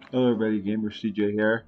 Hello, everybody. Gamer CJ here.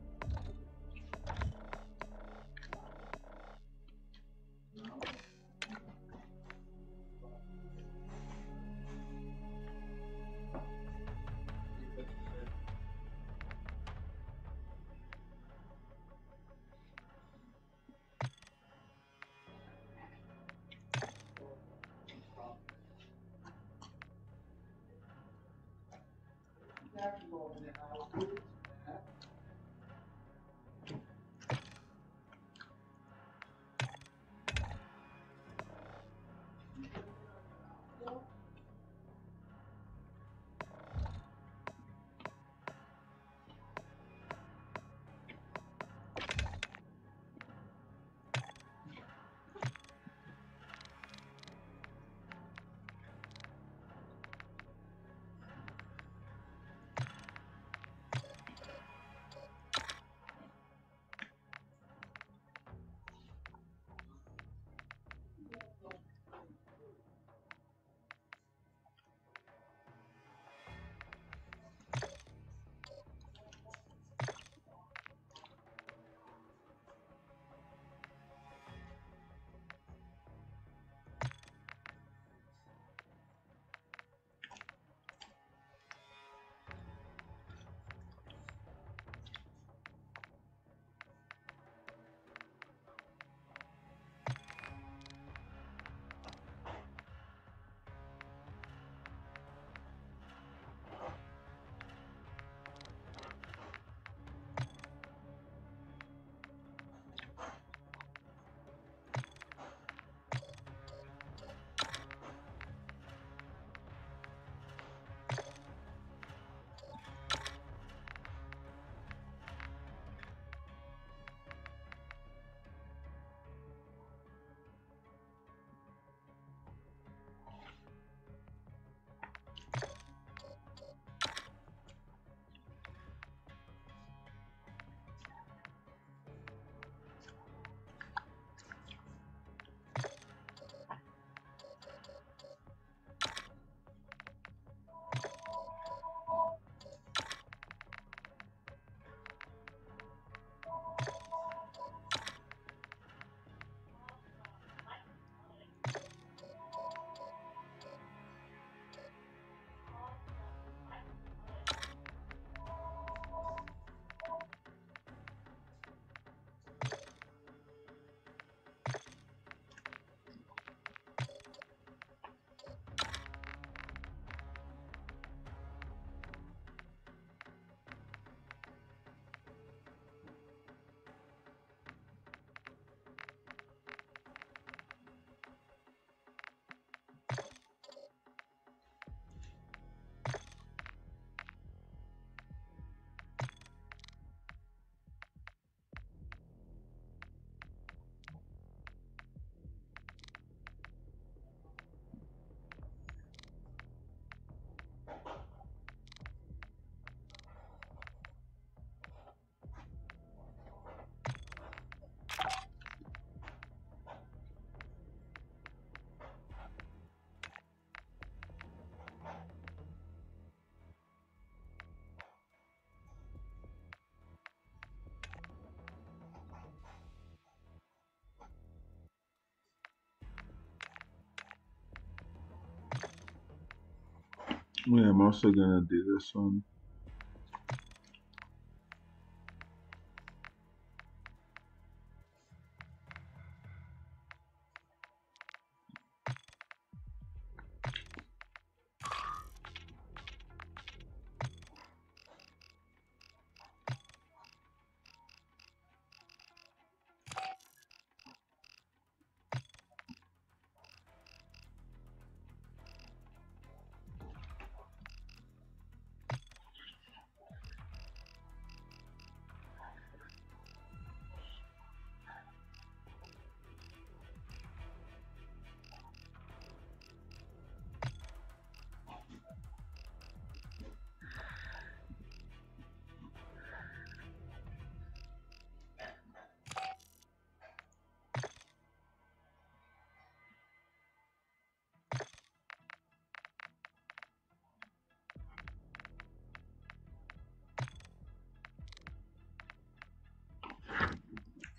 Yeah, I'm also gonna do this one.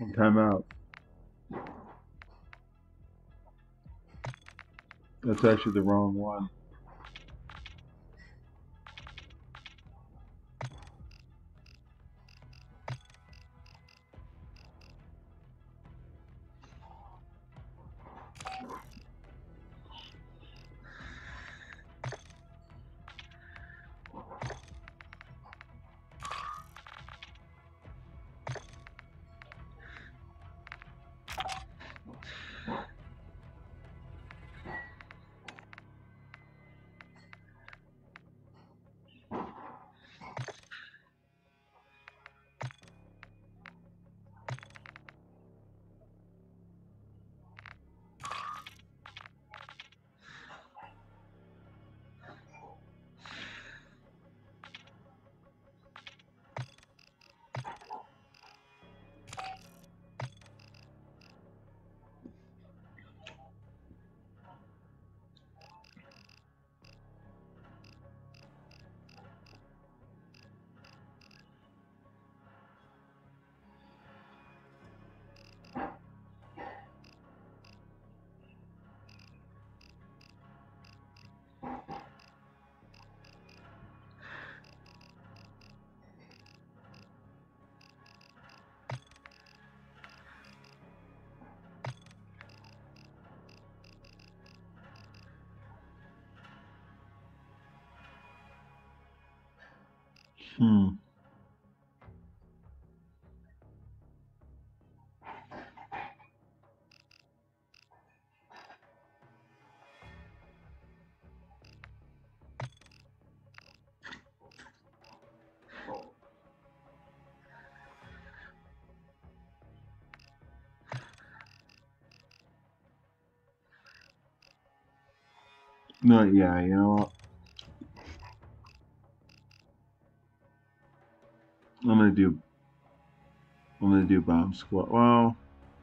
Timeout. That's actually the wrong one. Hmm. No, yeah, you know what? I'm gonna do bomb squad. Well,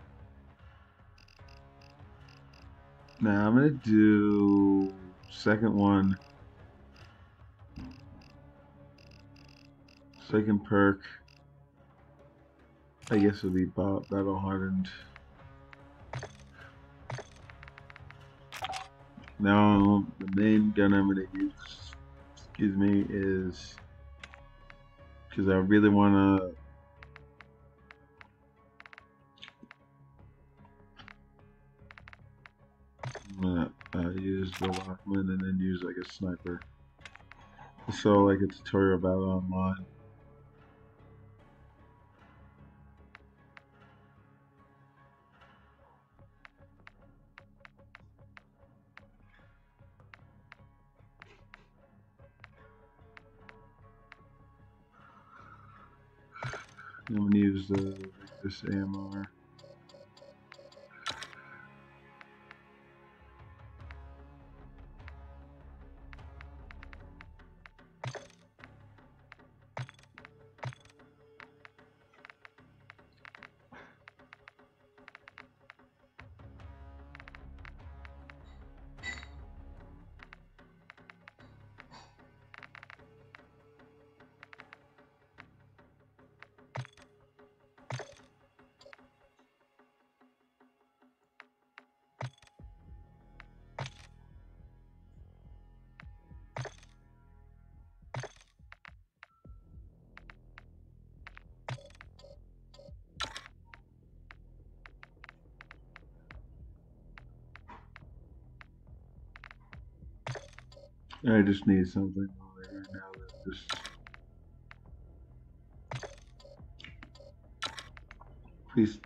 nah, I'm gonna do second one, second perk. I guess it'll be battle hardened. Now the main gun I'm gonna use, excuse me, is because I really wanna. I'm gonna use the Lockman and then use like a sniper. So like a tutorial battle online. I'm gonna use this AMR. I just need something right now that just please.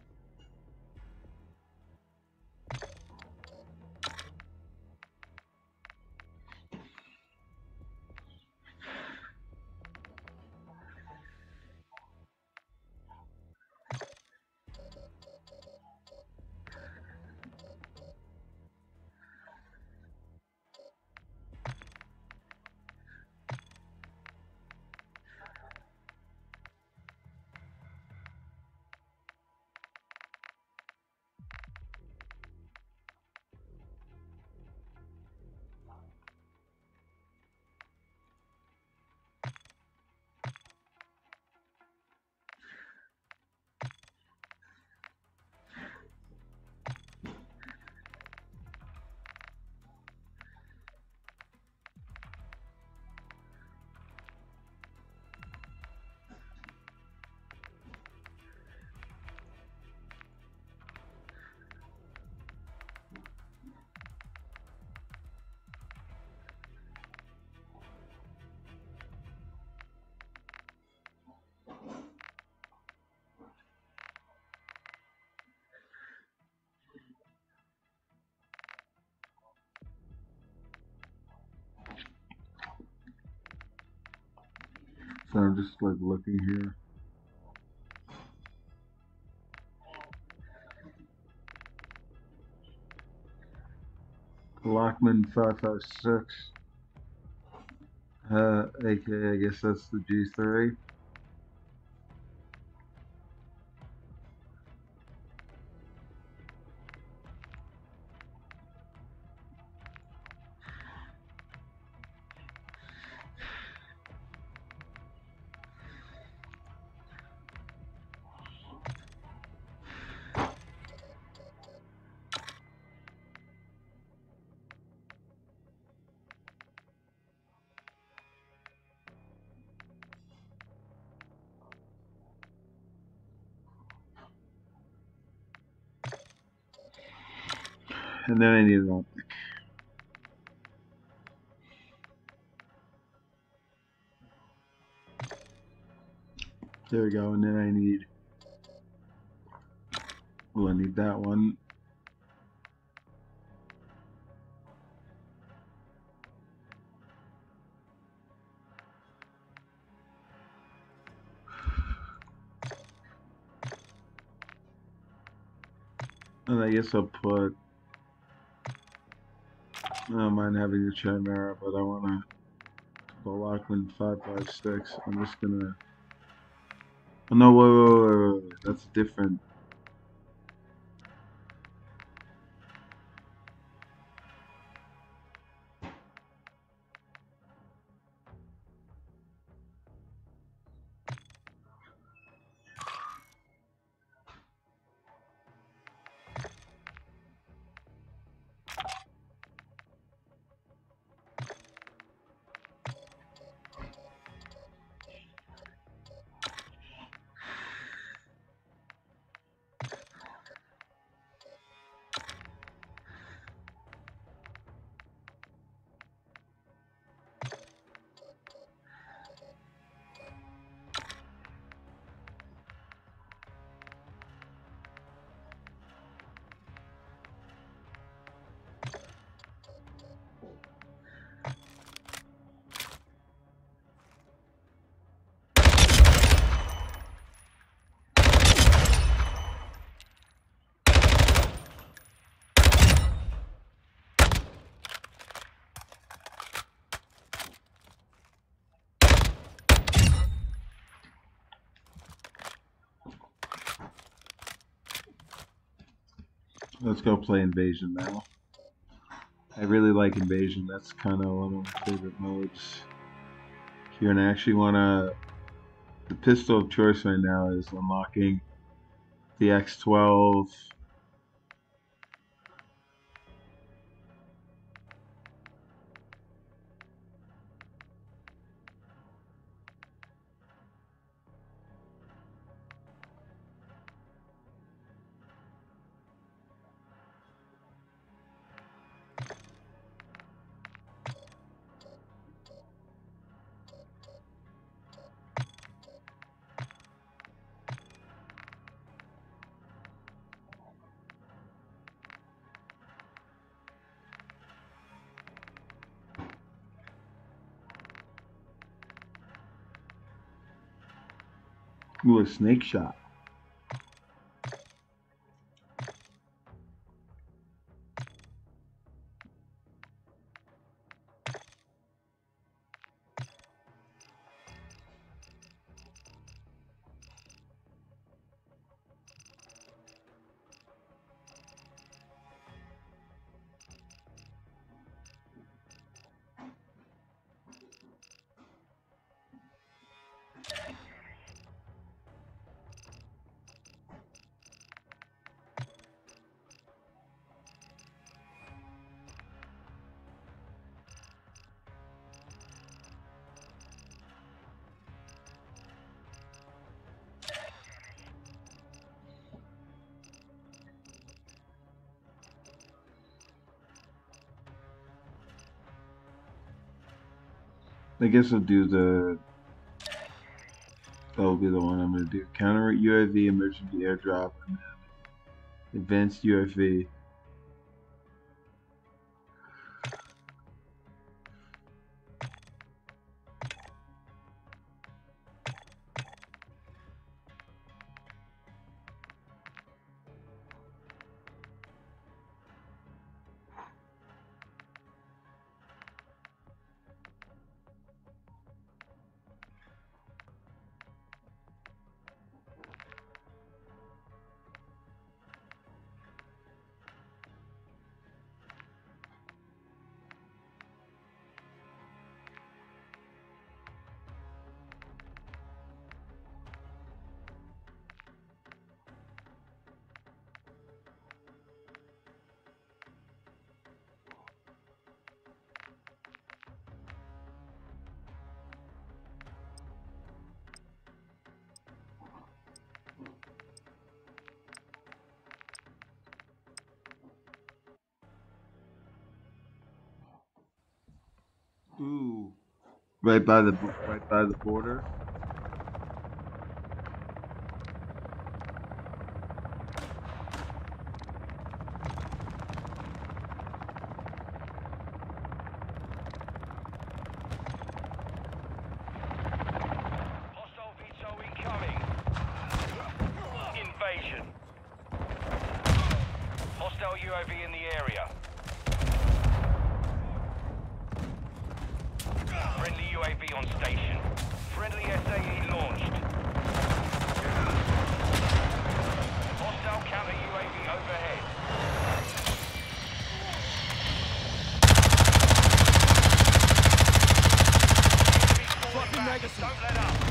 So I'm just like looking here. Lockman 556. AK, I guess that's the G3. And then I need an optic. There we go. And then I need, well, I need that one. And I guess I'll put, I don't mind having the Chimera, but I want to the Lockman 556. I'm just gonna, oh no, wait. That's different. Let's go play Invasion now. I really like Invasion. That's kind of one of my favorite modes here. And I actually want to, the pistol of choice right now is unlocking the X12. Ooh, a snake shot. I guess I'll do the, that'll be the one I'm going to do. Counter UAV, emergency airdrop, and then advanced UAV. Right by the border. Hostile VTOL incoming. Invasion. Hostile UAV in the area. Friendly UAV on station. Friendly SAE launched. Hostile counter UAV overhead. Dropping magazine. Don't let up.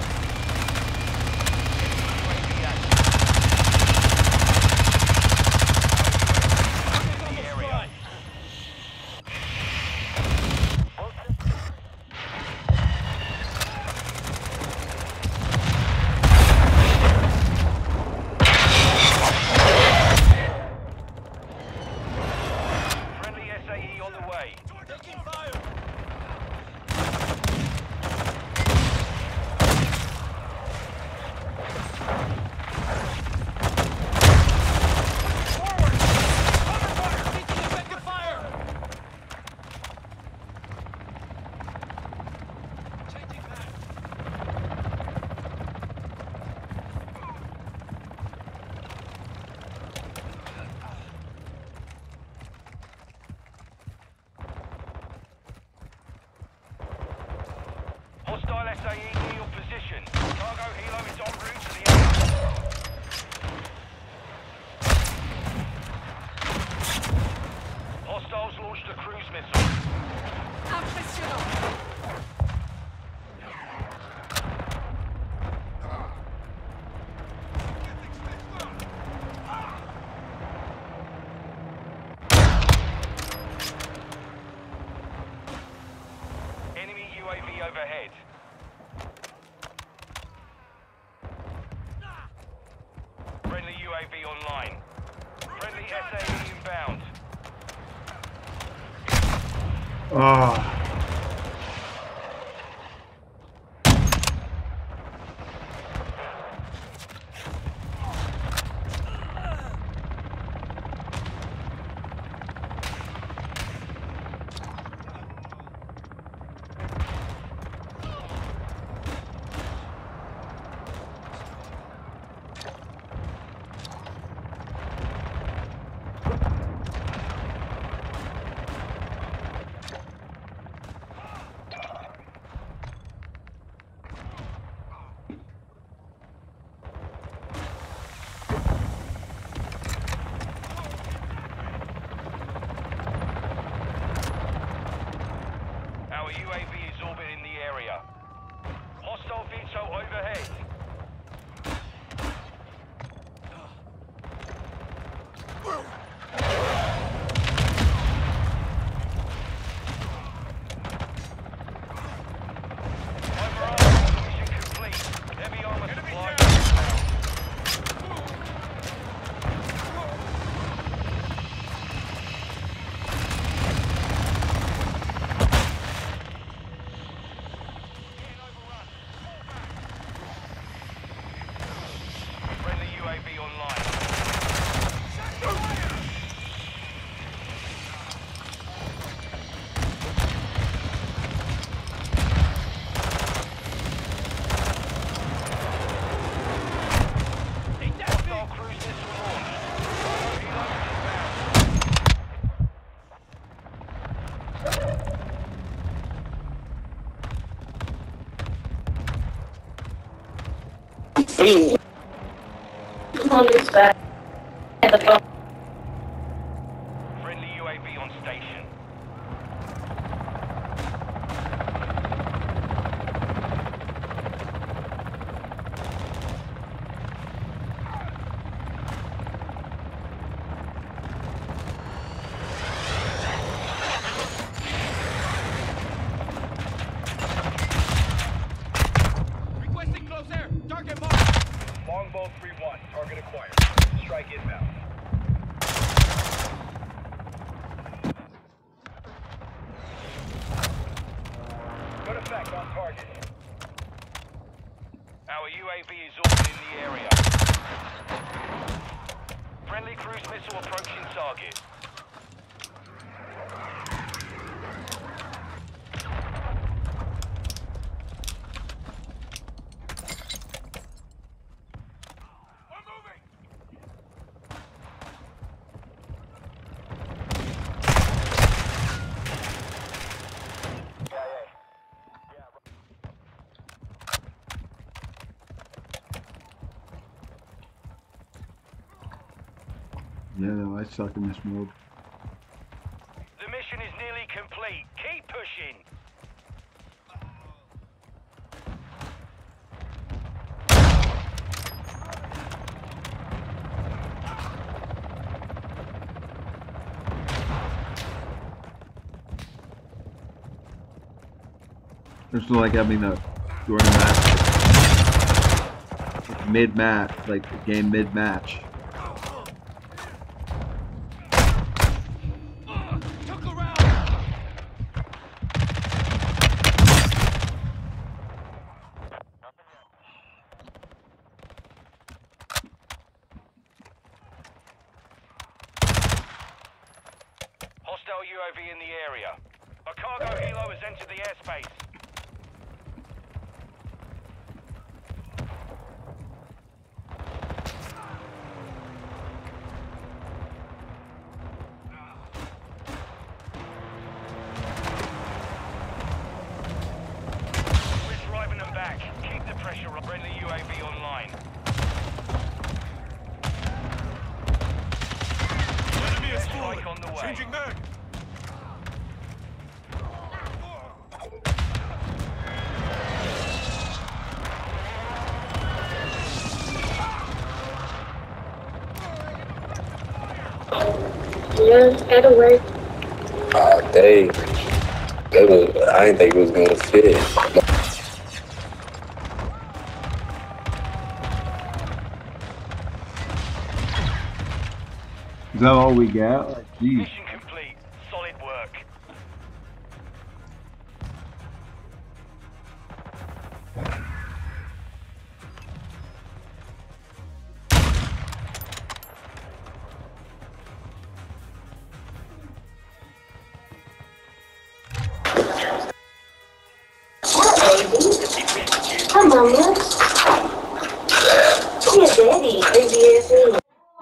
UAV active. In the area. Friendly SAE on the way. Taking fire. Forward. Cover fire. Taking effective fire. Changing back. Hostile SAE near your position. Cargo helo is en route to the area. Hostiles launched a cruise missile. Impressionnant. Enemy UAV overhead. Friendly UAV online. Friendly SAE inbound. Ah. Our UAV is orbiting the area. Hostile VTOL overhead. Overall, mission complete. Heavy armor supply inbound. Friendly UAV online. Hostile cruise missile launched. Helo inbound. Friendly UAV on station. Requesting close air. Target marked. Longbow 3-1, target acquired. Strike inbound. Put a fact on target. Our UAV is orbiting the area. Friendly cruise missile approaching target. Yeah, no, I suck in this mode. The mission is nearly complete. Keep pushing. This is like having a during match, mid match, like the game mid match. Took a round. Hostile UAV in the area. A cargo helo has entered the airspace. We're driving them back. Keep the pressure on. Friendly UAV online. Enemy is Strike falling. on the way. Changing mag. Yeah, that'll work. They was, I didn't think it was gonna fit. Is that all we got? Like, geez. Mission complete. Solid work. Come on, man. You're daddy, crazy ass thing.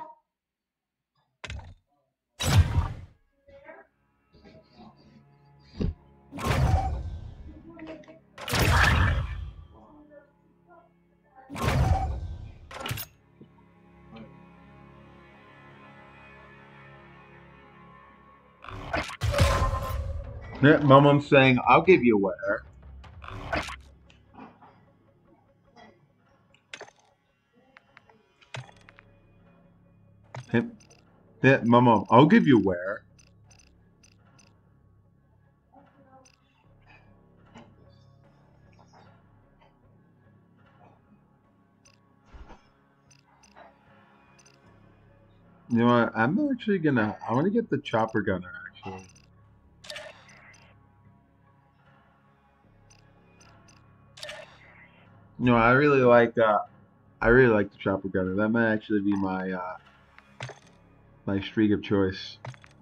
Yeah, my mom's saying, I'll give you a where. Yeah, my mom, I'll give you where. You know what? I'm gonna get the chopper gunner actually. No, I really like the chopper gunner. That might actually be my streak of choice.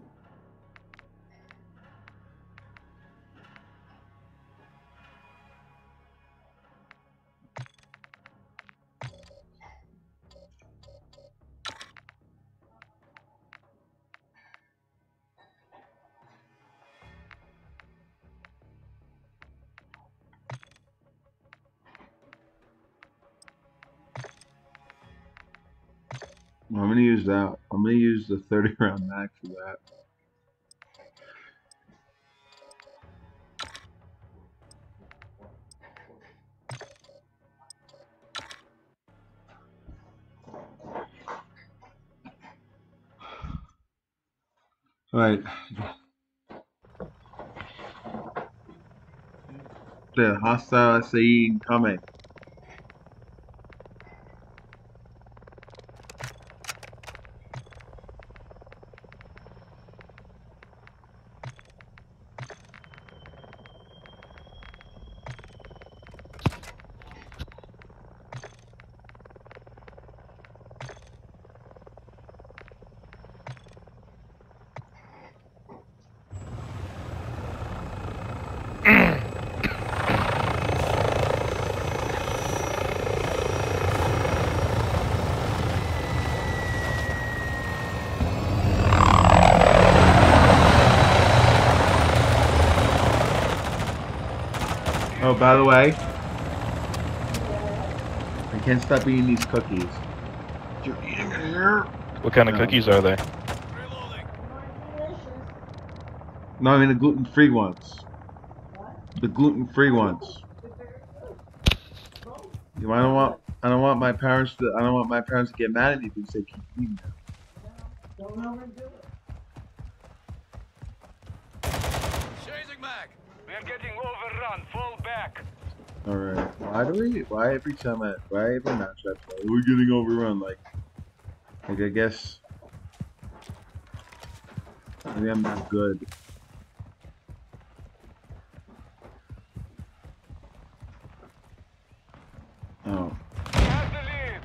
I'm gonna use that. I'm gonna use the 30 round mag for that. Alright. The hostile SAE incoming. Oh, by the way, I can't stop eating these cookies. You're eating it here? What kind of No. cookies are they? Reloading. No, I mean the gluten-free ones. The gluten-free ones. You, I don't want my parents to get mad at me because they keep eating them. Changing mag. We are getting overrun. Fall back. Alright. Why every match I play, we're getting overrun, like I guess maybe I'm not good. Oh. We have the lead.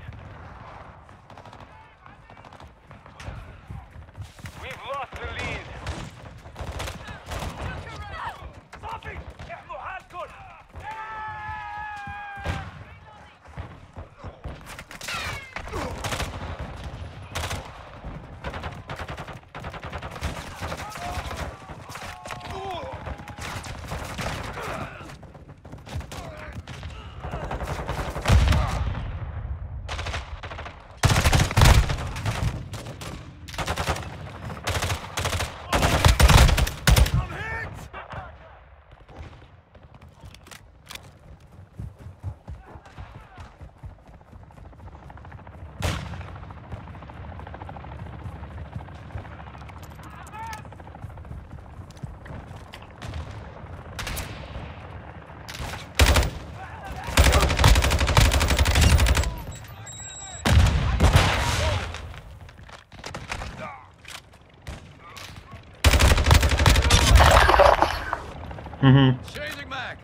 We've lost the lead. صافي. احموا حالكم. Changing mag.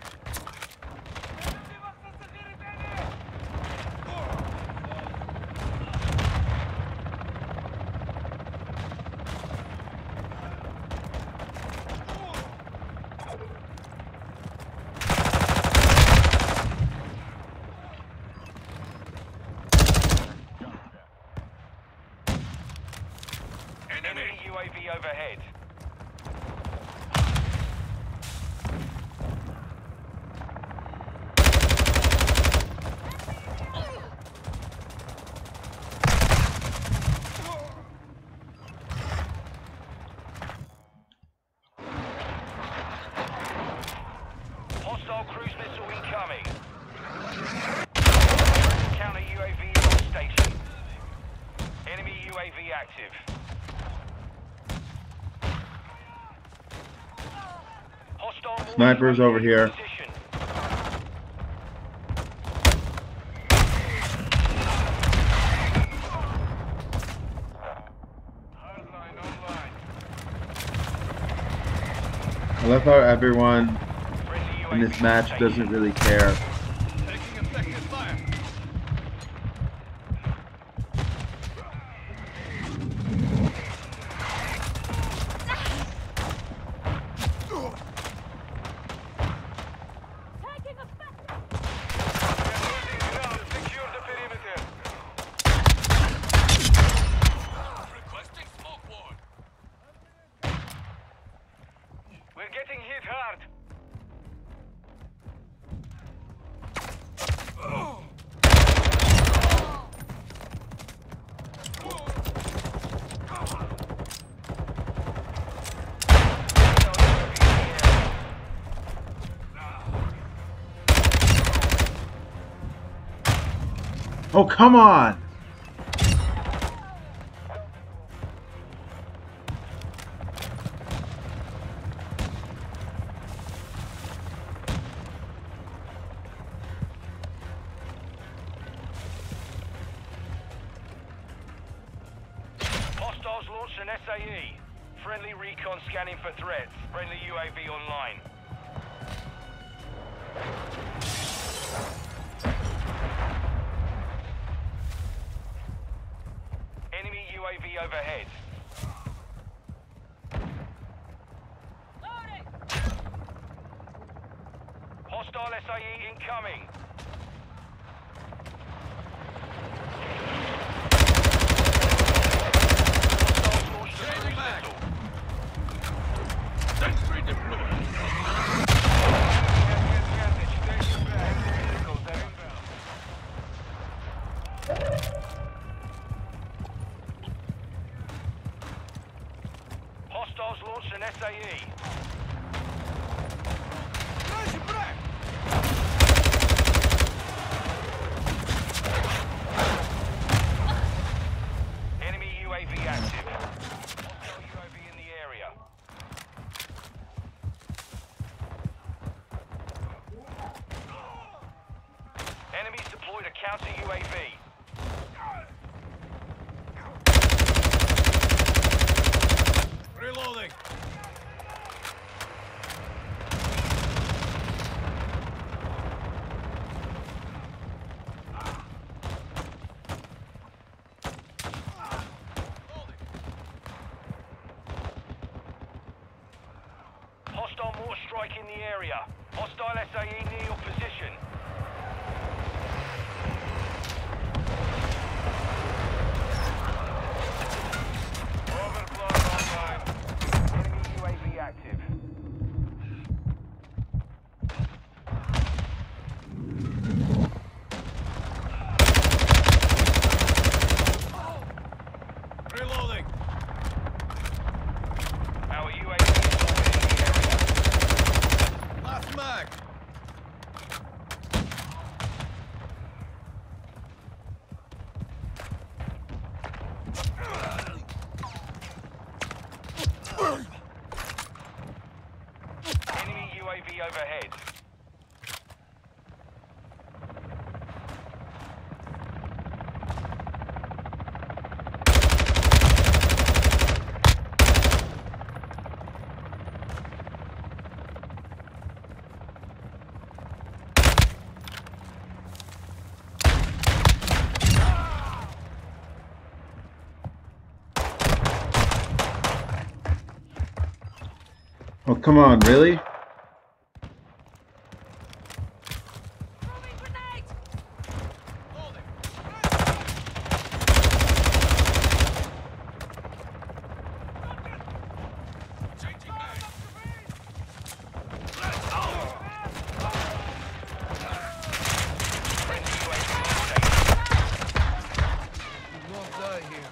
Enemy UAV overhead. Hostile cruise missile incoming. Counter UAV on station. Enemy UAV active. Hostile Snipers over here. position. Hardline online. I love how everyone Friendly in this UAV match station. doesn't really care. Taking effective fire. Secure the perimeter. Requesting smoke ward. We're getting hit hard. Oh, come on! Hostiles launched an SAE. Friendly recon scanning for threats. Friendly UAV online. Enemy UAV overhead. Hostile SAE incoming. Hostiles launched a cruise missile. Sentry deployed. Yes, yes, yes. counter UAV. Reloading. Hostile mortar strike in the area. Hostile SAE near your position. Overflow online. Enemy UAV active. Reloading. Our UAV is orbiting the area. Last mag. Enemy UAV overhead. Oh, come on, really? Loading. Changing mag. Friendly UAV station. You won't die here.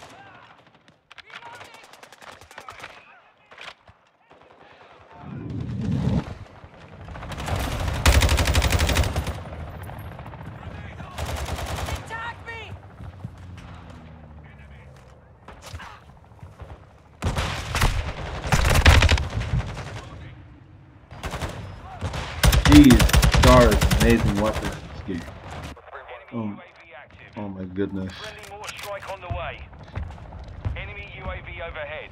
Jeez, Star is an amazing weapon in this game. Enemy UAV active. Oh my goodness. Friendly mortar strike on the way. Enemy UAV overhead.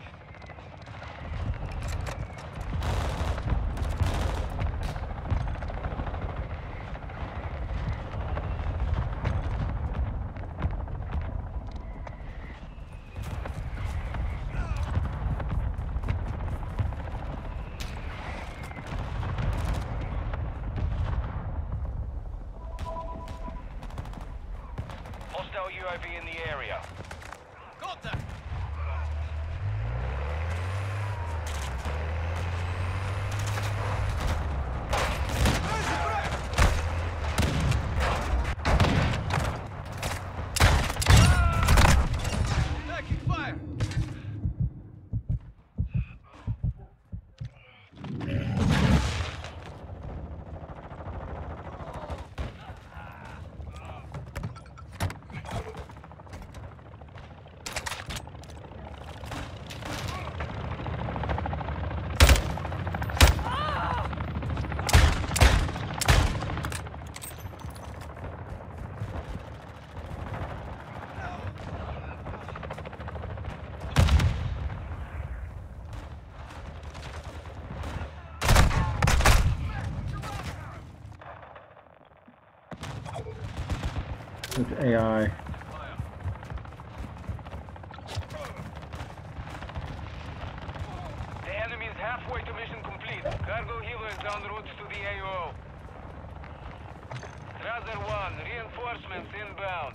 Hostile UAV in the area. Contact. Taking fire. With AI. The enemy is halfway to mission complete. Cargo helo is en route to the AO. Trazer 1, reinforcements inbound.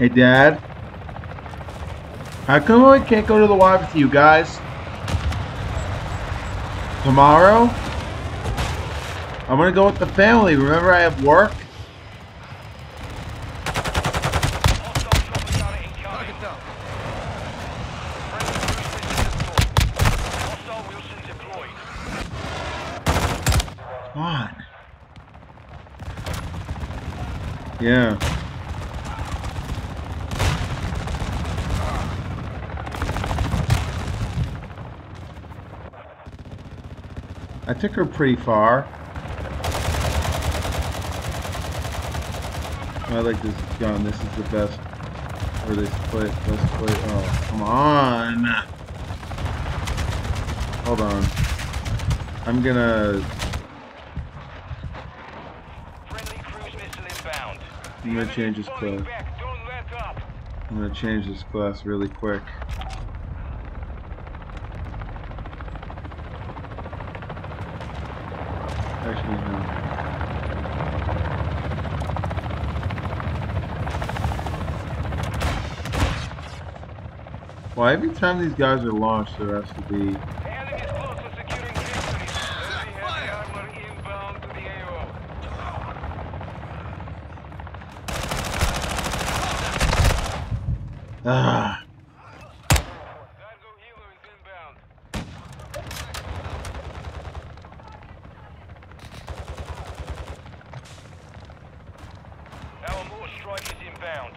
Hey, Dad. How come I can't go to the Y with you guys? Tomorrow? I'm gonna go with the family. Remember, I have work? Hostile chopper gunner incoming. Target down. Hostile Wilson deployed. Come on. Yeah. I took her pretty far. I like this gun. This is the best. Or this play. Best play. Oh, come on. Hold on. I'm gonna. Friendly cruise missile inbound. I'm gonna change this class. Back. Don't let up. I'm gonna change this class really quick. Actually, no. Why every time these guys are launched, there has to be. The enemy is close to securing victory. Enemy heavy armor inbound to the AO. Ah. Cargo helo is inbound. Our more strike is inbound.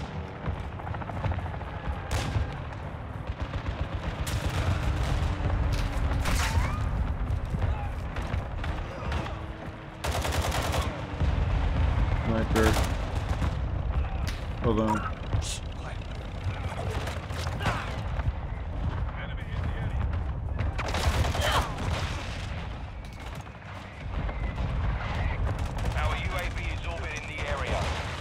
Sniper. Hold on. Our UAV is orbiting the area.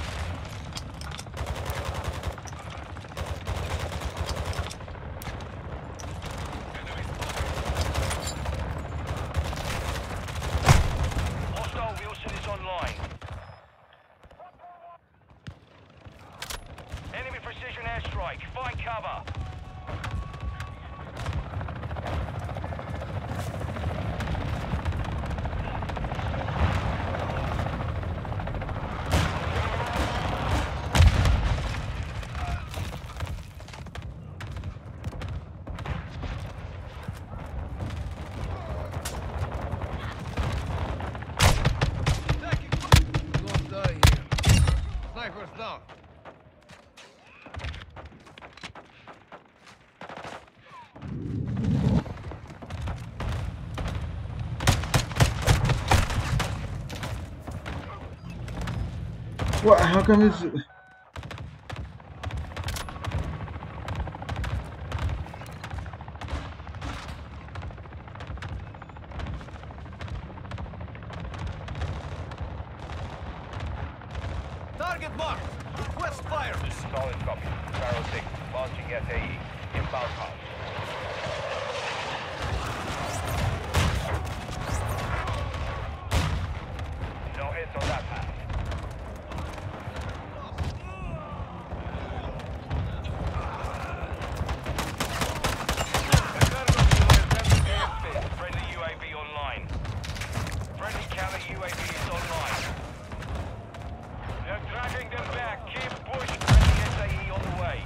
Hostile Wilson is online. Enemy precision airstrike. Find cover. Don't die here. Sniper's down. What? How come it's. Target marked. Request fire. Solid copy. Barrel 6. Launching SAE. Inbound call. No hits on that path. Friendly UAV online. Friendly counter UAV is online. They're dragging them back. Keep pushing. Friendly SAE on the way.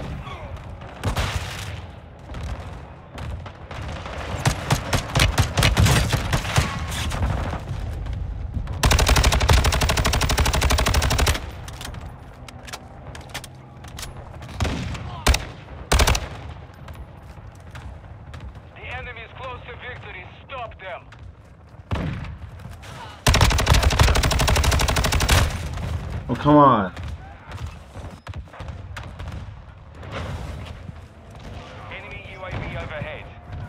The enemy is close to victory. Stop them. Oh, come on. Enemy UAV overhead.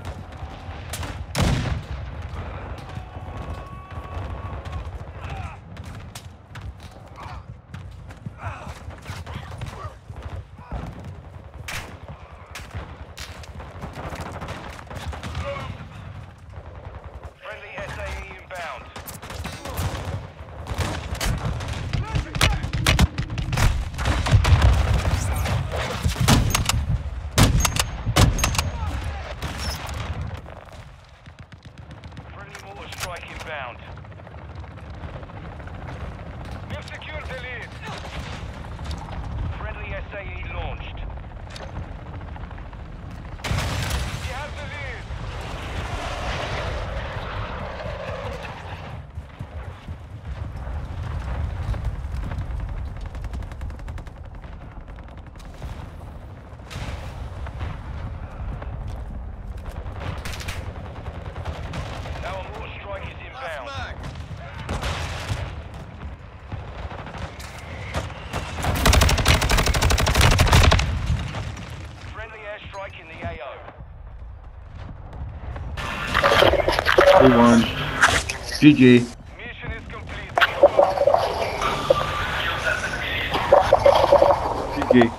Friendly SAE inbound. We won. GG. Mission is complete. GG.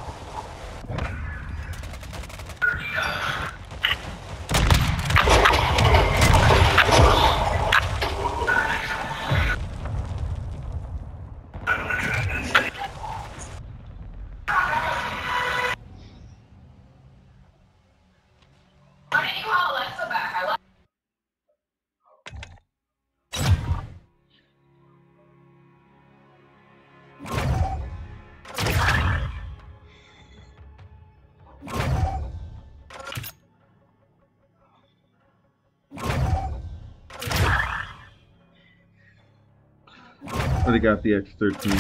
But I got the X13.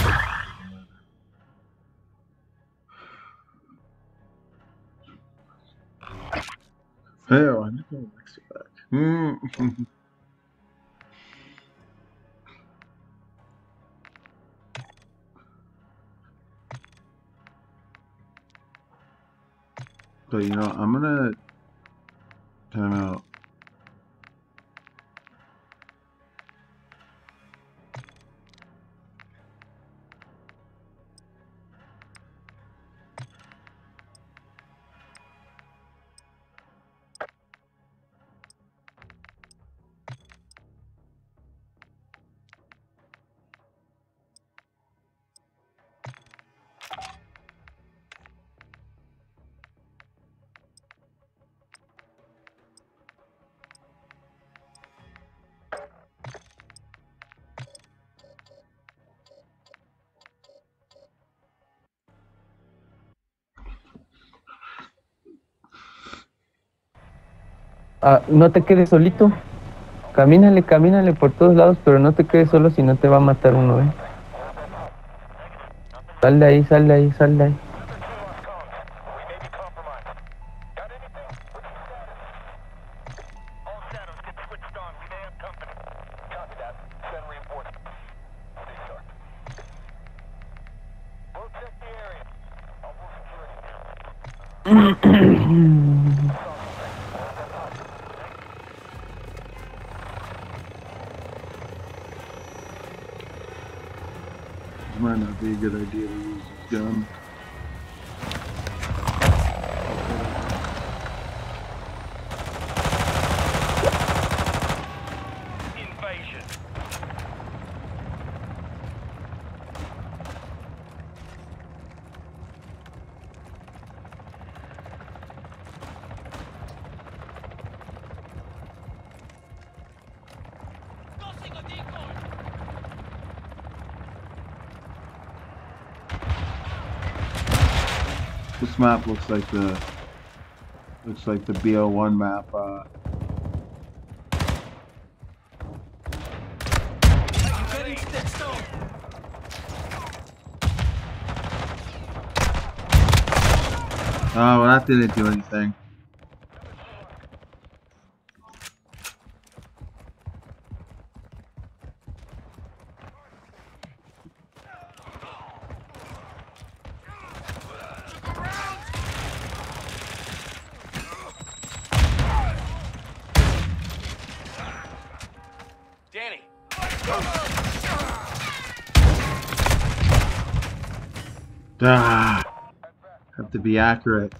Hell, I never got extra back. But you know, I'm gonna time out. Ah, no te quedes solito. Camínale, camínale por todos lados, pero no te quedes solo si no te va a matar uno, ¿eh? Sal de ahí, sal de ahí, sal de ahí. It might not be a good idea to use this gun. Invasion. This map looks like the BO1 map. Oh, well, that didn't do anything. Danny. Ah, have to be accurate.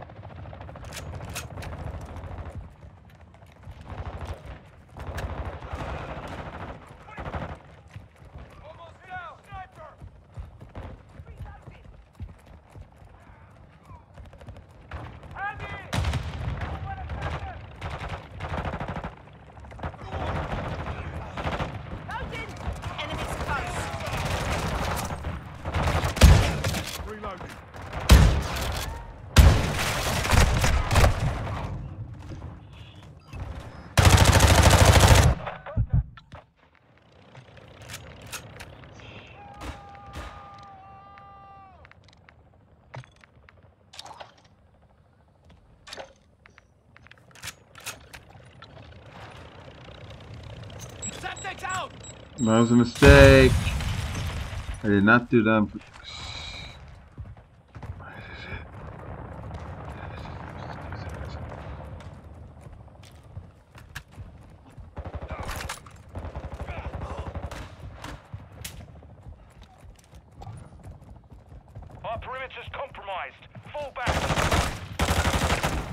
That was a mistake. I did not do that. perimeter's compromised. Fall back.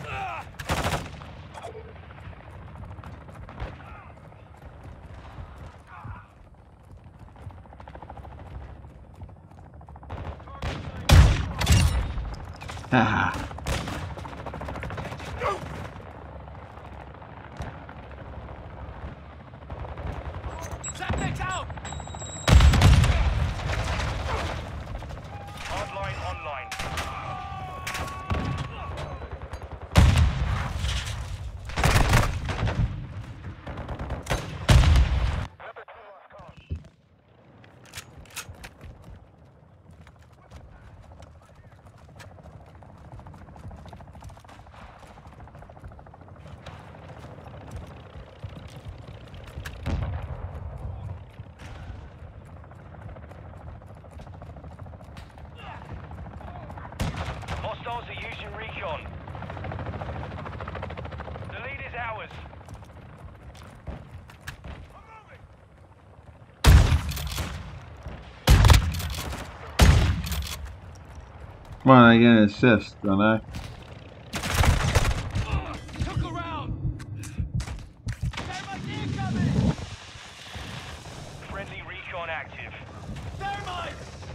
Ah. Zapnick's out! Hardline online. Hostiles are using recon. The lead is ours. Come on, I get an assist, don't I? Took around! Thermite incoming! Friendly recon active. Thermite!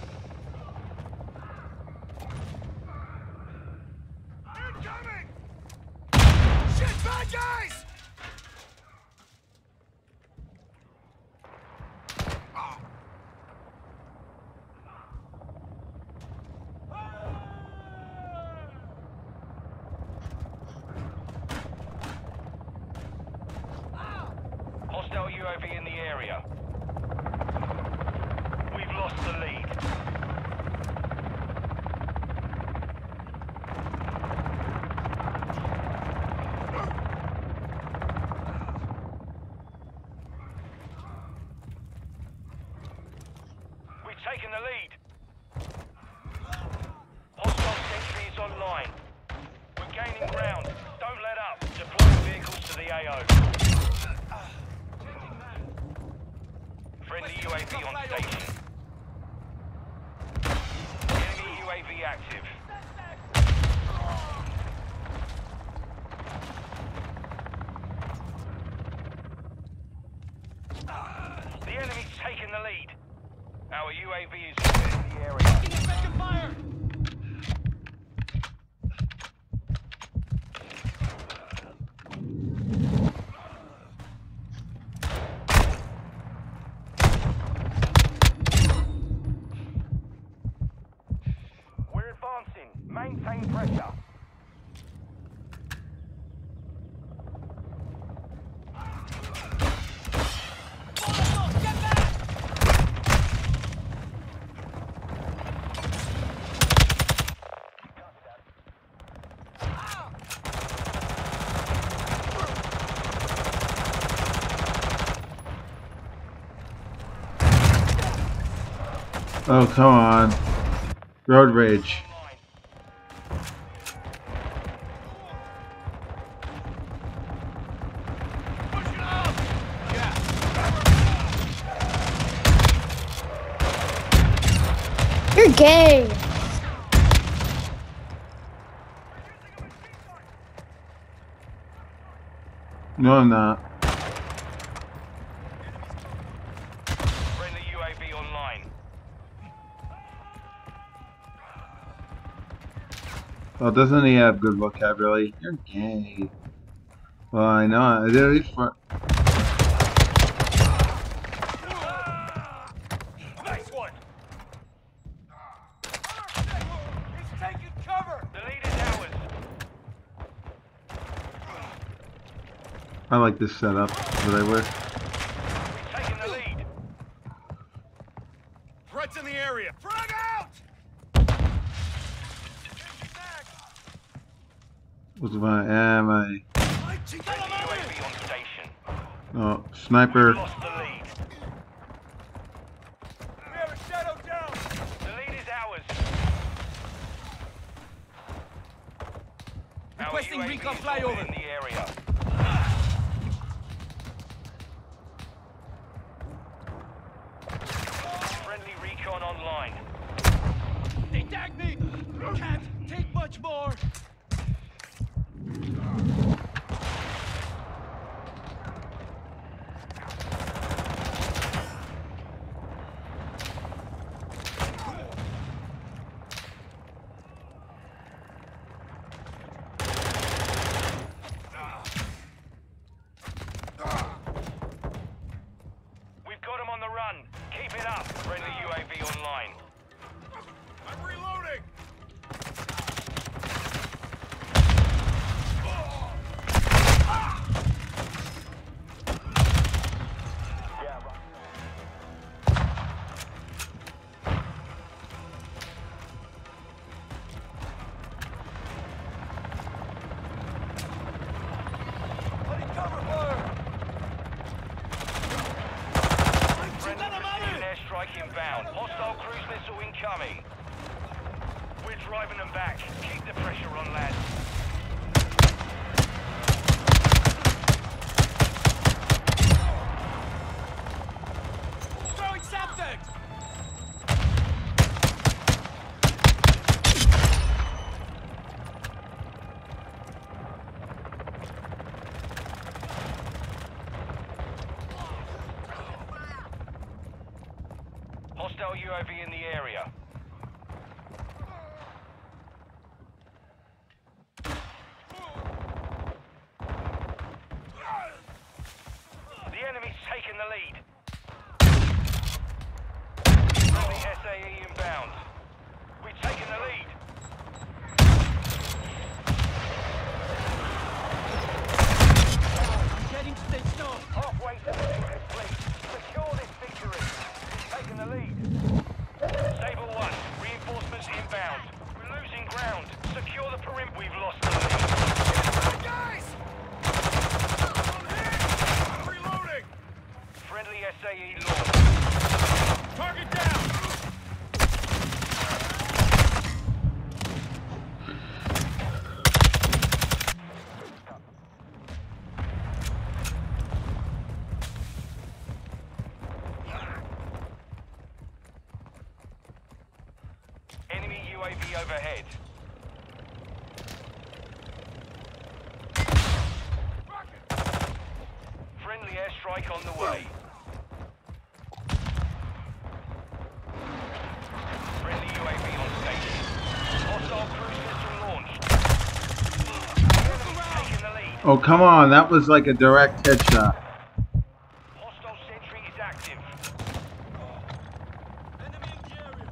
Incoming! Shit, bad guys! Hostile UAV in the area. We've lost the lead. We've taken the lead. Hostile sentry is online. We're gaining ground. Don't let up. Deploy vehicles to the AO. Friendly UAV on station. Enemy UAV active. The enemy's taken the lead. Our UAV is in the area. Effective fire! We're advancing. Maintain pressure. Molotov, get back! Oh, come on. Road rage. Push it up! Yeah. You're gay. No, I'm not. Friendly UAV online. Well, doesn't he have good vocabulary? You're gay. Well, I know. There is front. Nice one! He's taking cover! The lead is ours. I like this setup that I wear. We've taken the lead. Threats in the area! Frag out! What's my my Friendly UAV on station. oh sniper? Lost the lead. We have a shadow down! The lead is ours. Our Requesting UAV recon is flyover. in the area. Friendly recon online. They tagged me! Friendly precision airstrike inbound. Hostile cruise missile incoming. We're driving them back. Keep the pressure on, lads. Throwing something! Hostile UAV in the area. The enemy's taken the lead. Friendly SAE inbound. We've taken the lead. Getting stitched up! Halfway to mission complete. Secure this victory. We've taken the lead. Sable 1, reinforcements inbound. We're losing ground. Secure the perimeter. We've lost the lead. Guys! I'm reloading! Friendly SAE launched. Target down! Enemy UAV overhead. Friendly airstrike on the way. Friendly UAV on station. Hostile cruise missile launched. Enemy's taking the lead. Oh, come on. That was like a direct headshot. Hostile sentry is active. Enemy in the area!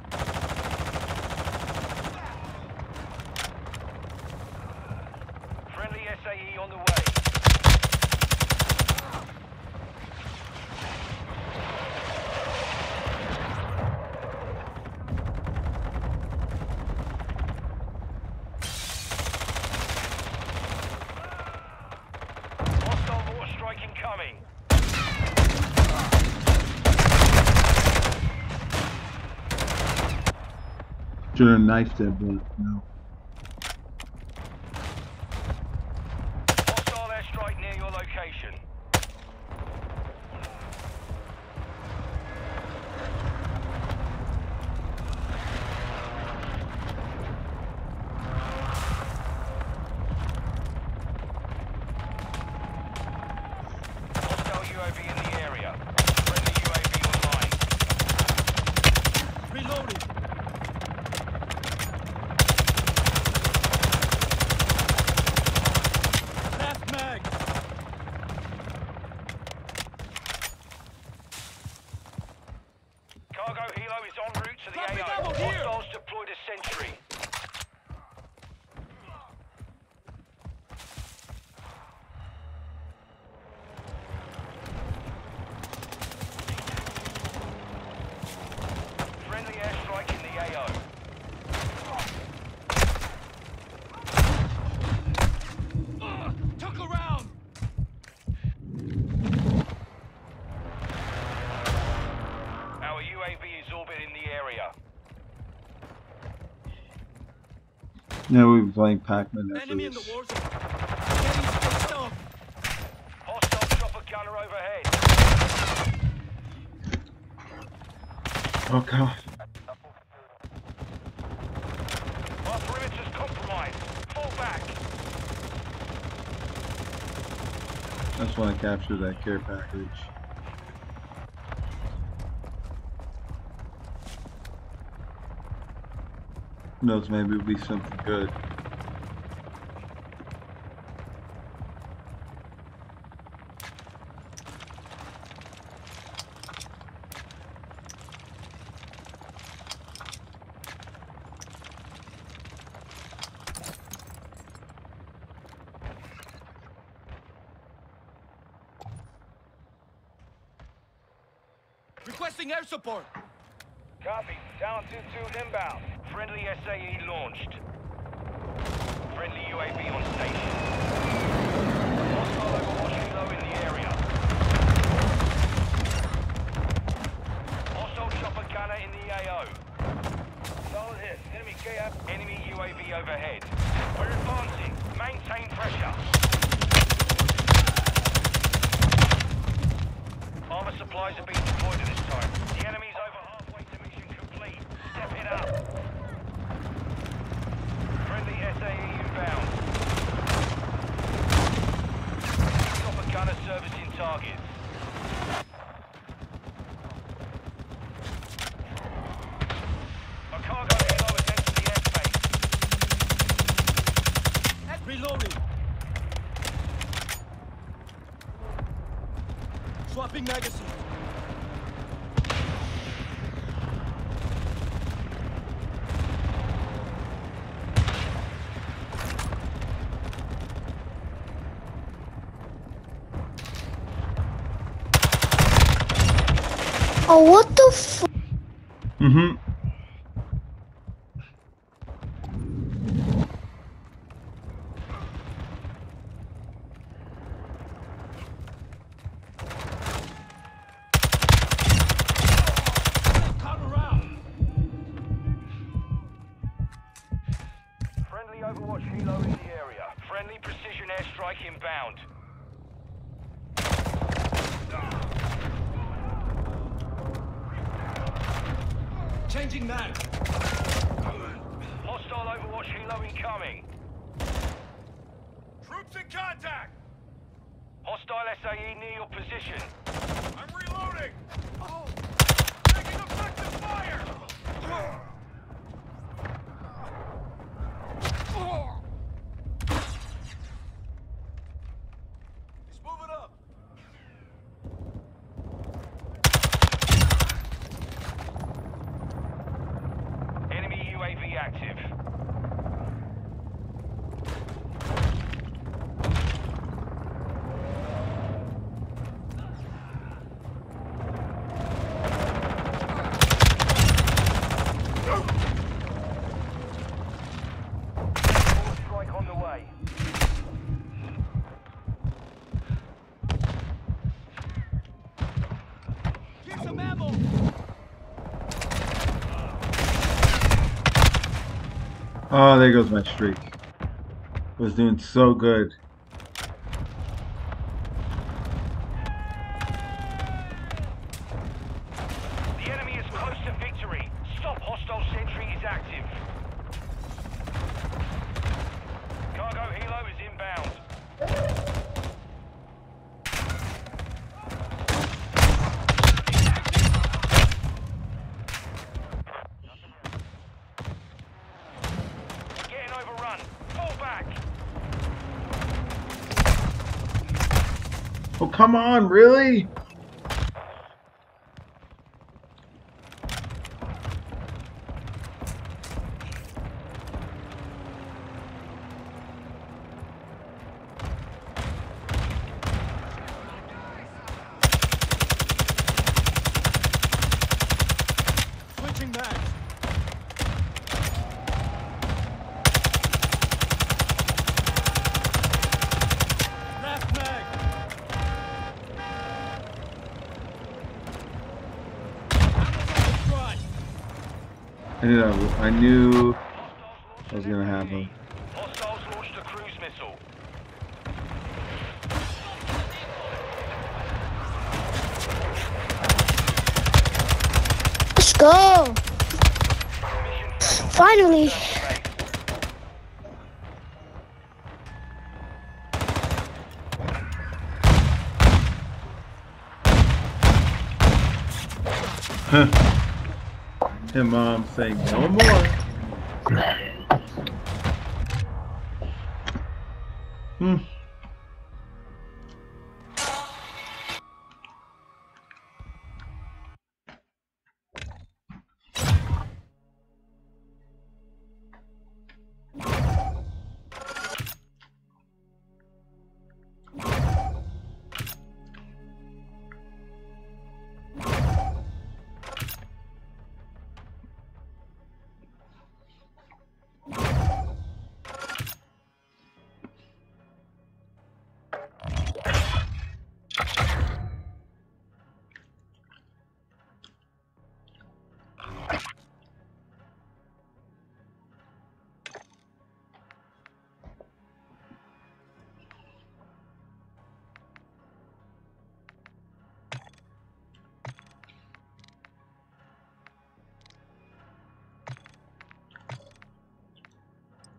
Friendly SAE on the way. Hostile mortar strike incoming. Should have knifed it, but no. Hostile airstrike near your location. Hostile UAV in the area. Friendly UAV online. Reloading! Last mag! Cargo helo is en route to the Copy AO. double here. Hostiles deployed a sentry. Friendly airstrike in the AO. Took around! Our UAV is orbiting the area. Yeah, we've been playing Pac-Man after Enemy in the this. war zone! Getting stitched up! Hostile chopper gunner overhead. Oh, God. Our perimeter's compromised. Fall back. I just want to capture that care package. Who knows, maybe it'll be something good. Requesting air support! Copy. Talon 2-2 inbound. Friendly SAE launched. Friendly UAV on station. Hostile Overwatch helo servicing targets. A cargo helo has entered the airspace. Reloading. Swapping magazine. Oh, what the f- Mm-hmm. Cover out. Friendly Overwatch helo in the area. Friendly precision airstrike inbound. Changing mag. Hostile Overwatch helo incoming. Troops in contact. Hostile SAE near your position. I'm reloading. Oh. Taking effective fire. He's moving up. Enemy UAV active. Force strike on the way. Keep some ammo. Oh, there goes my streak. Was doing so good. The enemy is close to victory. Stop hostile sentry is active. Cargo helo is inbound. We're getting overrun. Fall back. Oh, come on, really? Switching mags. Last mag. Try. I knew I was gonna have him. Hostiles launched a cruise missile. Let's go! Mission failed. Finally! Base. Him, Mom, saying no more. Hmm.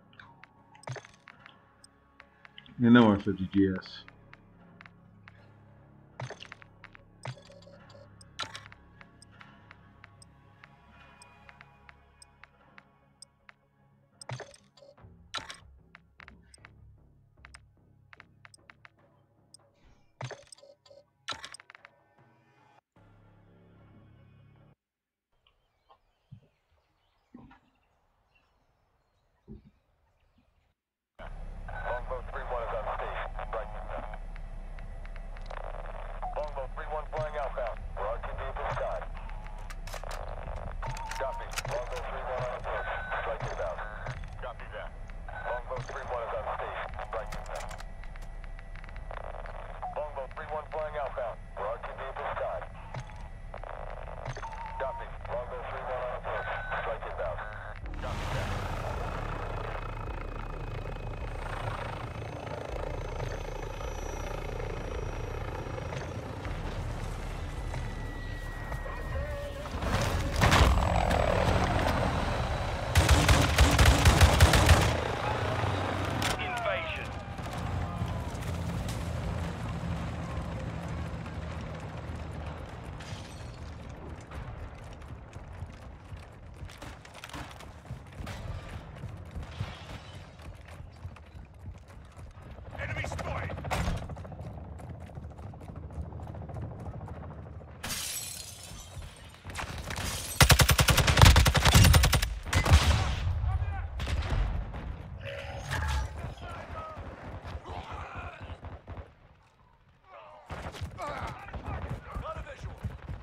You know our 50 GS. southbound. We're RTB at this time. Copy. Longbow 3-1 on approach. Strike inbound. Copy that. Invasion. Enemy spotted. Got a visual.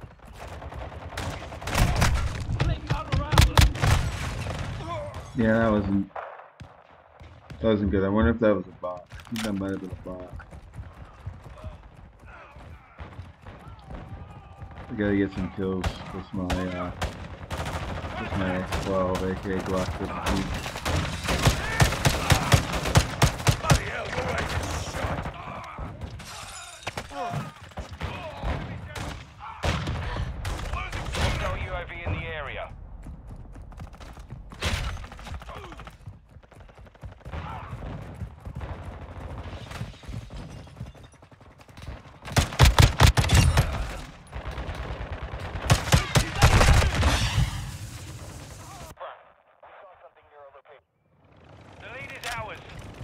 Yeah, that wasn't good. I wonder if that was a bot. I think that might have been a bot. I gotta get some kills with my X12 aka Glock 15. Bloody hell, go away. Shot. Hostile UAV in the area. The lead is ours.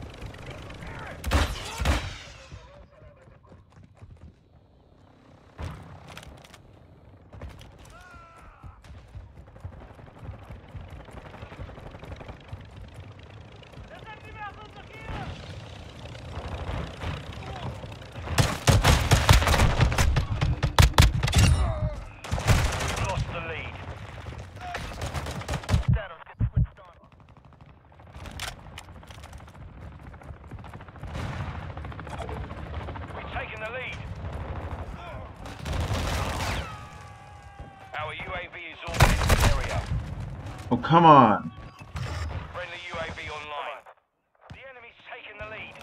We've lost the lead. We've taken the lead. Our UAV is orbiting the area. Oh, come on! Friendly UAV online. The enemy's taken the lead.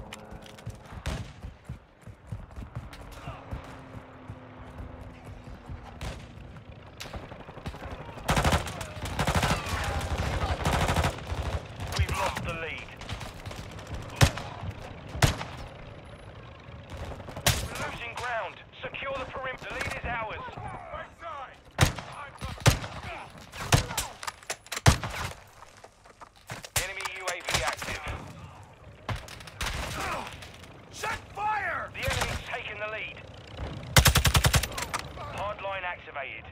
We've lost the lead. We're losing ground. Secure the perimeter. The lead is ours. Enemy UAV active. Check fire! The enemy's taken the lead. Hardline activated.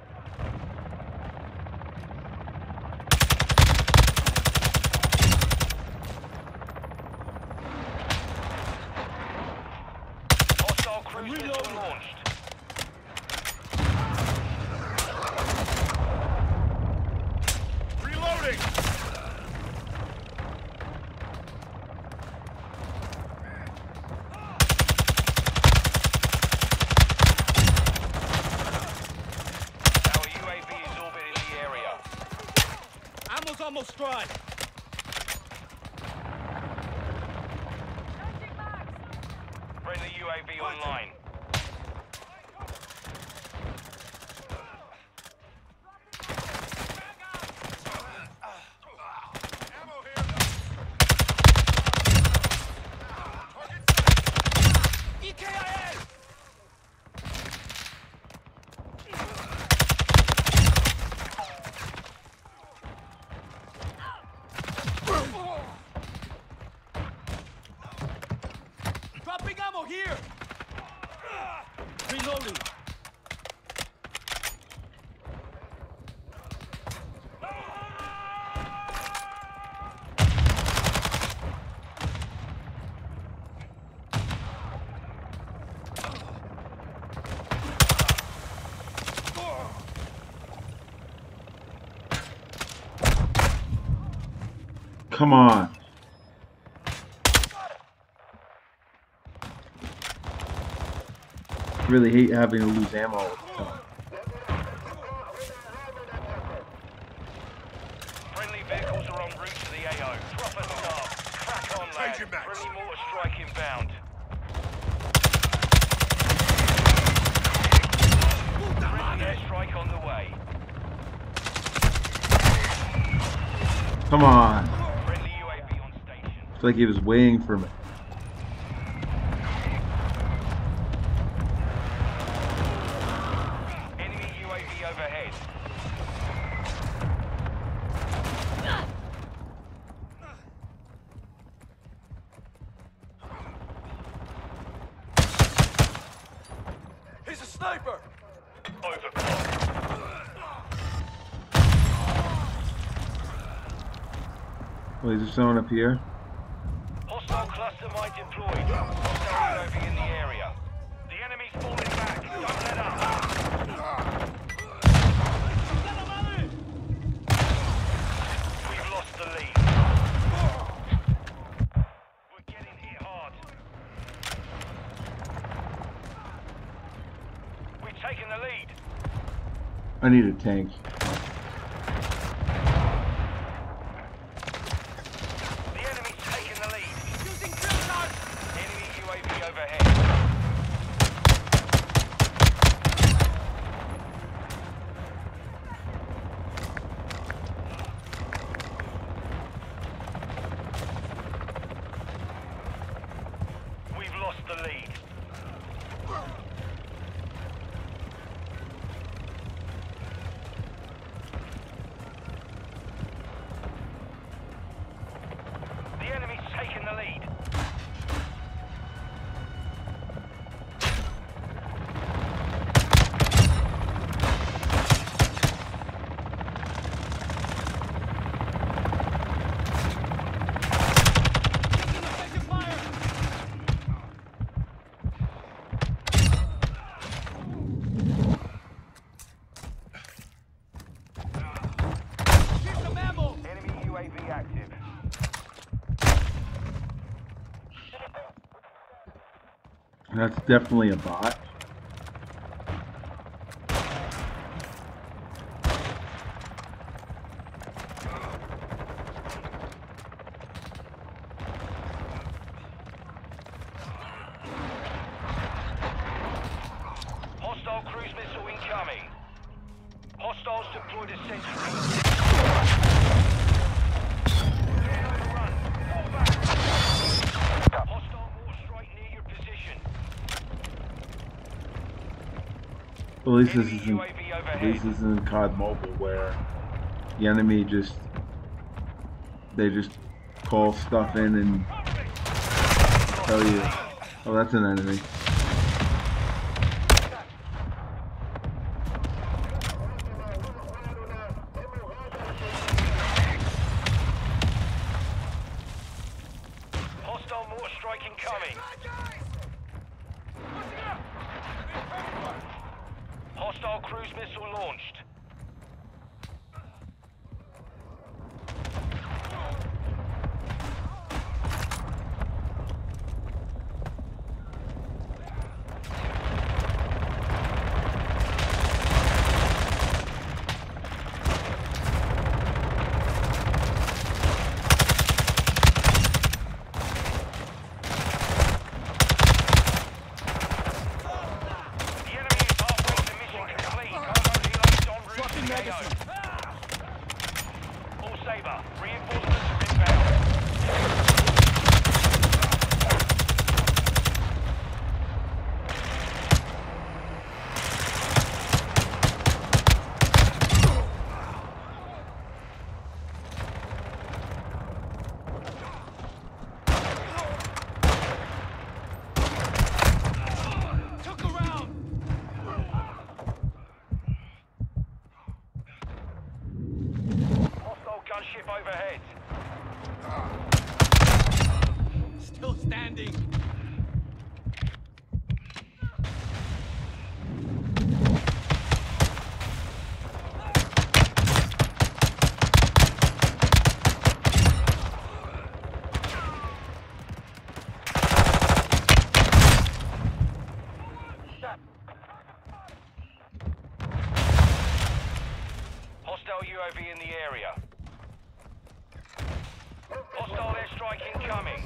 Hostile cruise missile launched. Reloading! Our UAV is orbiting the area. Ammo's almost dry. Friendly UAV online. Dropping ammo here. Reloading. Come on! really hate having to lose ammo all the time. Friendly vehicles are en route to the AO. Proper start. Crack on, lads. Friendly mortar strike inbound. Friendly airstrike on the way. Come on. Friendly UAV on station. It's like he was waiting for me. Enemy UAV overhead. He's a sniper! Overclock. Wait, is there someone up here? Hostile cluster mine deployed. Hostile UAV in the area. The enemy's falling back. Don't let up. We've lost the lead. We're getting hit hard. We've taken the lead. I need a tank. The enemy's taken the lead. Using drill guns! Enemy UAV overhead. We've lost the lead. The enemy's taken the lead. Taking fire! Here's some ammo! Enemy UAV active. That's definitely a bot. Hostile cruise missile incoming. Hostiles deployed a sentry. Run. Fall back. Hostile mortar strike near your position. At least this Enemy isn't. UAV At overhead. least this isn't COD Mobile where the enemy just call stuff in and tell you, oh, that's an enemy. Hostile mortar strike incoming. Hostile cruise missile launched. The enemy is halfway to mission complete. Cargo helo UAV in the area. Hostile airstrike incoming.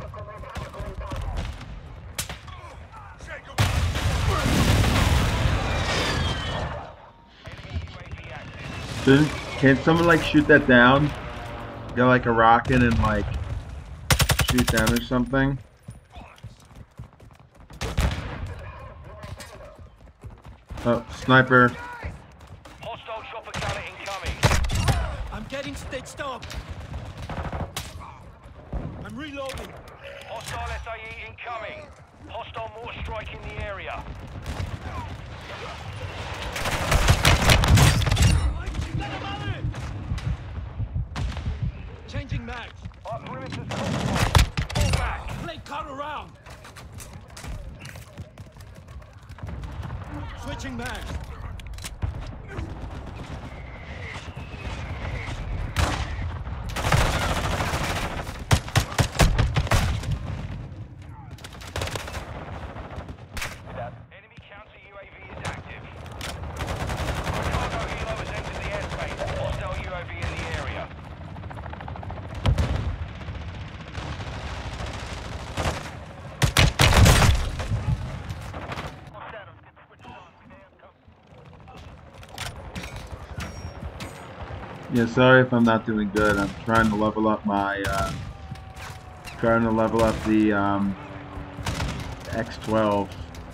Enemy UAV active. Can someone like shoot that down? Get like a rocket and like shoot down or something? Oh, sniper. Hostile chopper gunner incoming. I'm getting stitched up. I'm reloading. Hostile SAE incoming. Hostile mortar strike in the area. Changing mags. Our perimeter's compromised. Fall back. Play cut around. Switching mags. Enemy counter UAV is active. Cargo helo has entered the airspace. Hostile UAV in the area. Yeah, sorry if I'm not doing good. I'm trying to level up my the X12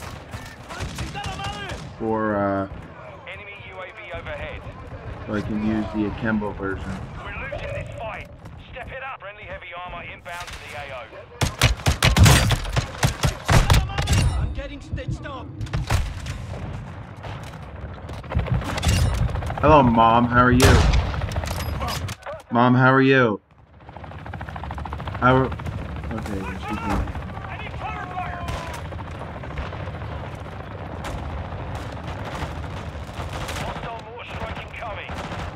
for Enemy UAV overhead. so I can use the Akimbo version. We're losing this fight. Step it up. Friendly heavy armor inbound to the AO. I'm getting stitched up. Hello, Mom. How are you? Mom, how are you? Okay, yes, we can. Any cover fire! Hostile mortar strike incoming.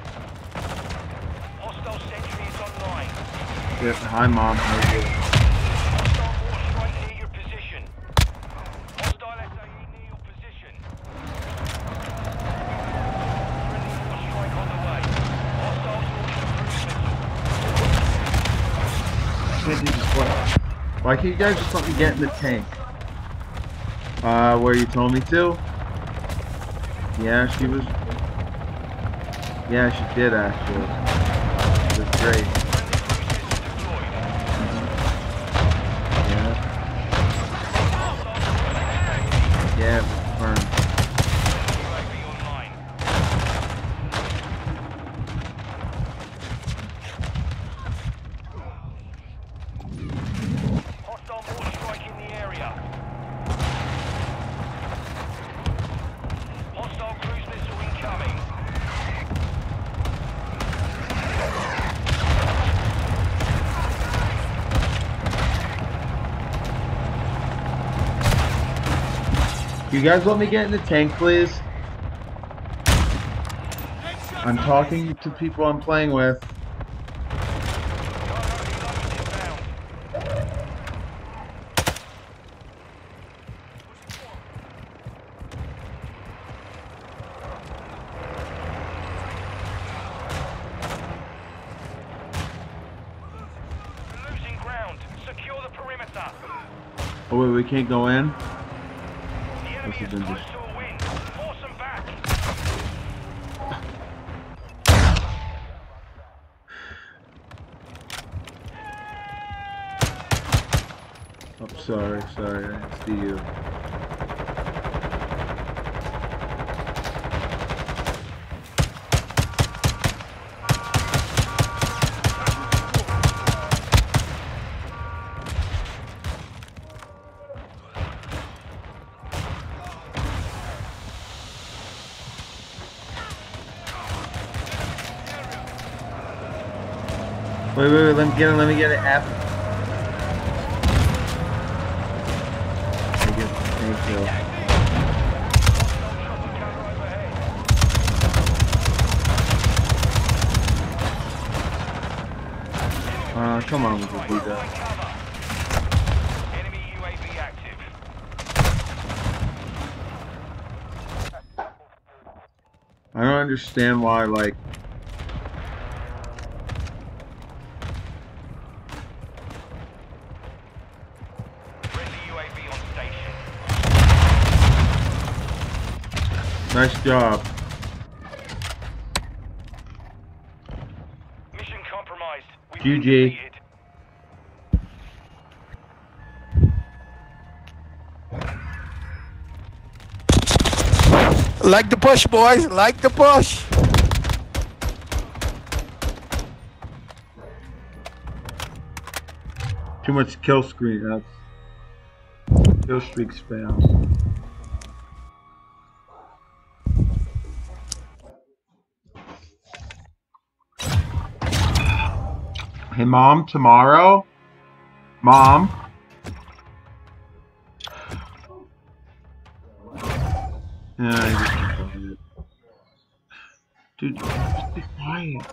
Hostile sentry is online. Yeah, hi, Mom. How are you? Hostile mortar strike near your position. Hostile SAE near your position. Friendly mortar strike on the way. Hostiles launching cruise missile. Why can't you guys just let me get in the tank? Where you told me to? Yeah, she was. Yeah, she did actually. It was great. Yeah. Yeah, it was fun. UAV online. Hostile mortar strike in the area. Hostile cruise missile incoming. You guys let me get in the tank, please? I'm talking to people I'm playing with. Losing ground. Secure the perimeter. Oh wait, we can't go in? The enemy Must have is been close just- to a win. Force them back. Oh, sorry, I see you. Wait, let me get it. Thank you. Come on with the Buddha. Enemy UAV active. I don't understand why, like, Nice job. Mission compromised. We've GG. been defeated. Like the push, boys. Like the push. Too much kill screen. That's kill streak spam. Hey, Mom, tomorrow? Mom? Yeah, I just it. Dude, just be quiet.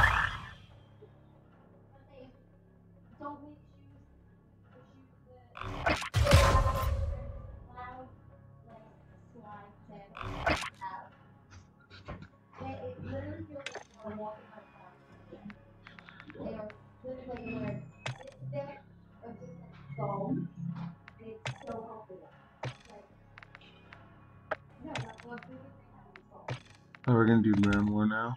Oh, we're gonna do more now.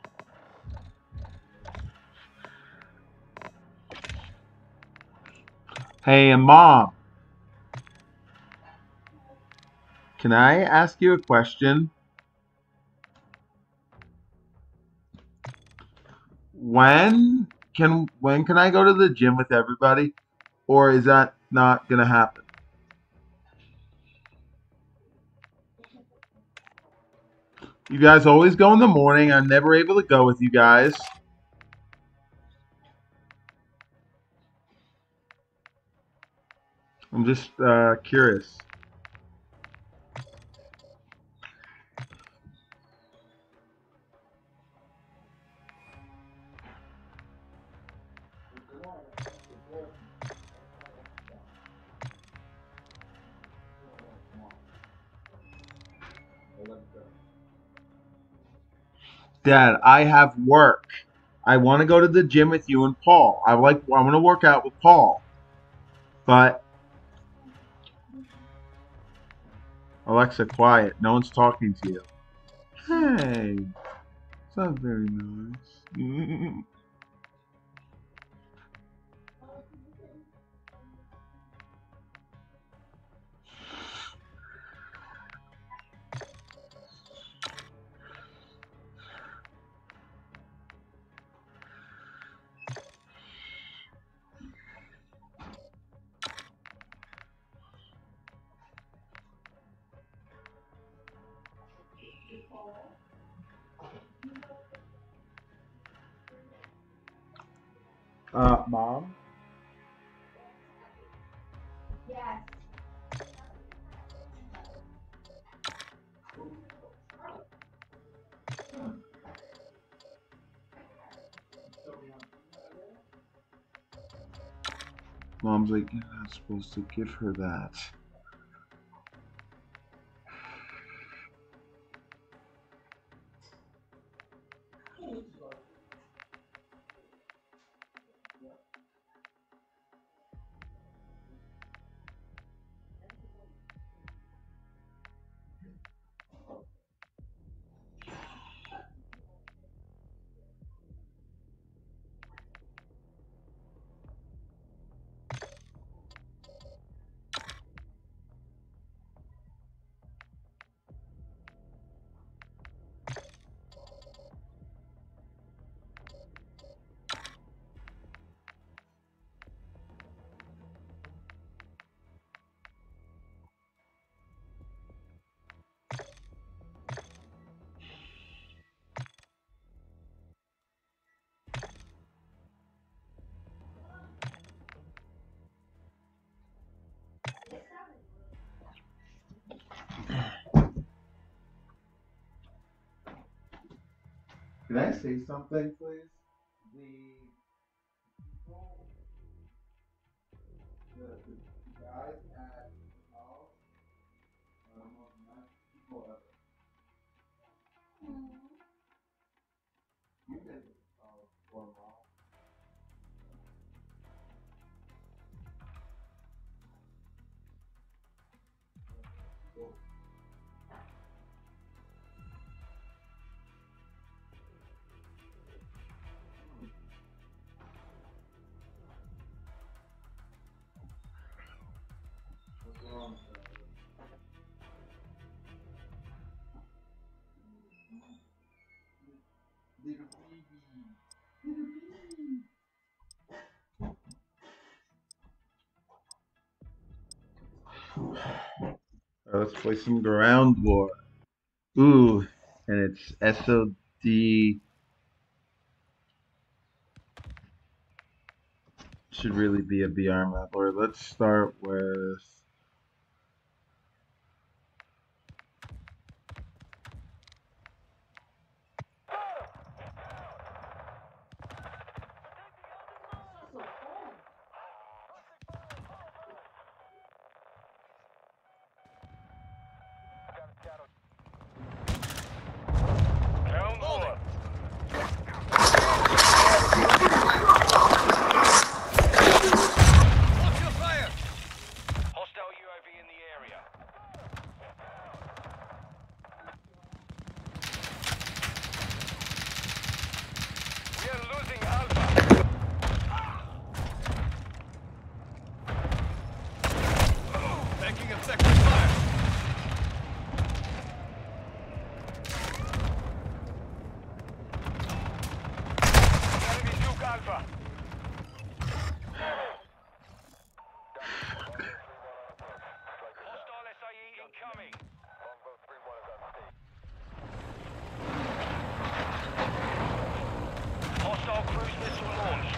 Hey, Mom. Can I ask you a question? When can I go to the gym with everybody? Or is that not gonna happen? You guys always go in the morning. I'm never able to go with you guys. I'm just curious. Dad, I have work. I want to go to the gym with you and Paul. I want to work out with Paul. But Alexa, quiet. No one's talking to you. Hey, it's not very nice. Mom? Mom's like, you're not supposed to give her that. Can I say something, please? The guys at the house are the most nice people ever. You've been to the college for a while. Let's play some Ground War. Ooh, and it's SOD. Should really be a BR map. Or let's start with. Ground War. Hostile UAV in the area. We are losing Alpha. Taking effective fire. Enemy took Alpha. Hostile SAE incoming. Hostile cruise missile launched.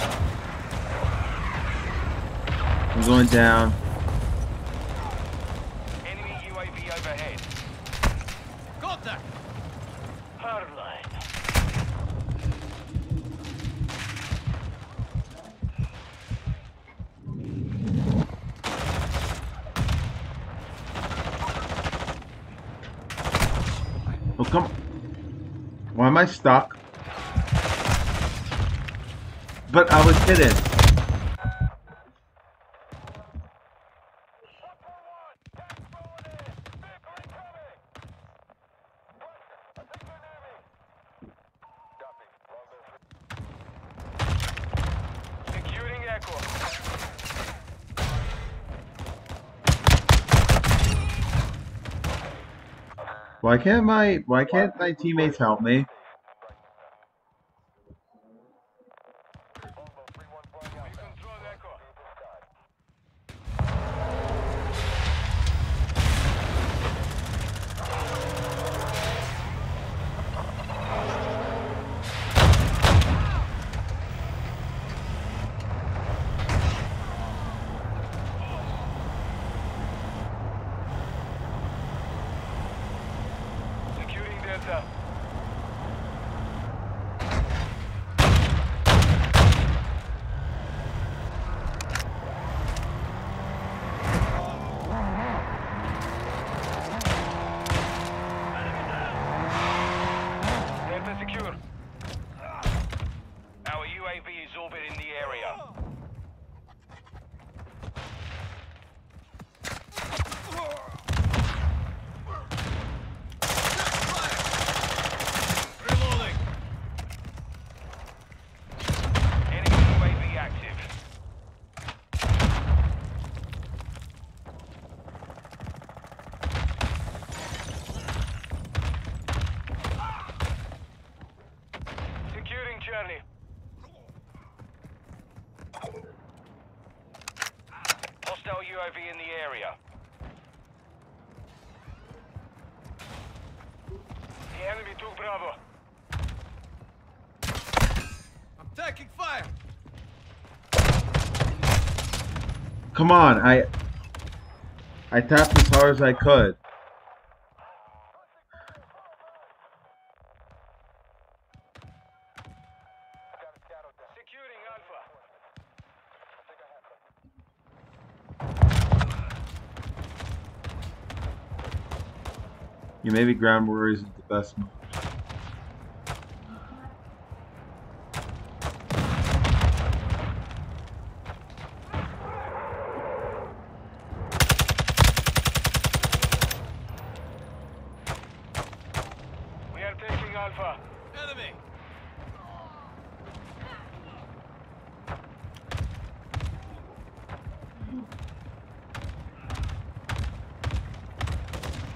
I'm going down. Enemy UAV overhead. Contact! Hardline. Oh, come on. Why am I stuck? But I was hidden. Securing aircraft. Why can't my teammates help me? We control aircraft. Securing Delta. Delta secure. Our UAV is orbiting the area. Reloading. Enemy UAV active. Securing Charlie. Hostile UAV in the area. The enemy took Bravo. I'm taking fire. Come on, I tapped as hard as I could. Securing Alpha. Yeah, maybe Ground War isn't the best move. We are taking Alpha. Enemy.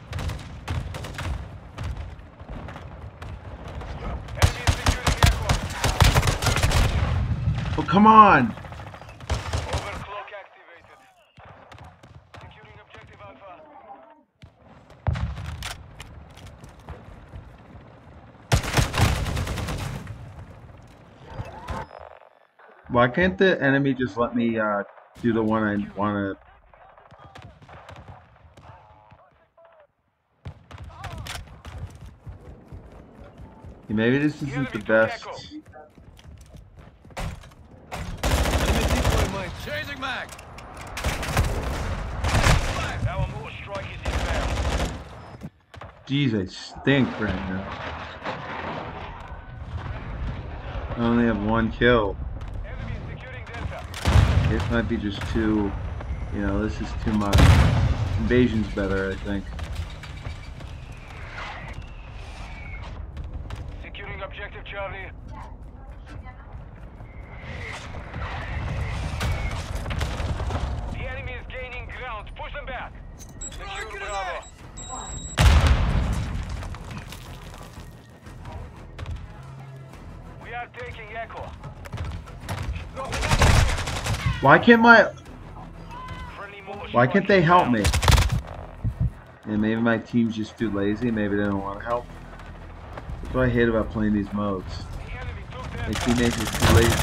Enemy is securing aircraft. come on! Overclock activated. Securing objective Alpha. Why can't the enemy just let me do the one I want to... Maybe this isn't the best. Changing mag. Our mortar strike is inbound. Jeez, I stink right now. I only have one kill. Enemy is securing Delta. This might be just too, you know, this is too much. Invasion's better, I think. Securing objective Charlie. The enemy is gaining ground. Push them back. Secure Bravo. We are taking Echo. Why can't Friendly mortar why can't strike they help inbound. me? And maybe my team's just too lazy, maybe they don't want to help. That's what I hate about playing these modes. The enemy took Delta. My teammates are too lazy.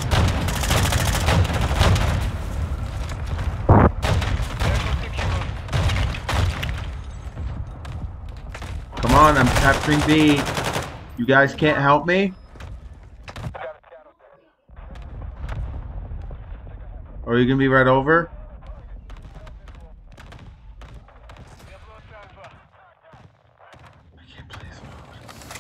Echo secured. Come on, I'm capturing B. You guys can't help me? Or are you gonna be right over? We have lost Alpha. I can't play this mode.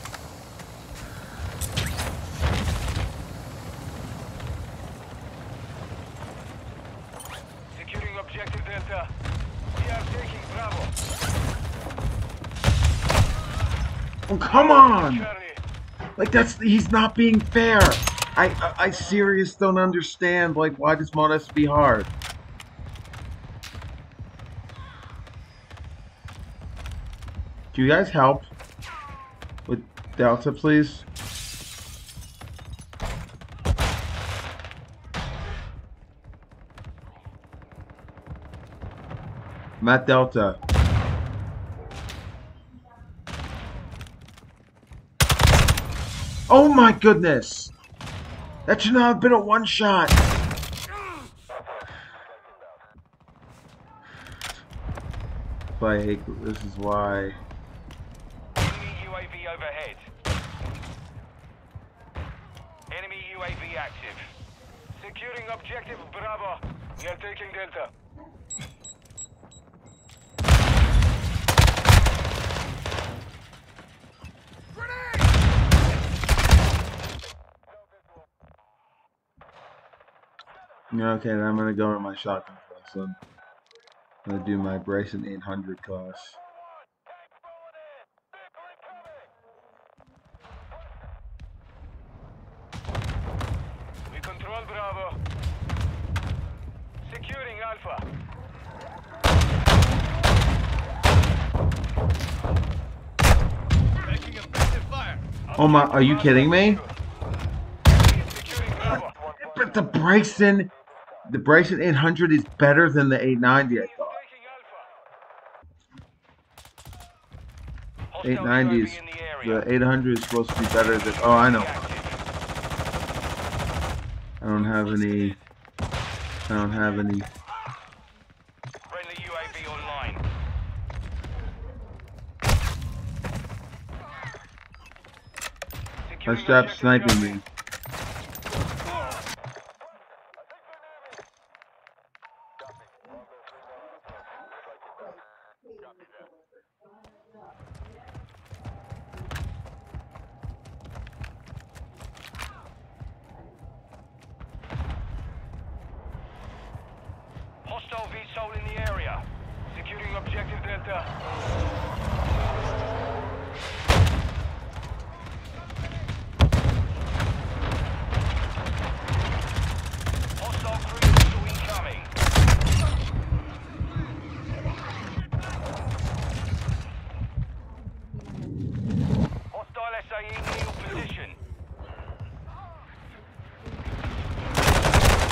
Securing objective Delta. We are taking Bravo. Oh, come on! Charlie. Like, he's not being fair. I serious don't understand, like, why this mod has to be hard. Do you guys help with Delta, please? I'm at Delta. Oh my goodness! That should not have been a one-shot! But I hate this is why. Enemy UAV overhead. Enemy UAV active. Securing objective Bravo. We are taking Delta. Yeah, okay, then I'm gonna go with my shotgun class. So I'm gonna do my Bryson 800 class. We control Bravo. Securing Alpha. Making effective fire. Oh my, are you kidding me? Securing Bravo. But the Bryson 800 is better than the 890, I thought. Taking Alpha. Hostile 890 is, UAV in the area. the 800 is supposed to be better than, oh I know. Active. I don't have any, Friendly UAV online. let's stop sniping me. Hostile VSOL in the area. Securing objective Delta. Hostile cruise missile incoming. Hostile SAE in your position.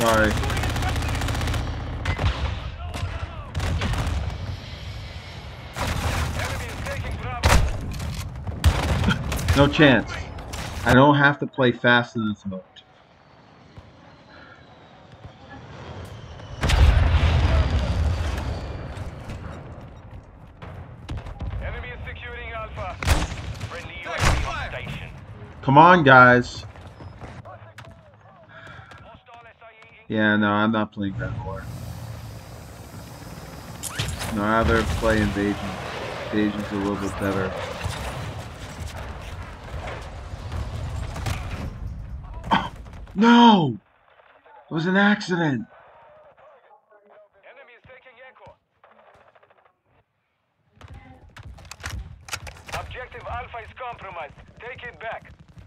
Sorry. Enemy is taking Bravo. No chance. I don't have to play fast in this mode. Enemy is securing Alpha. Friendly UAV on station. Come on, guys. Hostile SAE. Yeah, no, I'm not playing Ground War. No, I'd rather play Invasion. Invasion's a little bit better. Oh, no! It was an accident! Enemy is taking Echo. Objective Alpha is compromised. Take it back.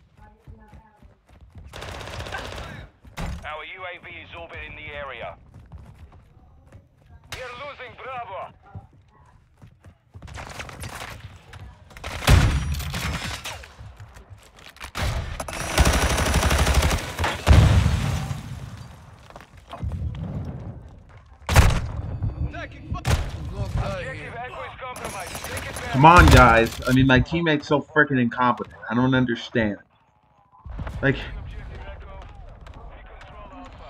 Our UAV is orbiting the area. We're losing Bravo. Objective Echo is compromised. Take it back. Come on, guys. I mean, my teammate's so freaking incompetent. I don't understand. Like, Objective Echo. We control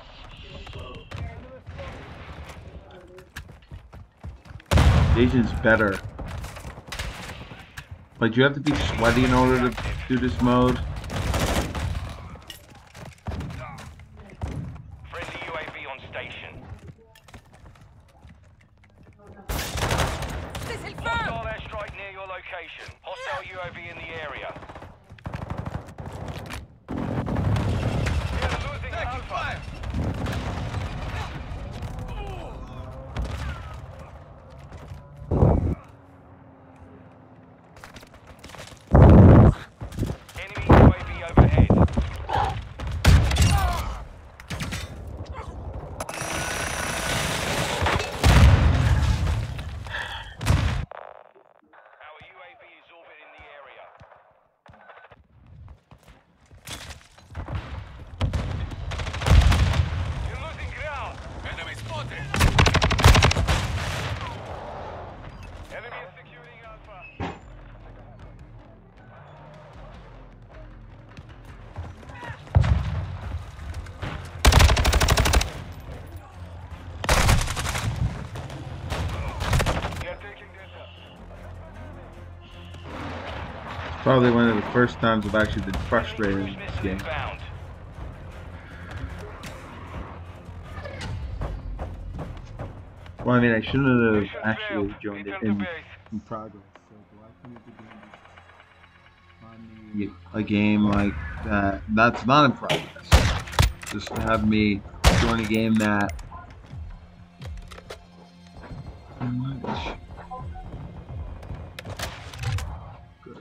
Alpha. Invasion's better. But you have to be sweaty in order to do this mode. Friendly UAV on station. Hostile airstrike near your location. Hostile UAV in the area. We're losing Alpha. Enemy UAV overhead. Our UAV is orbiting the area. You're losing ground. Enemy spotted. Enemy is securing Alpha. You're taking Delta. Probably one of the first times I've actually been frustrated in this game. Inbound. Well, I mean, I shouldn't have Mission actually failed. joined it Return to in base. progress. So do I need to join a game like that? That's not in progress. Just to have me join a game that. Good.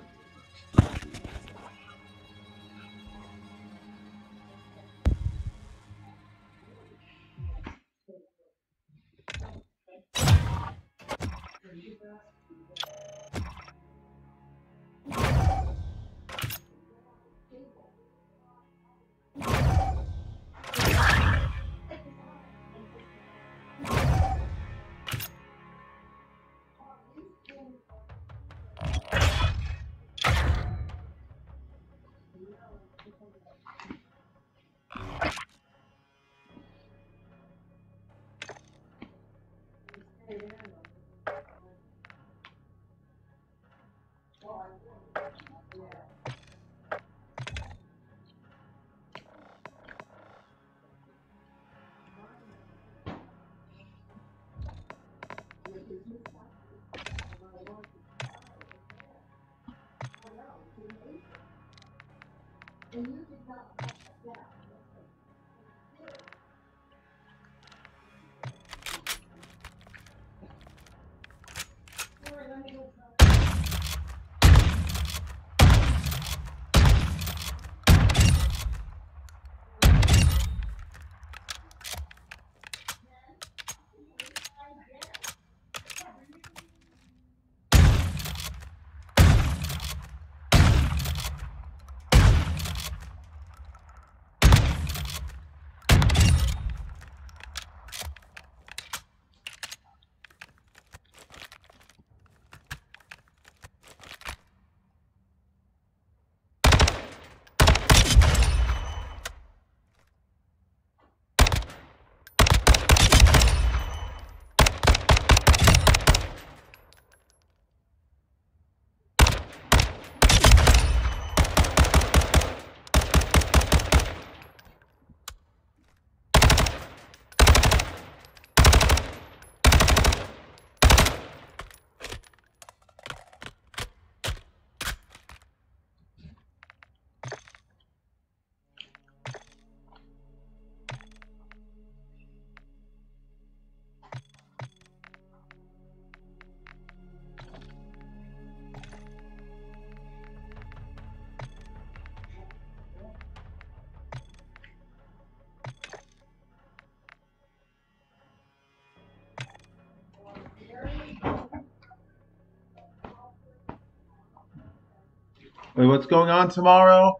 Wait, what's going on tomorrow?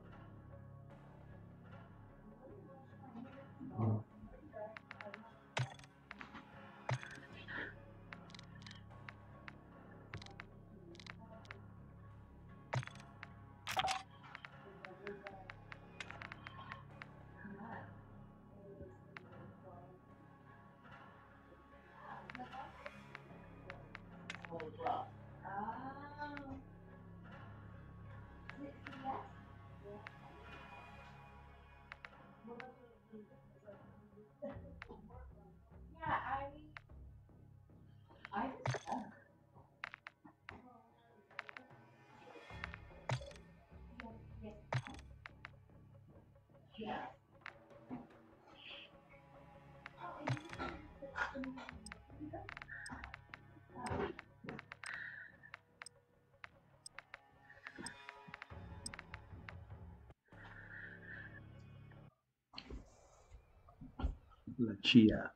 La Chia.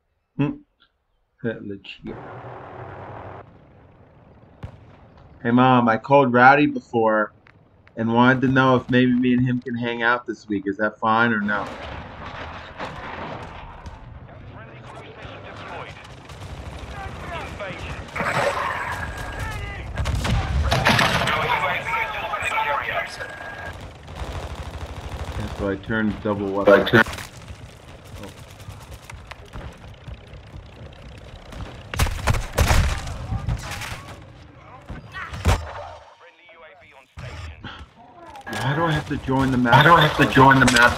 La Chia. Hey Mom, I called Rowdy before and wanted to know if maybe me and him can hang out this week. Is that fine or no? Friendly cruise missile deployed. Invasion. So I turned double weapon. Why do I have to join the map? I don't have to join the map.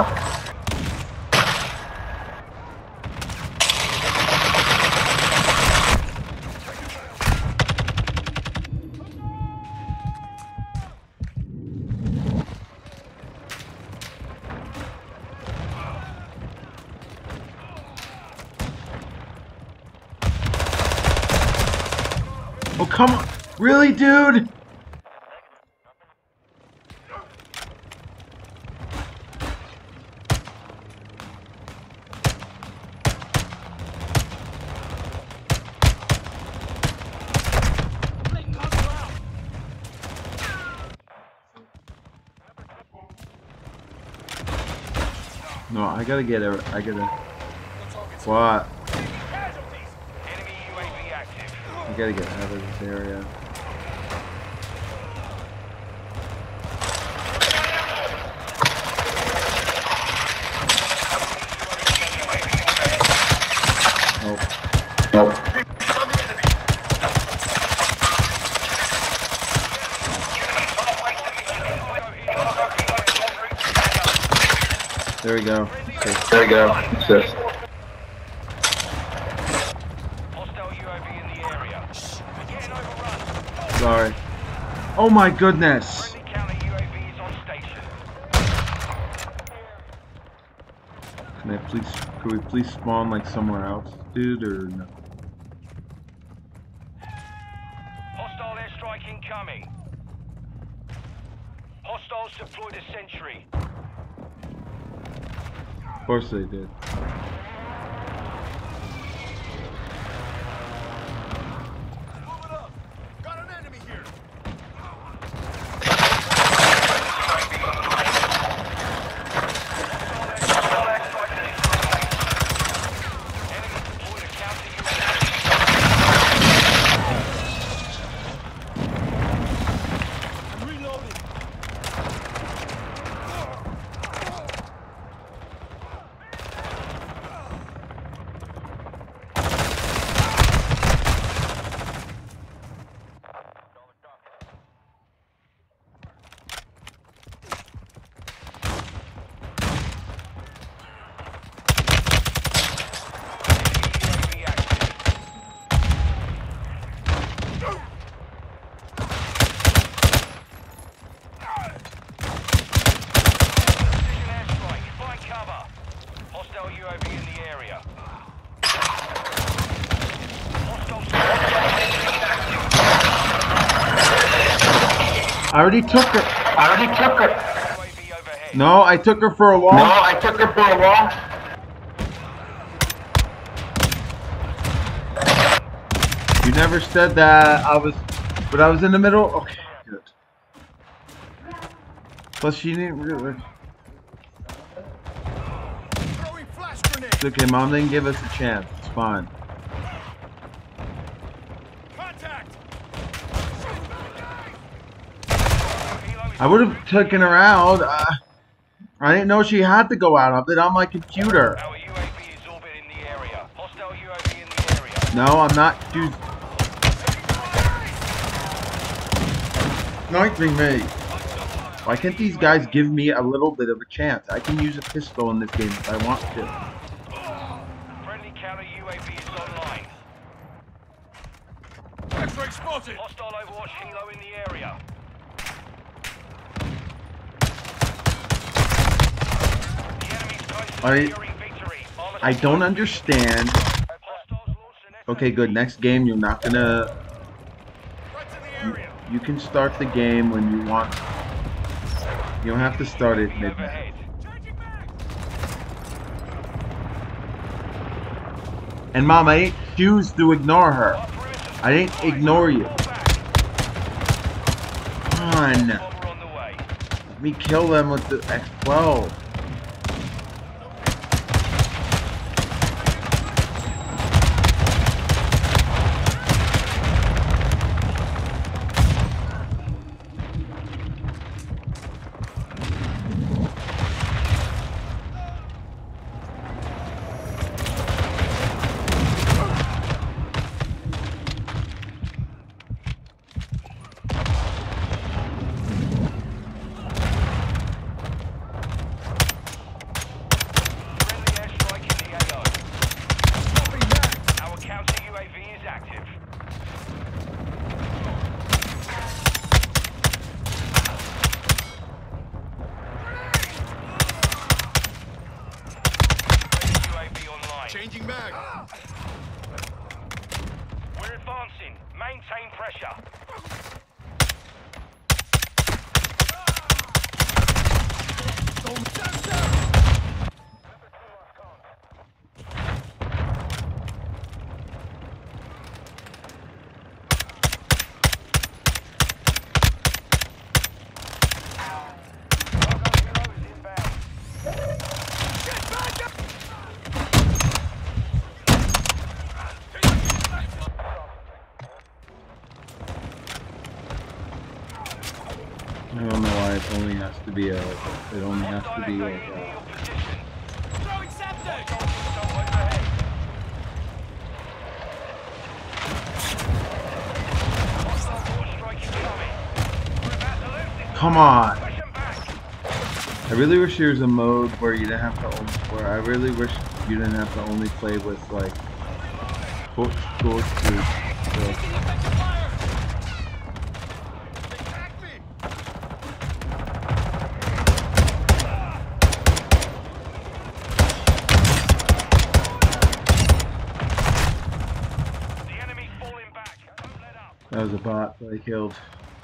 Oh, come on. Really, dude? No, I gotta get it. I gotta. What? Enemy UAV active. I gotta get out of this area. Nope. There we go. There we go. Just. Hostile UAV in the area. Getting overrun. Sorry. Oh my goodness. Friendly counter UAV is on station. Can I please? Could we please spawn like somewhere else, dude, or no? Hostile airstrike incoming. Hostiles deployed a sentry. Of course they did. Got an enemy here. Enemy deployed a counter UAV. I'm reloading. UAV active. Precision airstrike. Find cover. Hostile UAV in the area. Hostile I already took her. UAV overhead. No, I took her for a walk. I took her for a walk. You never said that. But I was in the middle. Okay, good. Plus, she didn't really. Throwing flash grenade. It's okay, Mom didn't give us a chance. It's fine. Contact. I would have taken her out. I didn't know she had to go out of it on my computer. Our UAV is orbiting the area. Hostile UAV in the area. No, I'm not choosing. Sniping me. Why can't these guys give me a little bit of a chance? I can use a pistol in this game if I want to. Friendly counter UAV is online. X-ray spotted. Hostile Overwatch Helo in the area. The enemy's close to securing victory. I don't understand. Hostiles launched an Okay, good. Next game, you're not gonna. Right in the area. You can start the game when you want. You don't have to start at midnight. overhead. Changing back. And Mom, I didn't choose to ignore her. I didn't ignore you. Come on. Bomber on the way. Let me kill them with the X12. Friendly airstrike in the AO. Dropping back. Our counter UAV is active. UAV online. Changing mag. We're advancing. Maintain pressure. I don't know why it only has to be a. It only has to be like Your position. Throwing septic. Hostile overhead. Hostile war strike incoming. We're about to lose this. Come on. Push 'em back. I really wish there was a mode where you didn't have to. Where I really wish you didn't have to only play with like. Attack me. The enemy's falling back. Don't let up. That was a bot that I killed.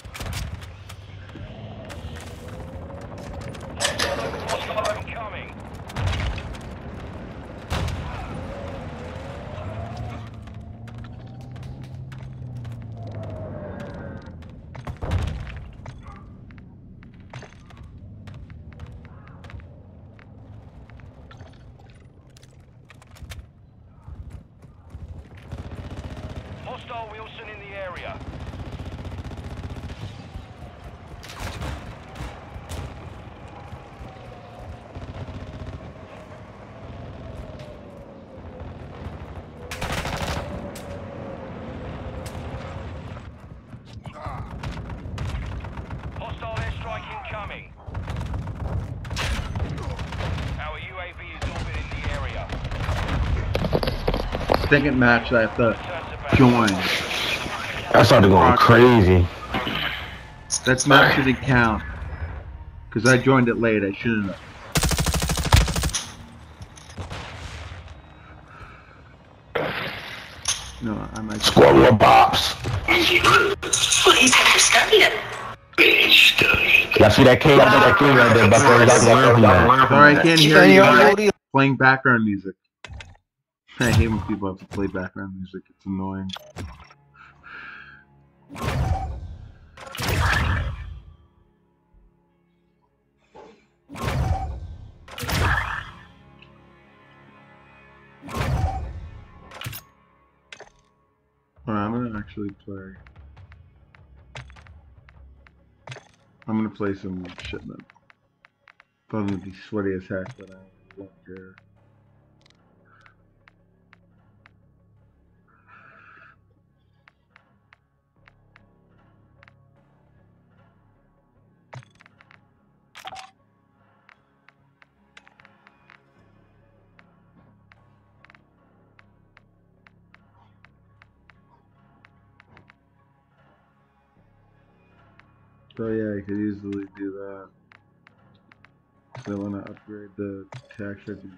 Hostile incoming. Hostile Wilson in the area. Hostile airstrike incoming. Our UAV is orbiting the area. Second match that I have to Return to base. join. I started going crazy. That match didn't count. Because I joined it late, I shouldn't have. No, I might. Squad war bops. Y'all see that kid? That kid right there, Bucko. Y'all can learn from that. Sorry, I can't hear you. Playing background music. I hate when people have to play background music. It's annoying. actually play. I'm gonna play some Shipment. Probably be sweaty as heck, but I don't care. So yeah, I could easily do that. So I want to upgrade the tax record.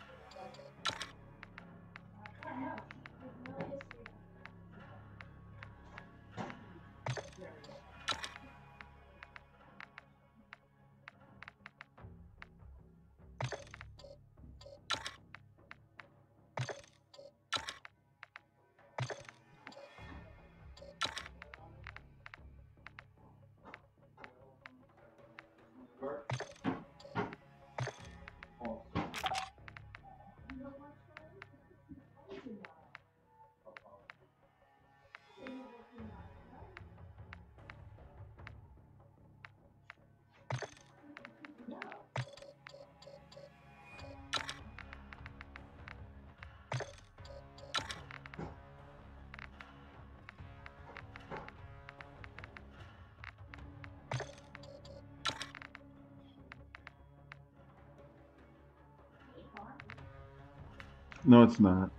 No, it's not.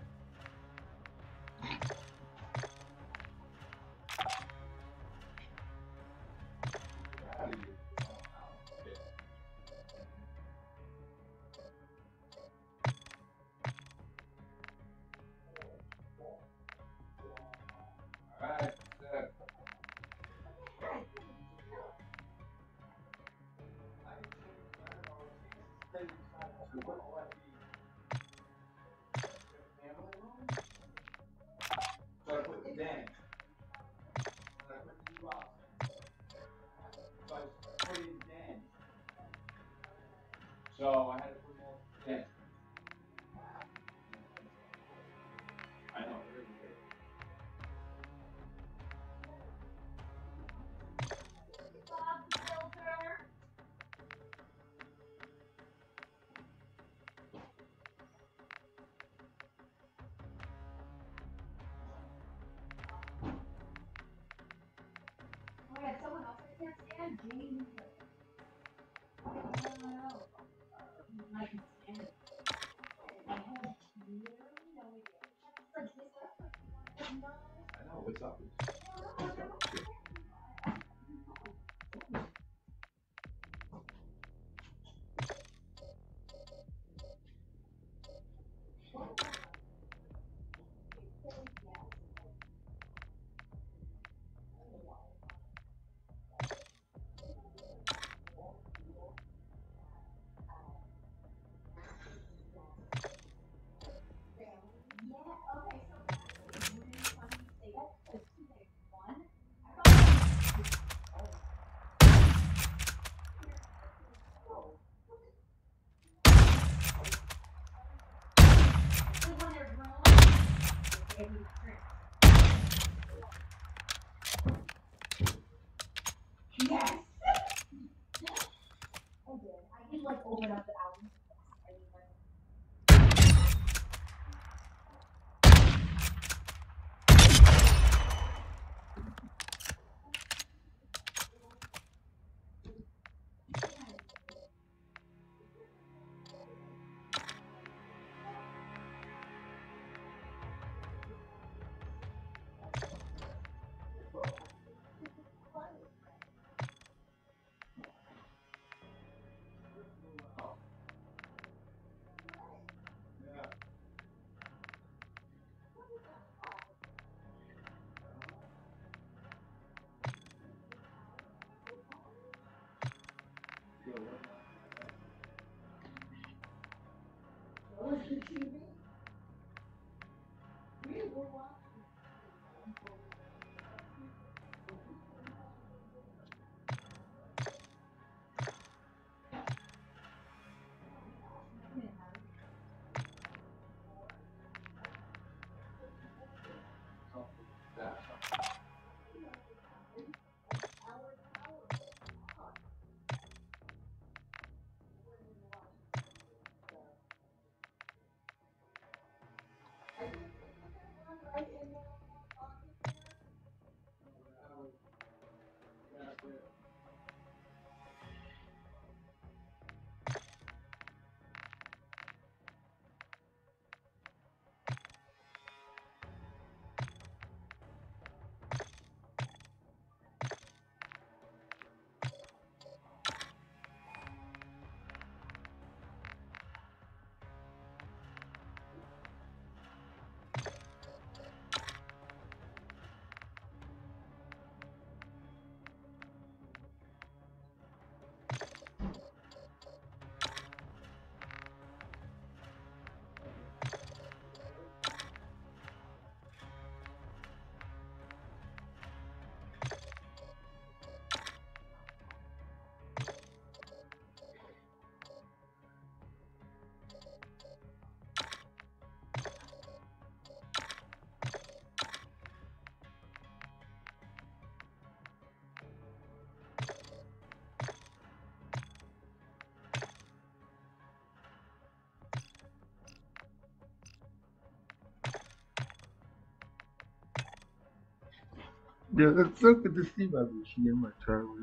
dude. It's so good to see my machine, my Charlie.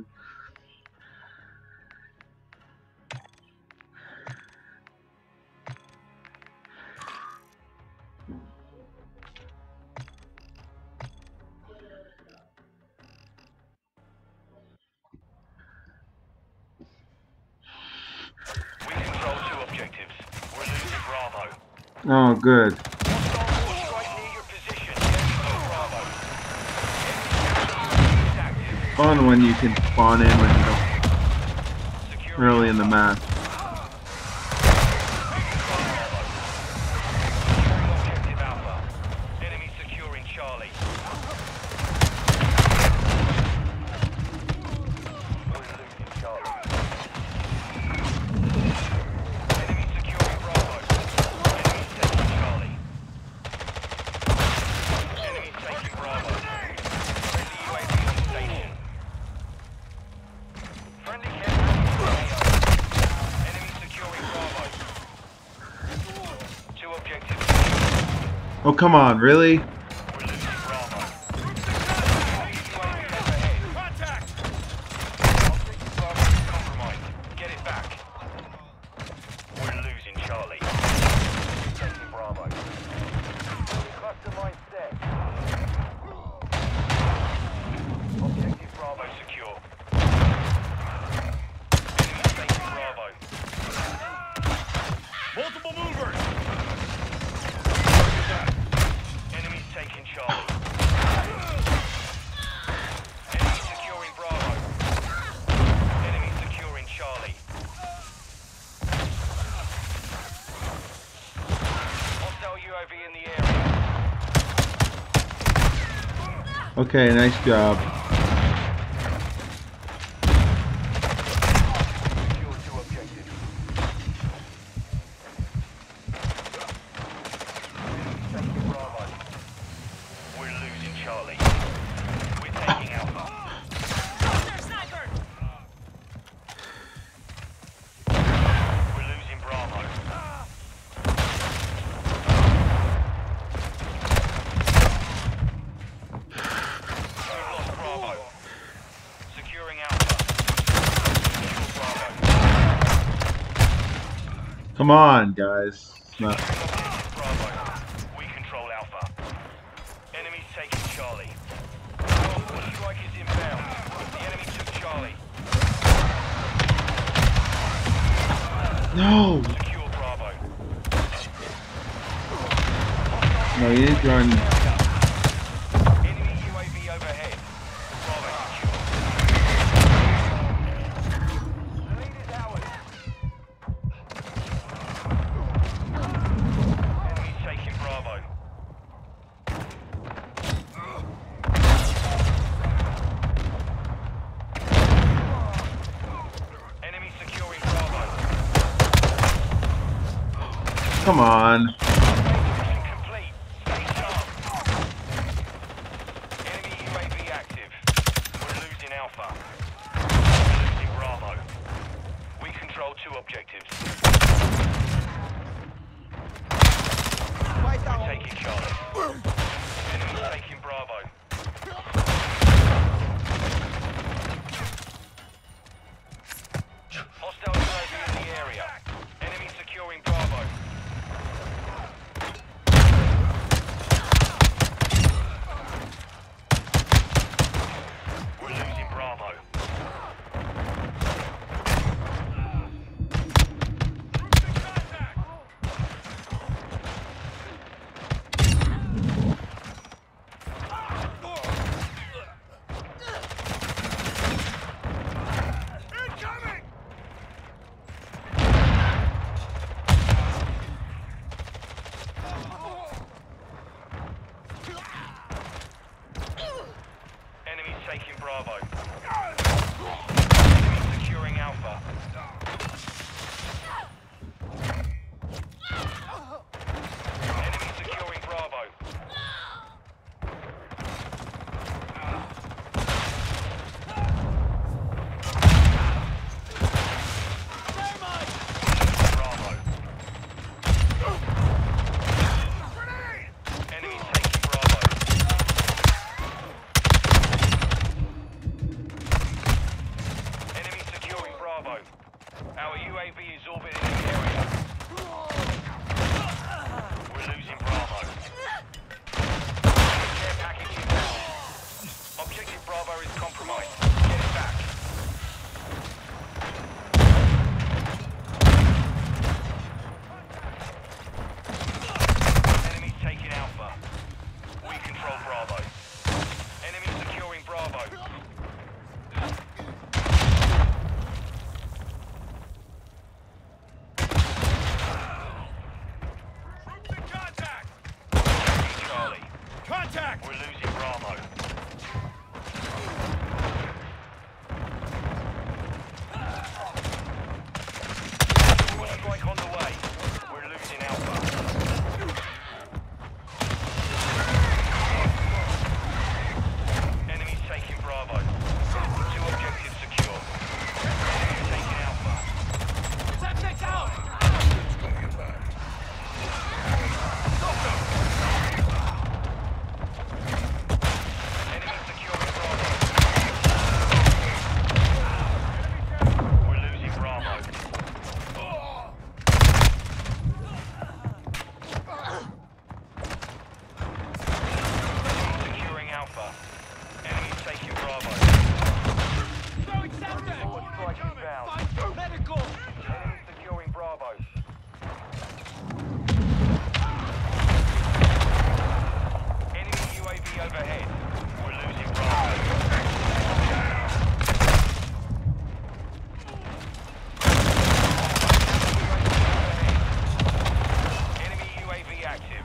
We control 2 objectives. We're losing Bravo. Oh, good. Hostile force strike near your position. Enemy Bravo. Enemy is active. Fun when you can spawn in when you don't Securing early in the match. Securing objective Alpha. Enemy securing Charlie. We're losing Charlie. Enemy securing Bravo. Enemy taking Charlie. Enemy taking Bravo. Friendly UAV on station. Friendly enemy securing Bravo. 2 objectives. Oh, come on, really? We're losing Bravo. UAV overhead. Contact! Objective Bravo is compromised. Get it back. We're losing Charlie. Taking Bravo. Cluster mine set. Objective Bravo secure. Enemy taking Bravo. Multiple movers! Enemies taking Charlie. Enemy securing Bravo. Enemy securing Charlie. Hostile UAV in the area. Okay, nice job. Secure 2 objectives. Taking Bravo. We're losing Charlie. We're taking Alpha. We're losing Bravo. We've lost Bravo. Securing Alpha. Secure Bravo. Come on, guys. It's not. Objective Bravo. We control Alpha. Enemies taking Charlie. Force strike is inbound. The enemy took Charlie. No! Secure Bravo. No, you need to run. Enemy UAV overhead. Bravo secure. The lead is ours. Enemy taking Bravo. Enemy securing Bravo. Come on. Mission complete. Stay sharp. Enemy UAV active. We're losing Alpha. We're losing Bravo. We control 2 objectives. We're taking Charlie. Enemy taking Bravo. Hostile UAV in the area. Enemy securing Bravo. We're losing Bravo. Our UAV is orbiting the area. We're losing Bravo. Care package inbound. Objective Bravo is compromised. Get it back. Enemies taking Alpha. We control Bravo. Enemy securing Bravo. Troops in contact! Charlie. Contact! We're losing Bravo. Strike on the way. We're losing Alpha. Enemies taking Bravo. Two objectives secure. Enemies taking Alpha. Subject out! Enemy securing Bravo. We're losing Bravo. Securing Alpha. Enemies taking Bravo. Throwing septic! Forward strike inbound. Find medical! Enemy securing Bravo. Enemy UAV overhead. We're losing Bravo. Enemy UAV active.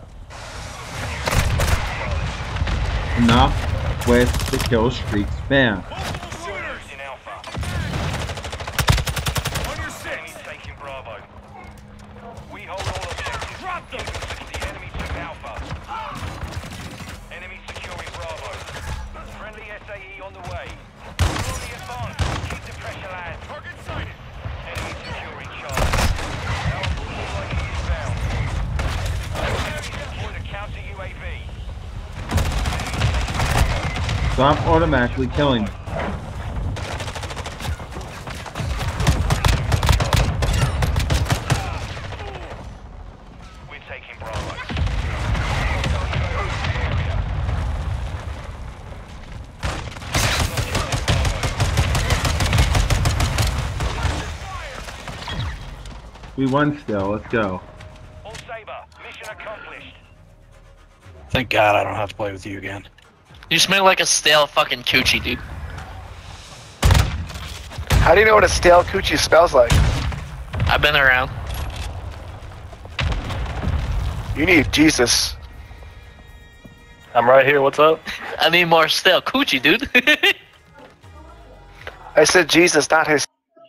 Enough with the kill streak spam. Multiple We're shooters! losing Alpha. On your Enemy six! taking Bravo. We hold all objectives. Drop them! The enemy took Alpha. Enemy securing Bravo. Friendly SAE on the way. We're on the advance. Keep the pressure land. Target sighted! Enemy securing Charlie. Our strike inbound. Enemy deployed a counter UAV. Stop automatically killing. We're taking Bravo. We won still. Let's go. All Saber, mission accomplished. Thank God I don't have to play with you again. You smell like a stale fucking coochie, dude. How do you know what a stale coochie smells like? I've been around. You need Jesus. I'm right here, what's up? I need more stale coochie, dude. I said Jesus, not his.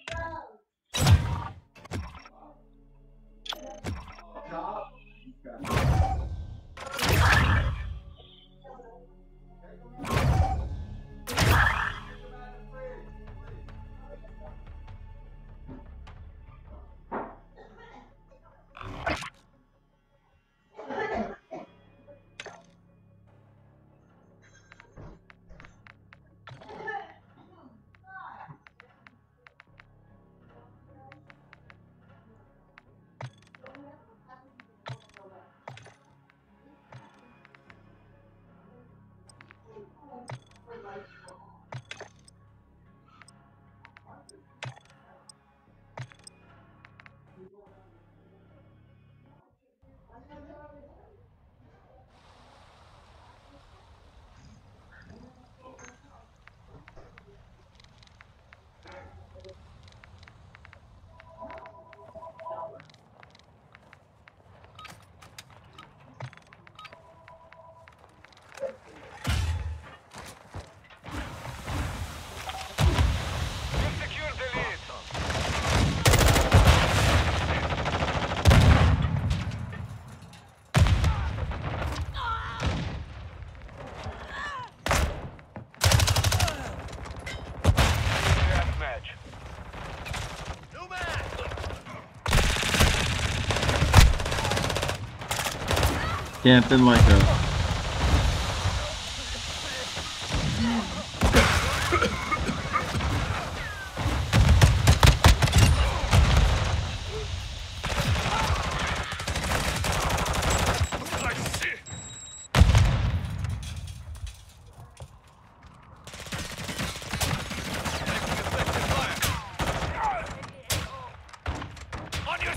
Camping like a...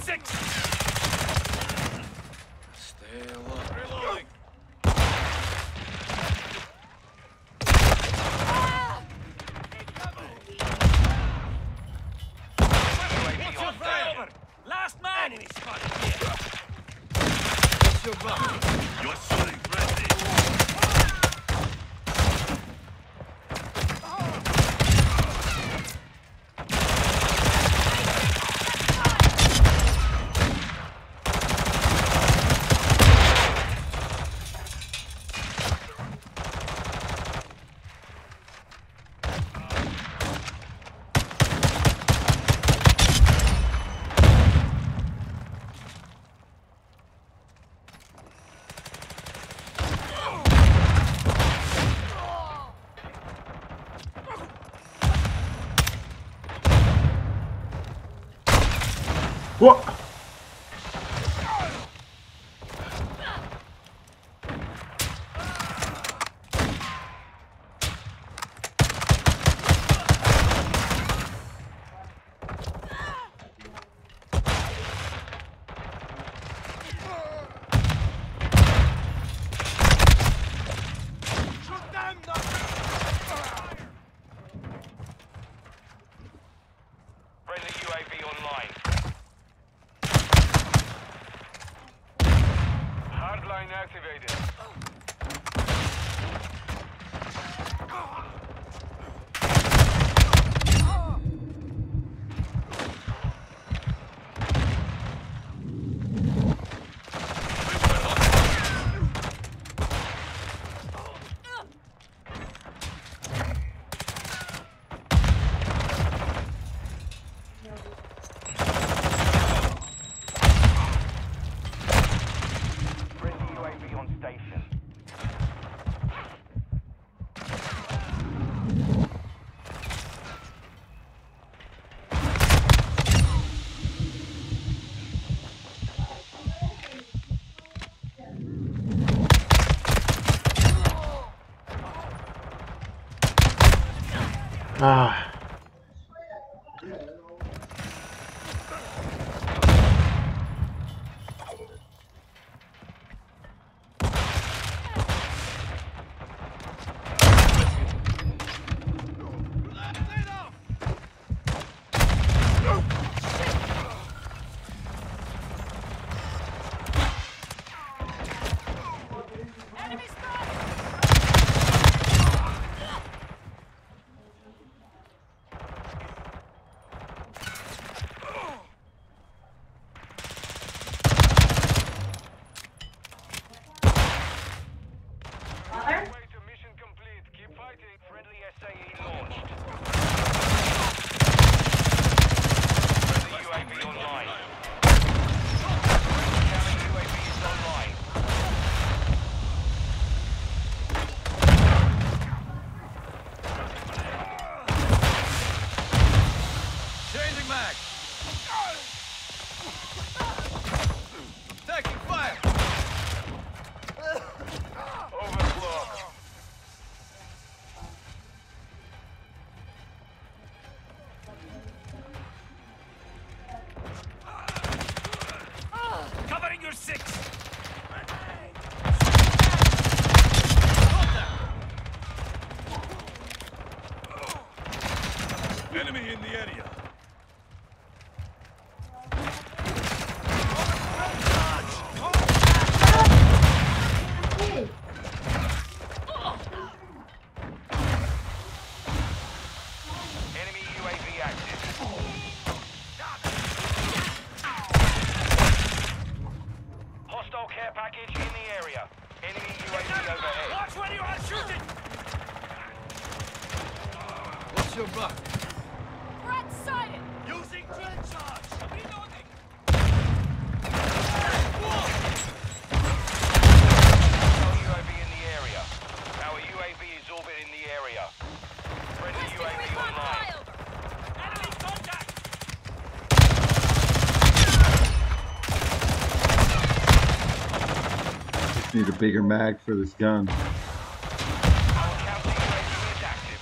six! Stay alert. Reloading. What's your fire? Last man! Enemy spotted here. What's your buck? You're shooting friendly. What? Friendly UAV online. Hardline activated. Friendly UAV on station. Ah. Way to mission complete. Keep fighting. Friendly SAE launched. Friendly UAV online. Counter UAV is online. Changing mag. Taking fire. Overclock. Covering your six. Enemy in the area. Enemy UAV active. Hostile care package in the area. Enemy UAV overhead. Watch when you are shooting. What's your buck? Rat sighted! Using drill charge. Reloading. Hostile UAV in the area. Our UAV is orbiting the area. Friendly UAV online. Enemy contact. Just need a bigger mag for this gun. Our counter UAV is active.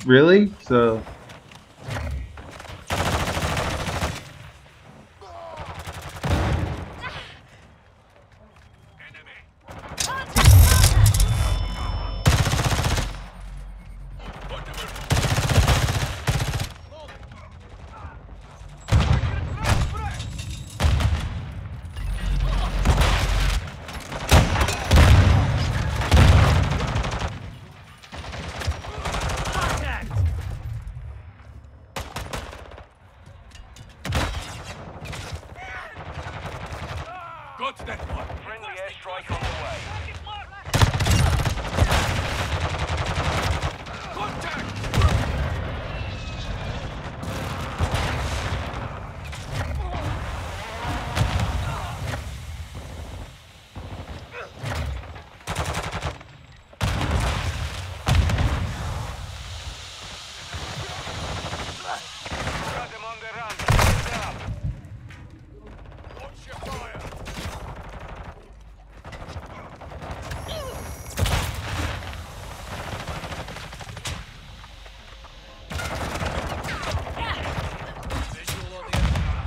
Really? So. Got that one. Friendly airstrike on the way. Contact! Got them on the run. Get up. Watch your fire! Visual on the enemy.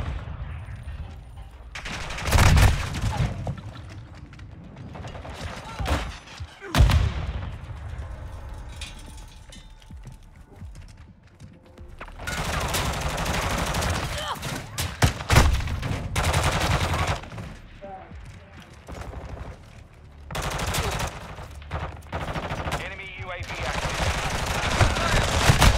Enemy UAV active.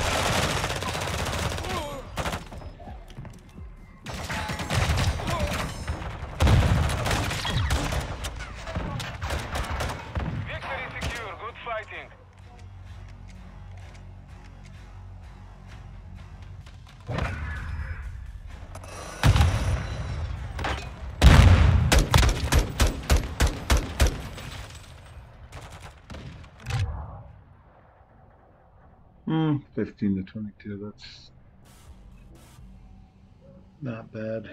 Victory secure. Good fighting. Hmm, 15 to 22. That's not bad.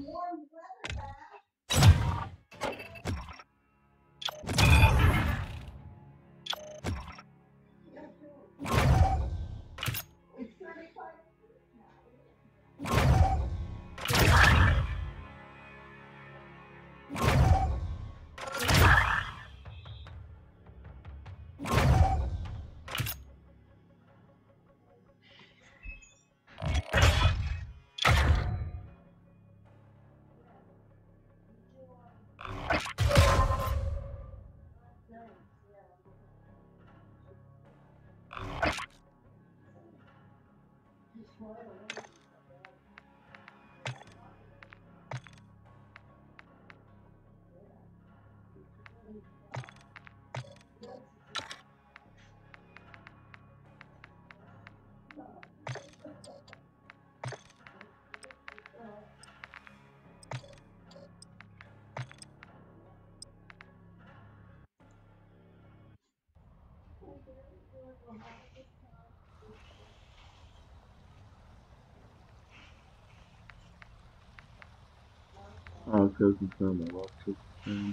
Oh, okay, confirmed. I lost it. Confirmed.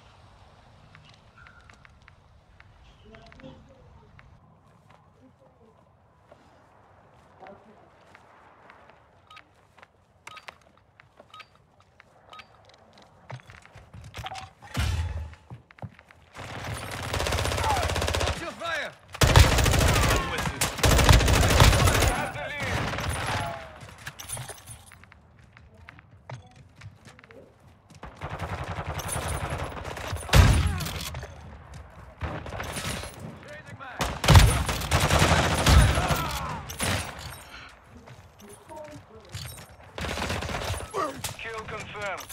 Watch your fire! I'm with you. Have the lead. Raising back. Kill confirmed.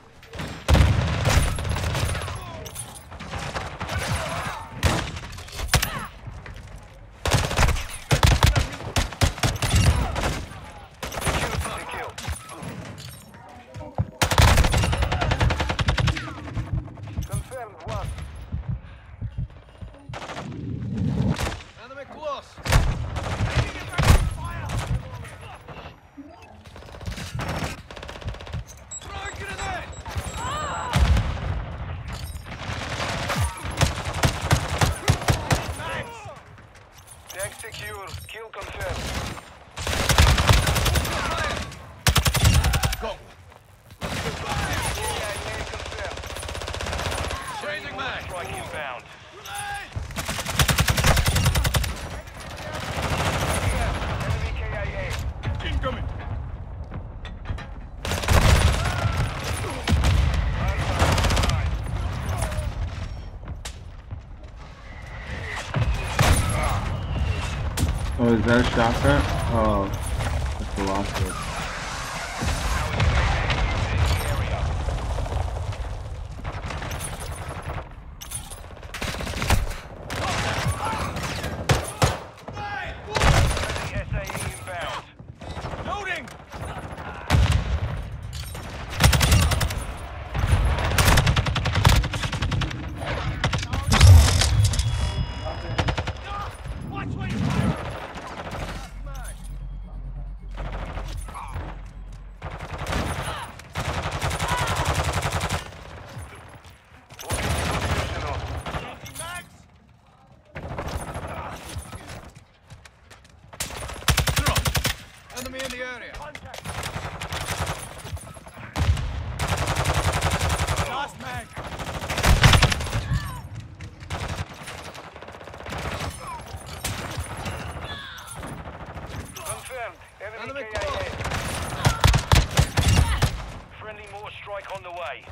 Secure the kill. Confirmed one. Enemy close. Throwing grenade! Oh, is that a shotgun? Oh, that's the last one. Enemy in the area. Last man. Confirmed. Enemy KIA. Friendly mortar strike on the way.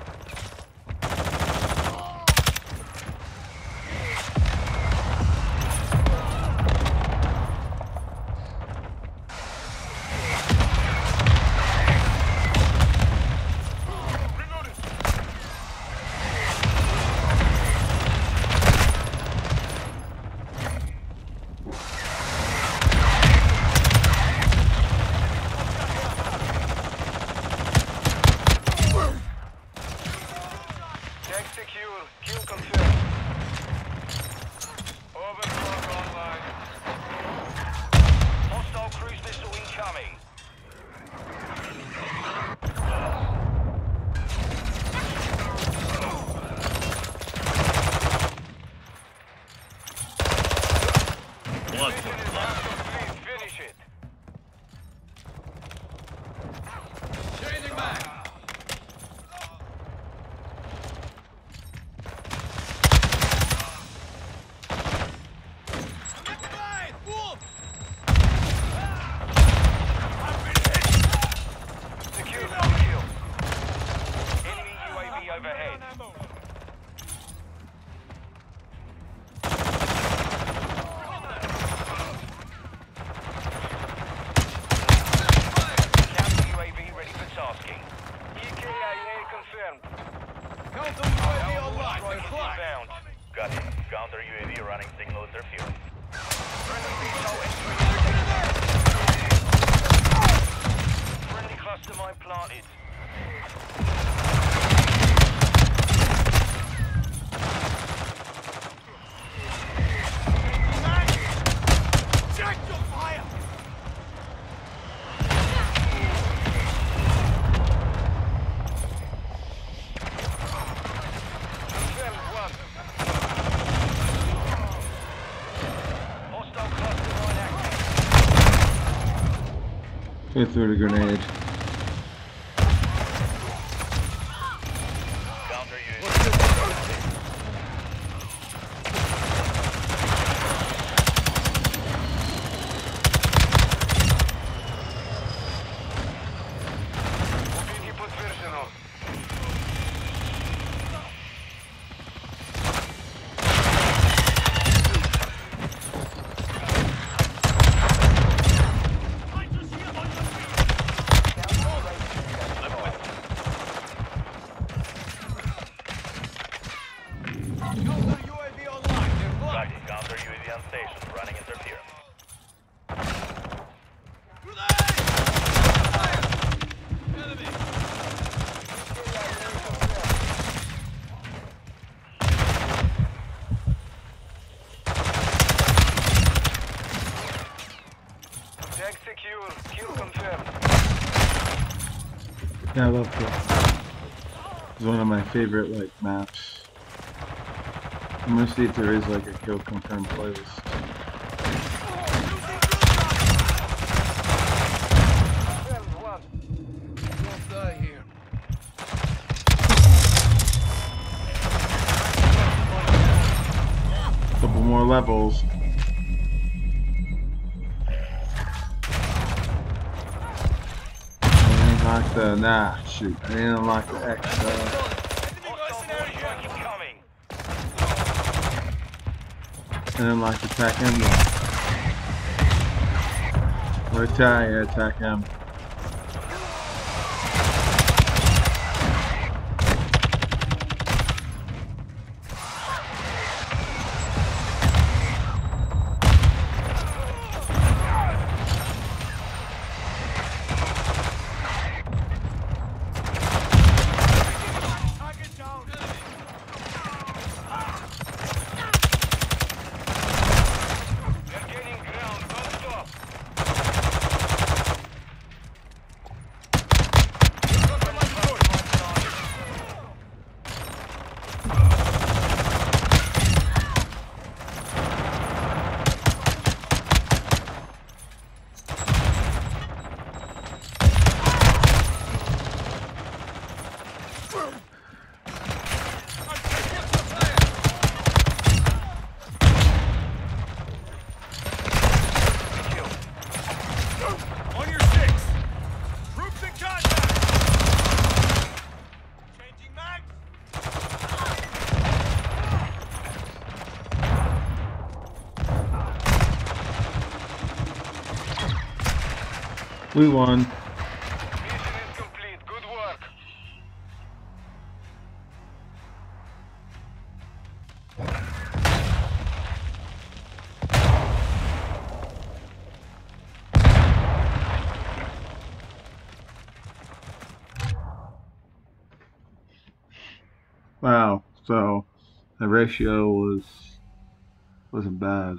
Tag secure. Kill confirmed. Overclock online. Hostile cruise missile incoming. Mission is not complete. Finish it. Changing back. Secure one kill. Enemy UAV overhead. Counter UAV ready for tasking. EKIA confirmed. Counter UAV online. Strike is inbound. Got it. Counter UAV running signal interference. Friendly missile entering. Friendly cluster mine planted. Check your fire. Confirmed one. Hostile cluster mine active. He threw the grenade. Counter UAV. Убейте подтверждено. Counter UAV online. They're Got blocked. it. Counter UAV on station running interference. Enemy. Tag secure. Kill confirmed. Yeah, I love this. It's one of my favorite like maps. I'm gonna see if there is like a kill confirm playlist. Confirmed one. Don't die here. Couple more levels. I didn't unlock the shoot. I didn't unlock the X. Hostile mortar strike incoming. I didn't unlock the attack envelope. Or attack him. We won. Mission is complete. Good work. Wow. So the ratio wasn't bad.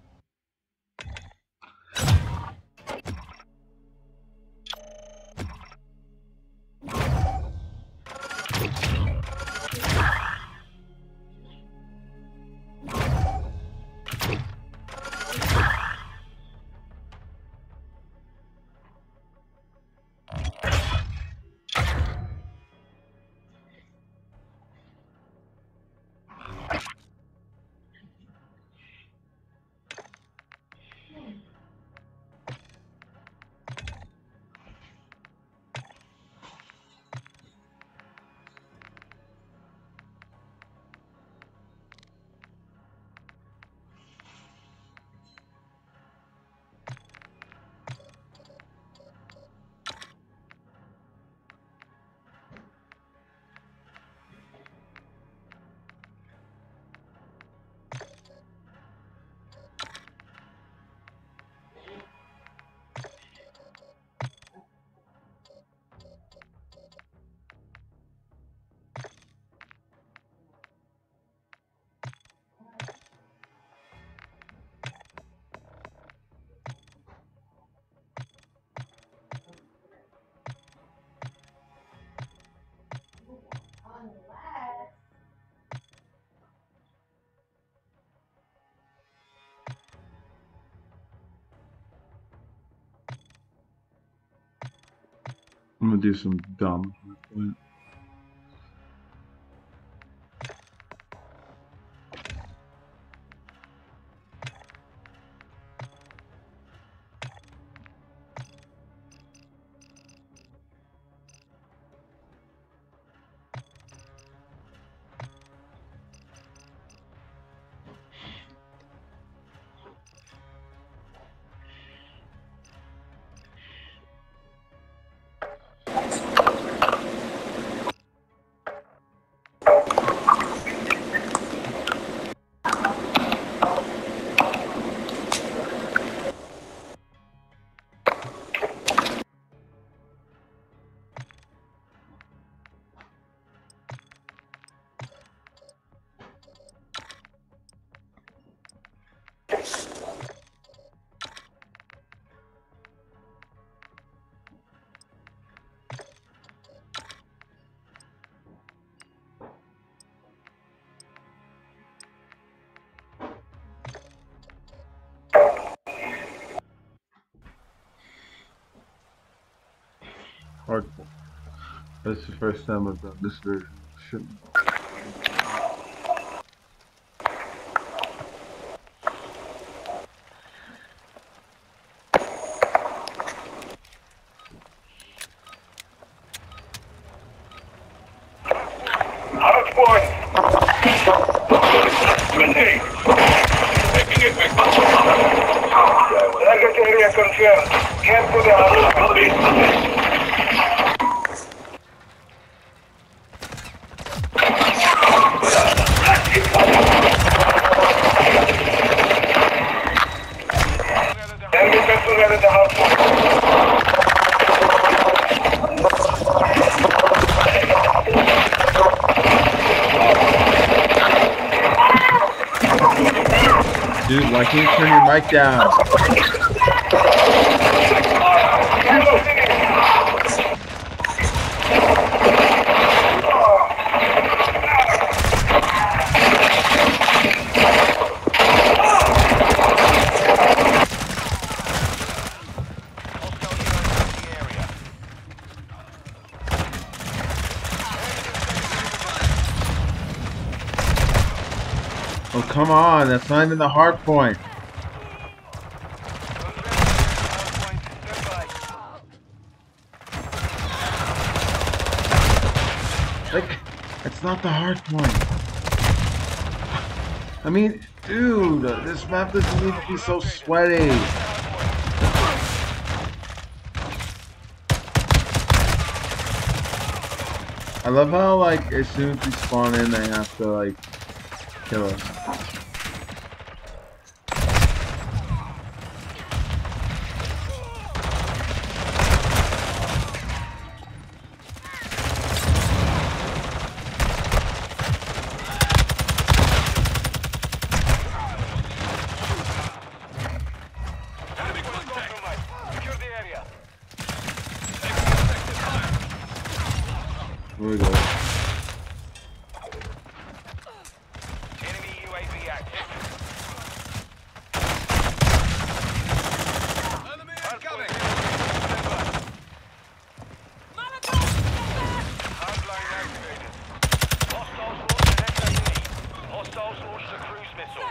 I'm gonna do some dumb. Hardcore. That's the first time I've done this version. Shouldn't. Target area confirmed. Dude, why can't you turn your mic down? Oh, come on, that's not even the hard point. Like, it's not the hard point. I mean, dude, this map doesn't need to be so sweaty. I love how, like, as soon as we spawn in, they have to, like, kill us. Here we go. Enemy UAV active. Enemy incoming. Hardline activated. Hostiles launched an SAE. Hostiles launched a cruise missile.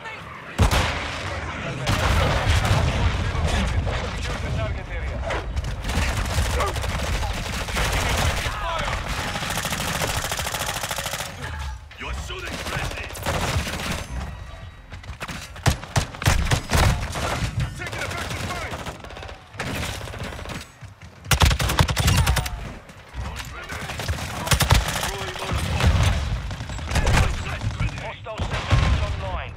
Secure the target area. You're shooting friendly. Taking effective fire. Hostile sentries online.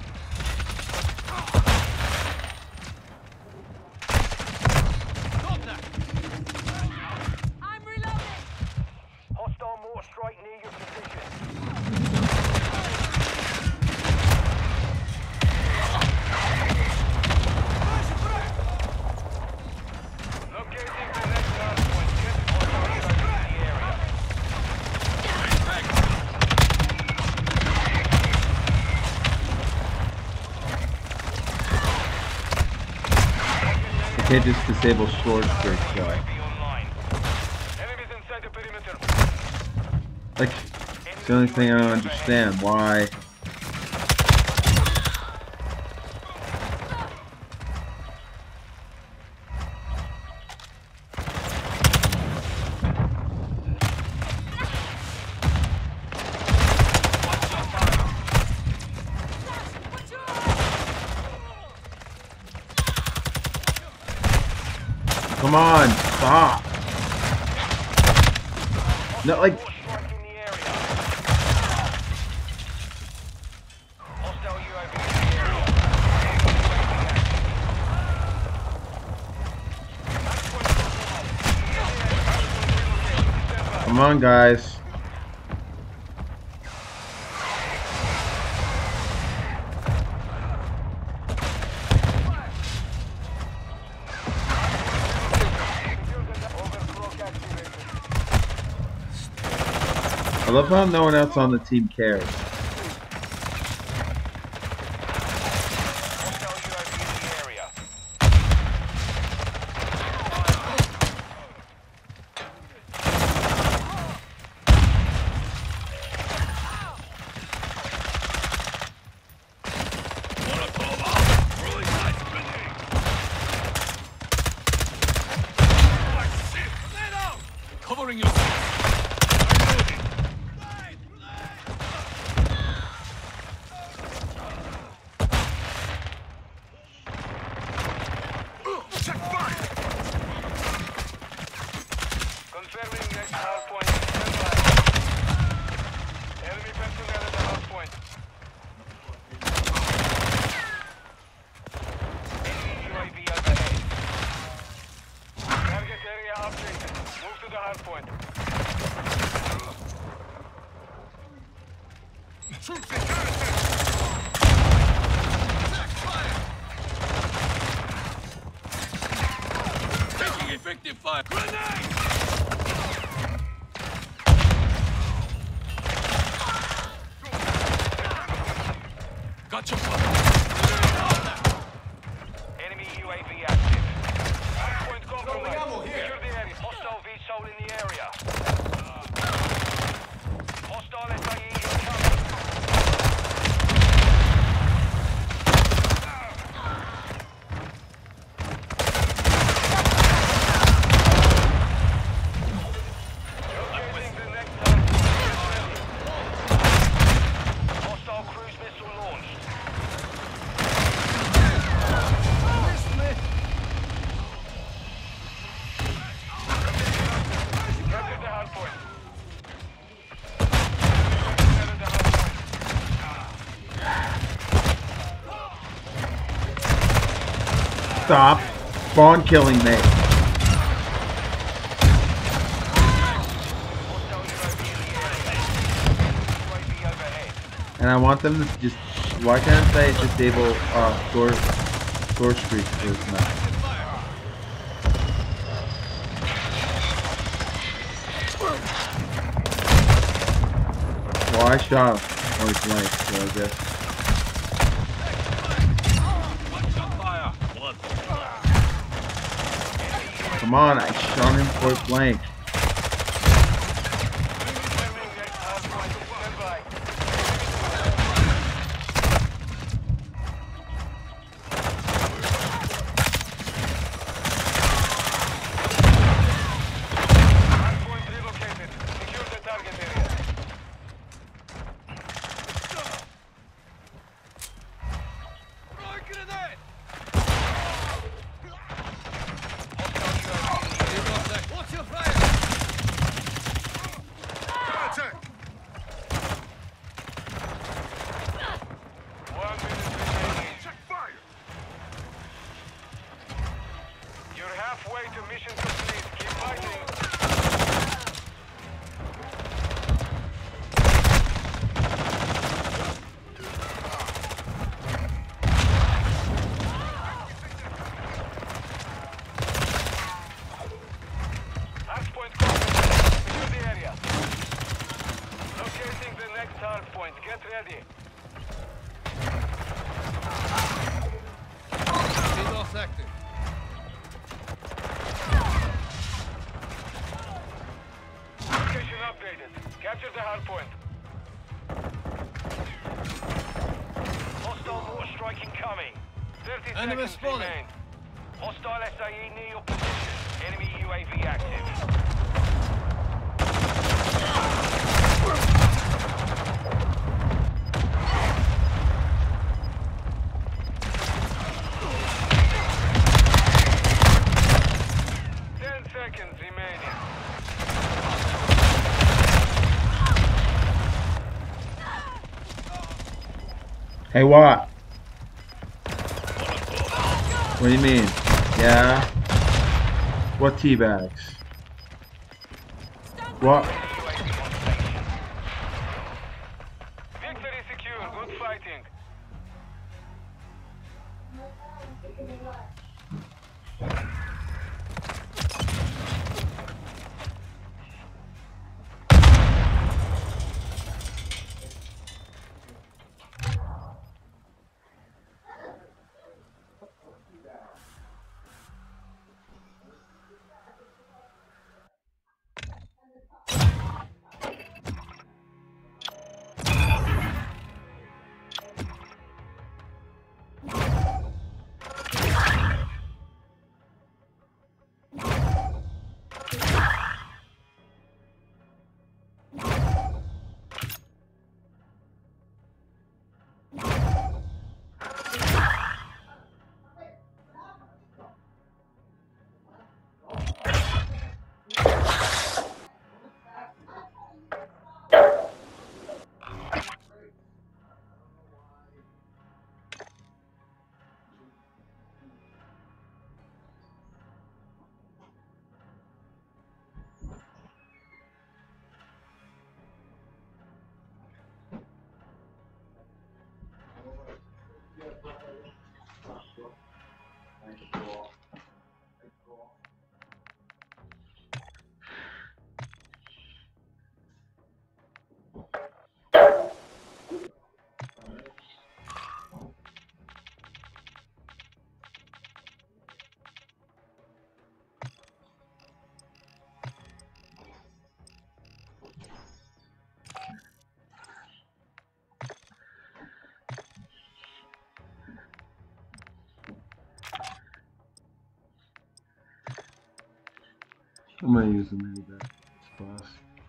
I'm reloading. Hostile mortar strike near your position. Locating the next hard point. Get hostile UAV in the area. You can't just disable storage breaks, though. UAV online. Enemies inside the perimeter. Like, it's the only thing I don't understand. Why? Come on, stop. No, like, Strike in the area. Hostile UAV in the area. come on, guys. I love how no one else on the team cares. Hostile UAV in the area. Covering yourself. Check fire. point. Enemy UAV overhead. Target area updated. Move to the hard point. Troops in contact! Attack fire! Taking effective fire! Grenade! Gotcha! Enemy UAV active. Hard point compromised. Secure the area. Hostile VSOL in the area. Hostile SIE incoming. Locating the next target. Hostile cruise missile launched. Capture the hard point. Capture the hard point. Stop spawn killing me. Hostile UAV in the area. UAV overhead. And I want them to just, why can't they disable door streak for this map? Well, I shot point blank, so I guess. Come on, I shot him point blank. Hardpoint relocated. Secure the target area. What's your fire? Contact! 1 minute remaining. Check fire! You're halfway to mission complete. Keep fighting. Hardpoint covered. Secure the area. Locating the next hardpoint. Get ready. DDoS active. Location updated. Capture the hardpoint. Hostile mortar strike incoming. 30 Enemy seconds spotted. remain. Hostile SIE near your position. Enemy UAV active. Seconds remaining. Hey, what? What do you mean? Yeah? What tea bags? What? Victory secure. Good fighting. I'm gonna use the mini back class.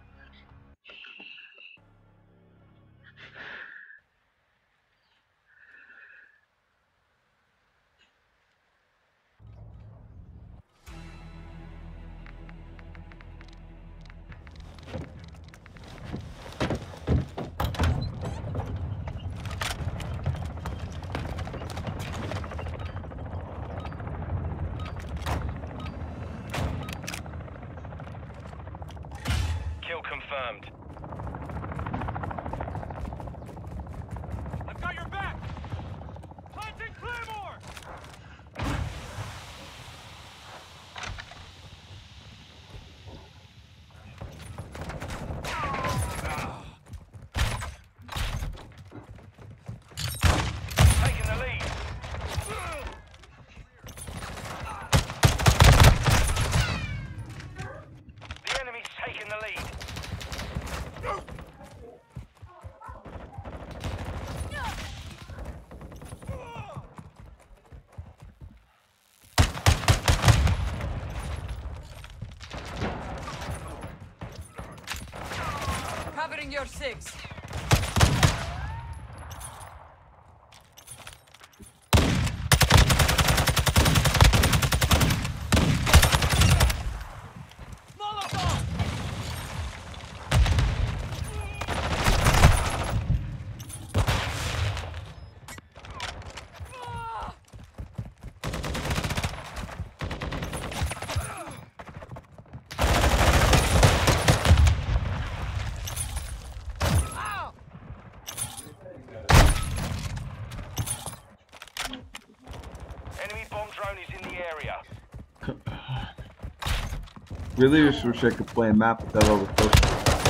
Kill confirmed. I've got your back! Planting Claymore! Taking the lead. The enemy's taking the lead. Covering your six. Molotov! Enemy bomb drone is in the area. Really just wish I could play a map without all the push.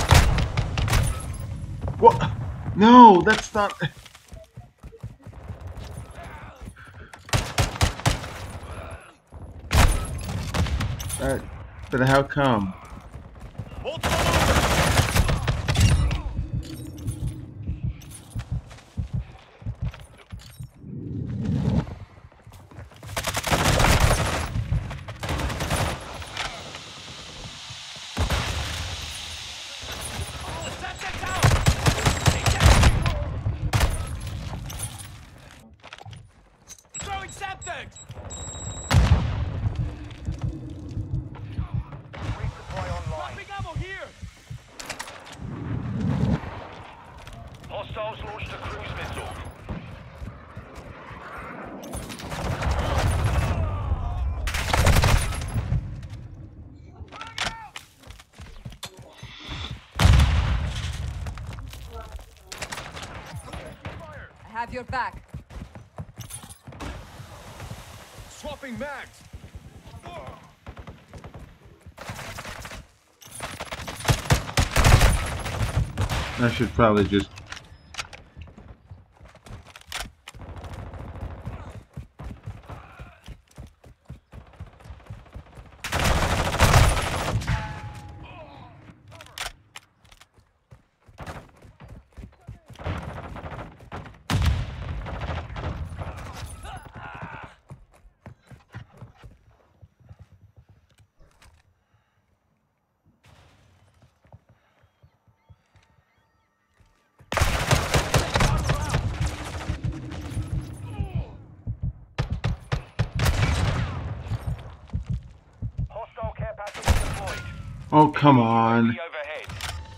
What? No, that's not. But how come? Hold them over! Set that down! Throwing septic! Resupply online. Dropping ammo here! Hostiles launched a cruise missile. I have your back. Swapping mags! I should probably just. Hostile care package deployed. Oh, come on. UAV overhead.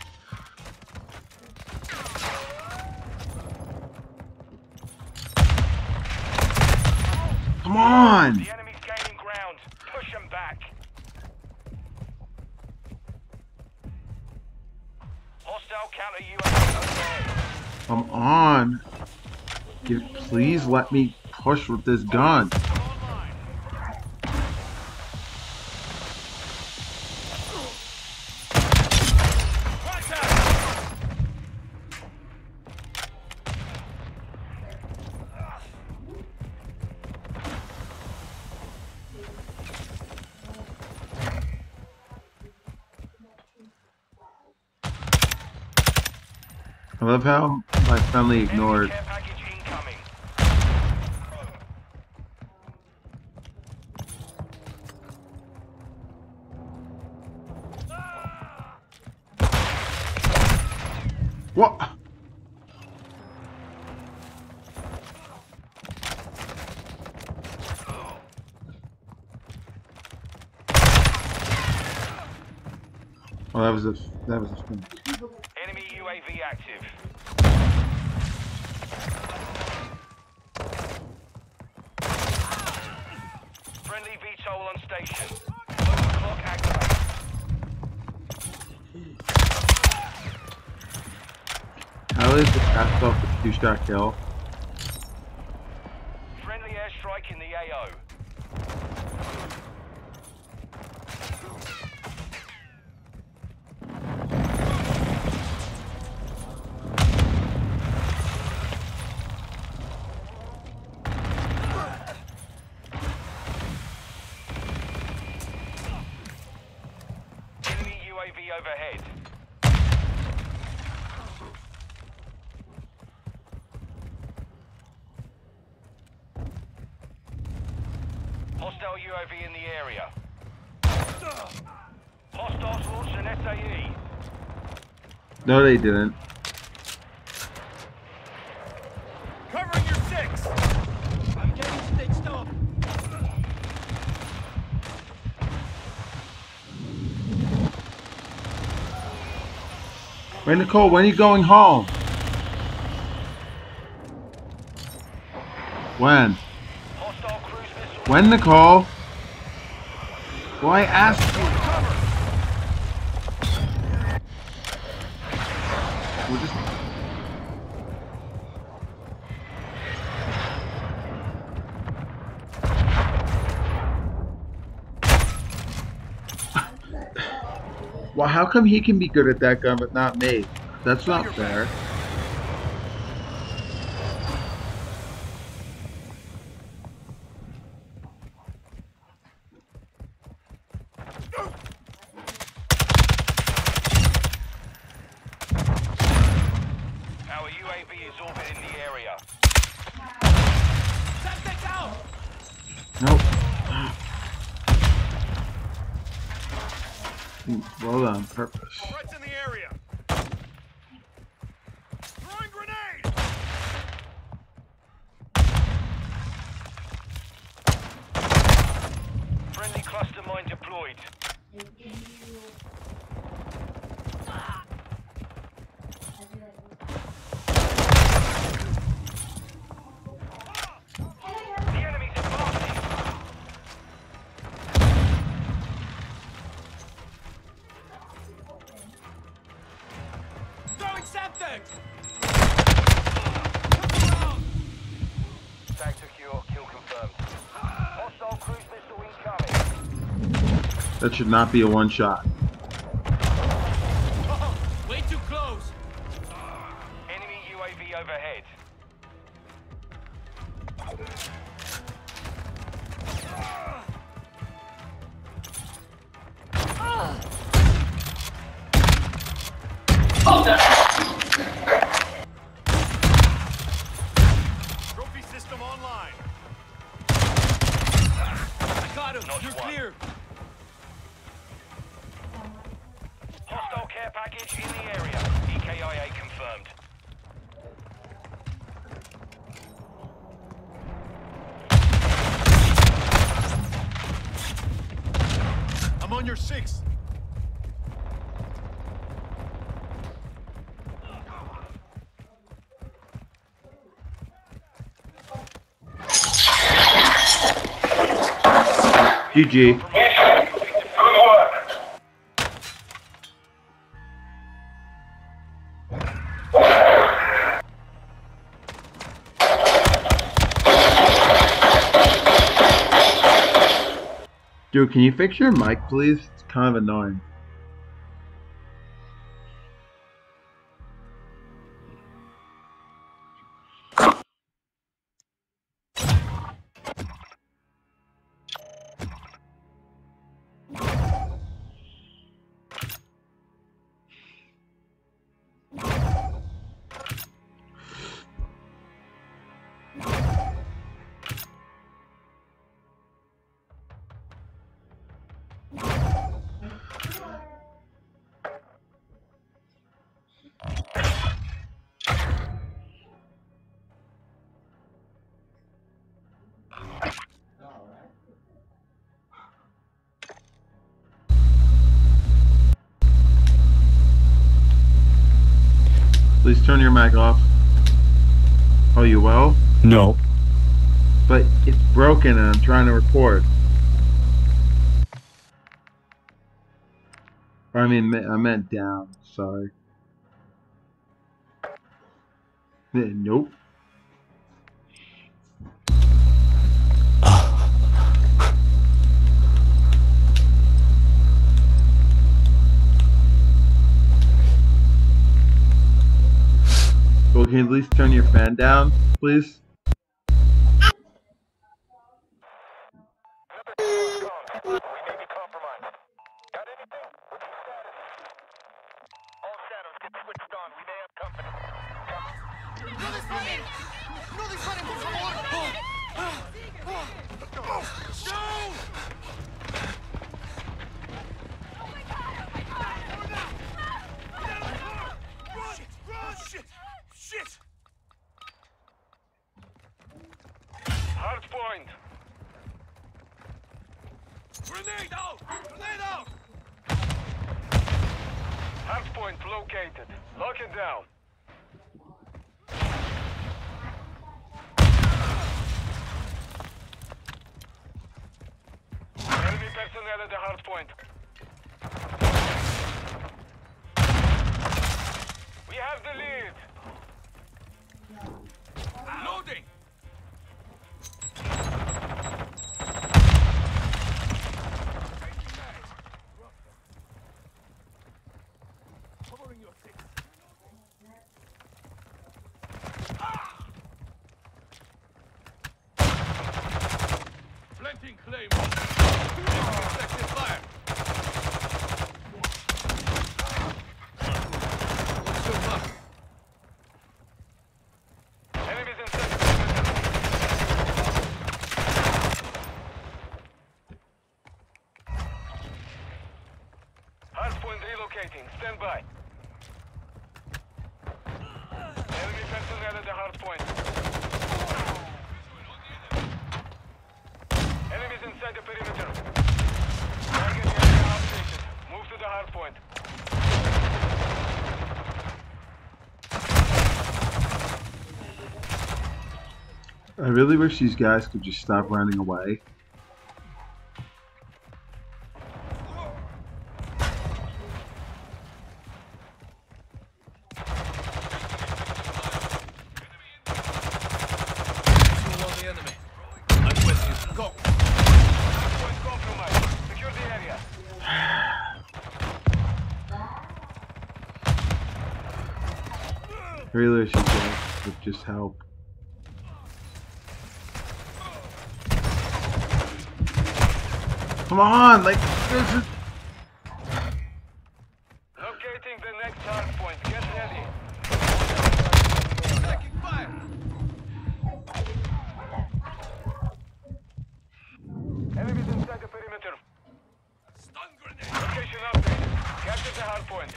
Come on. The enemy's gaining ground. Push them back. Hostile counter UAV overhead. Come on. Please let me push with this gun. I love how my friendly ignored. Care package incoming. What? Oh, that was a thing. Enemy UAV active. Friendly VTOL on station. Overclock activated. How is the cast off the 2-shot kill? Friendly airstrike in the AO. Enemy UAV overhead. Hostile UAV in the area. Hostiles launched an SAE. No, they didn't. Covering your 6. I'm getting stitched up. Wait, Nicole, when are you going home? When? Hostile cruise missile. When, Nicole? Well, I asked you. We're just... Well, how come he can be good at that gun but not me? That's not fair. Our UAV is orbiting the area. Tactics out. Nope. Well done, purpose. Threats in the area. Throwing grenade. Friendly cluster mine deployed. The enemy's advancing. Throwing septic. Tag secure, kill confirmed. Hostile cruise missile incoming. That should not be a one-shot. Oh, way too close. Enemy UAV overhead. Trophy system online. I got him. Not You're one. clear. Hostile care package in the area. EKIA confirmed. I'm on your 6. GG. Dude, can you fix your mic, please? It's kind of annoying. Please turn your mic off. Oh, you well? No. But it's broken and I'm trying to record. Or I meant down. Sorry. Nope. Well, can you at least turn your fan down, please? Shit! Hard point. Grenade out! Grenade out! Hard point located. Lock it down. Enemy personnel at the hard point. We have the lead. Loading! Covering your six. Planting claim. Effective fire. What's your mark? Enemies inside the perimeter. Hardpoint relocating. Stand by. Enemy personnel at the hardpoint. Enemies inside the perimeter. Target area updated. Move to the hardpoint. I really wish these guys could just stop running away. Hardpoint compromised. Secure the area. I really wish these guys would just help. Come on, like this is. Locating the next hardpoint. Get ready. Taking fire! Enemies inside the perimeter. Stun grenade! Location updated. Capture the hardpoint.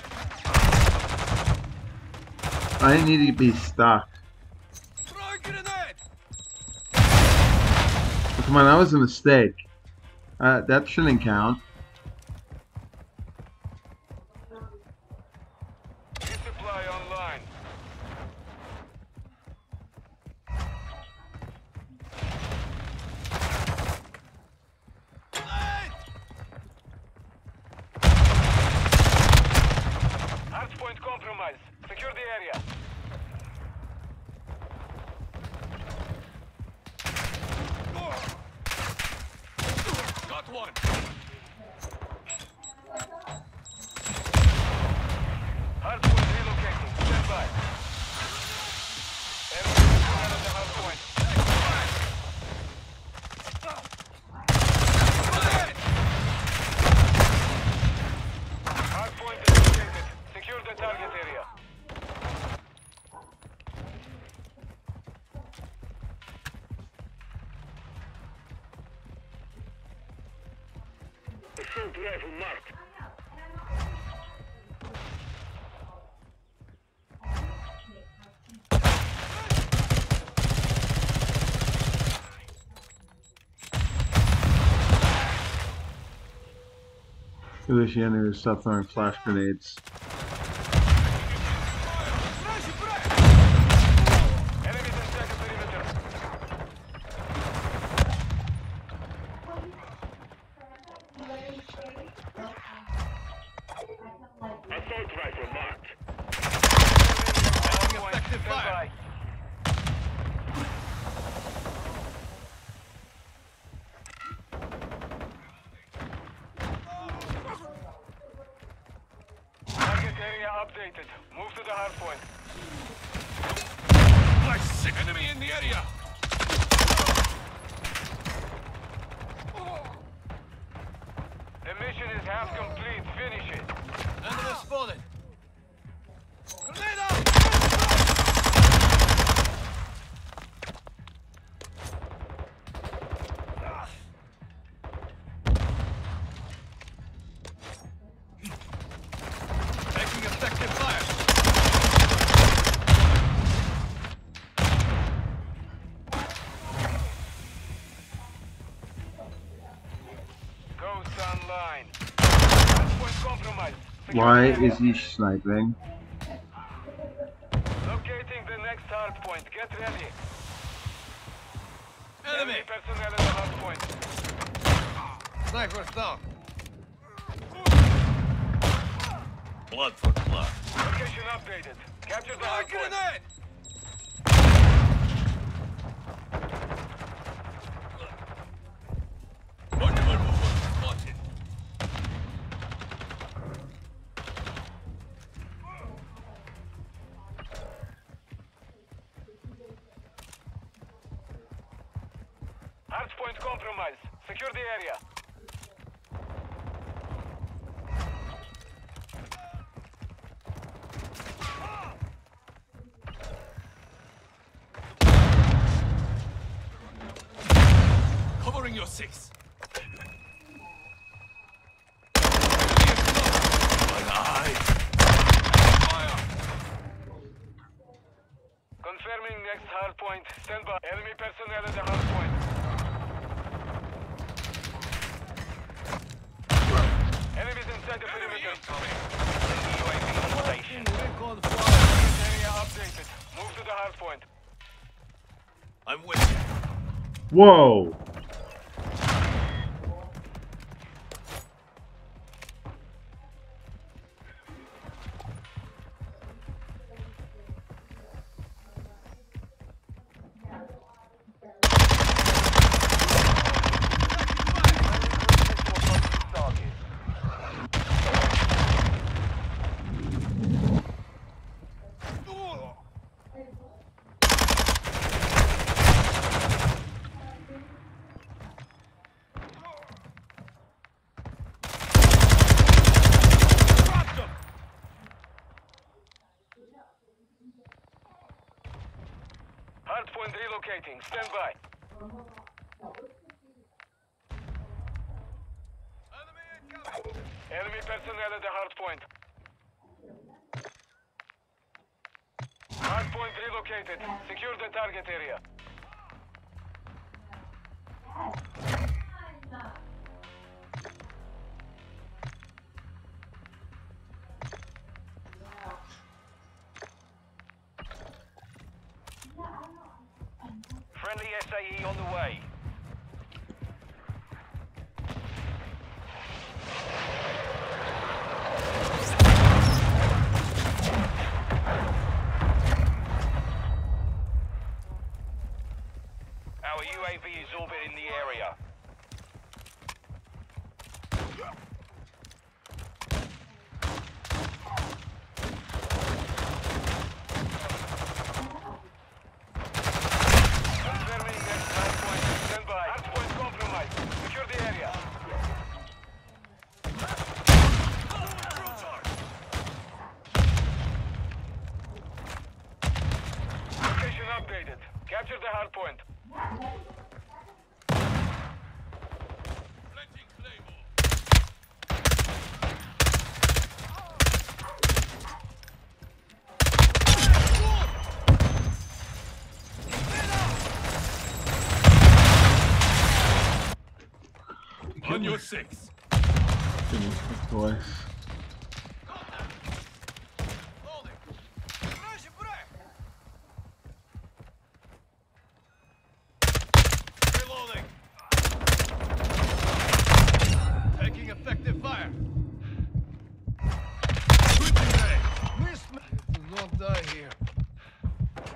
I need to be stuck. Throw a grenade! Oh, come on, that was a mistake. That shouldn't count. Resupply online. Hardpoint compromised. Secure the area. Got one! Hardpoint relocating. Stand by. Enemy personnel at the hardpoint. Hardpoint is located. Secure the target area. Assault rifle marked. This Yenner is stuff throwing flash grenades. Flash, fire. Target area updated. Move to the hard point. Nice. Enemy in the area. The mission is half complete. Finish it. Enemy spotted. Grenade out! Taking effective fire. Ghost online. Hardpoint compromised. Secure Why the area. is he sniping? Locating the next hardpoint. Get ready. Enemy. Personnel at the hardpoint. Sniper's down. Blood for blood. Location updated. Capture the hardpoint. Grenade! Multiple movement spotted. Hardpoint compromised. Secure the area. Covering your six. Confirming next hardpoint. Stand by. Enemy personnel at the hardpoint. Enemies inside the perimeter. UAV on station. Area updated. Move to the hardpoint. I'm with you. Whoa! Hardpoint relocating. Stand by. Enemy personnel at the hardpoint. Hardpoint relocated. Secure the target area. Friendly SAE on the way. Our UAV is orbiting the area. Confirming next hardpoint. Stand by. Hardpoint compromised. Secure the area. Location updated. Capture the hardpoint. Planting Claymore. On your six. Goodness, twice. Loading. Reloading. Taking effective fire. Switching grenade. Miss me. Do not die here.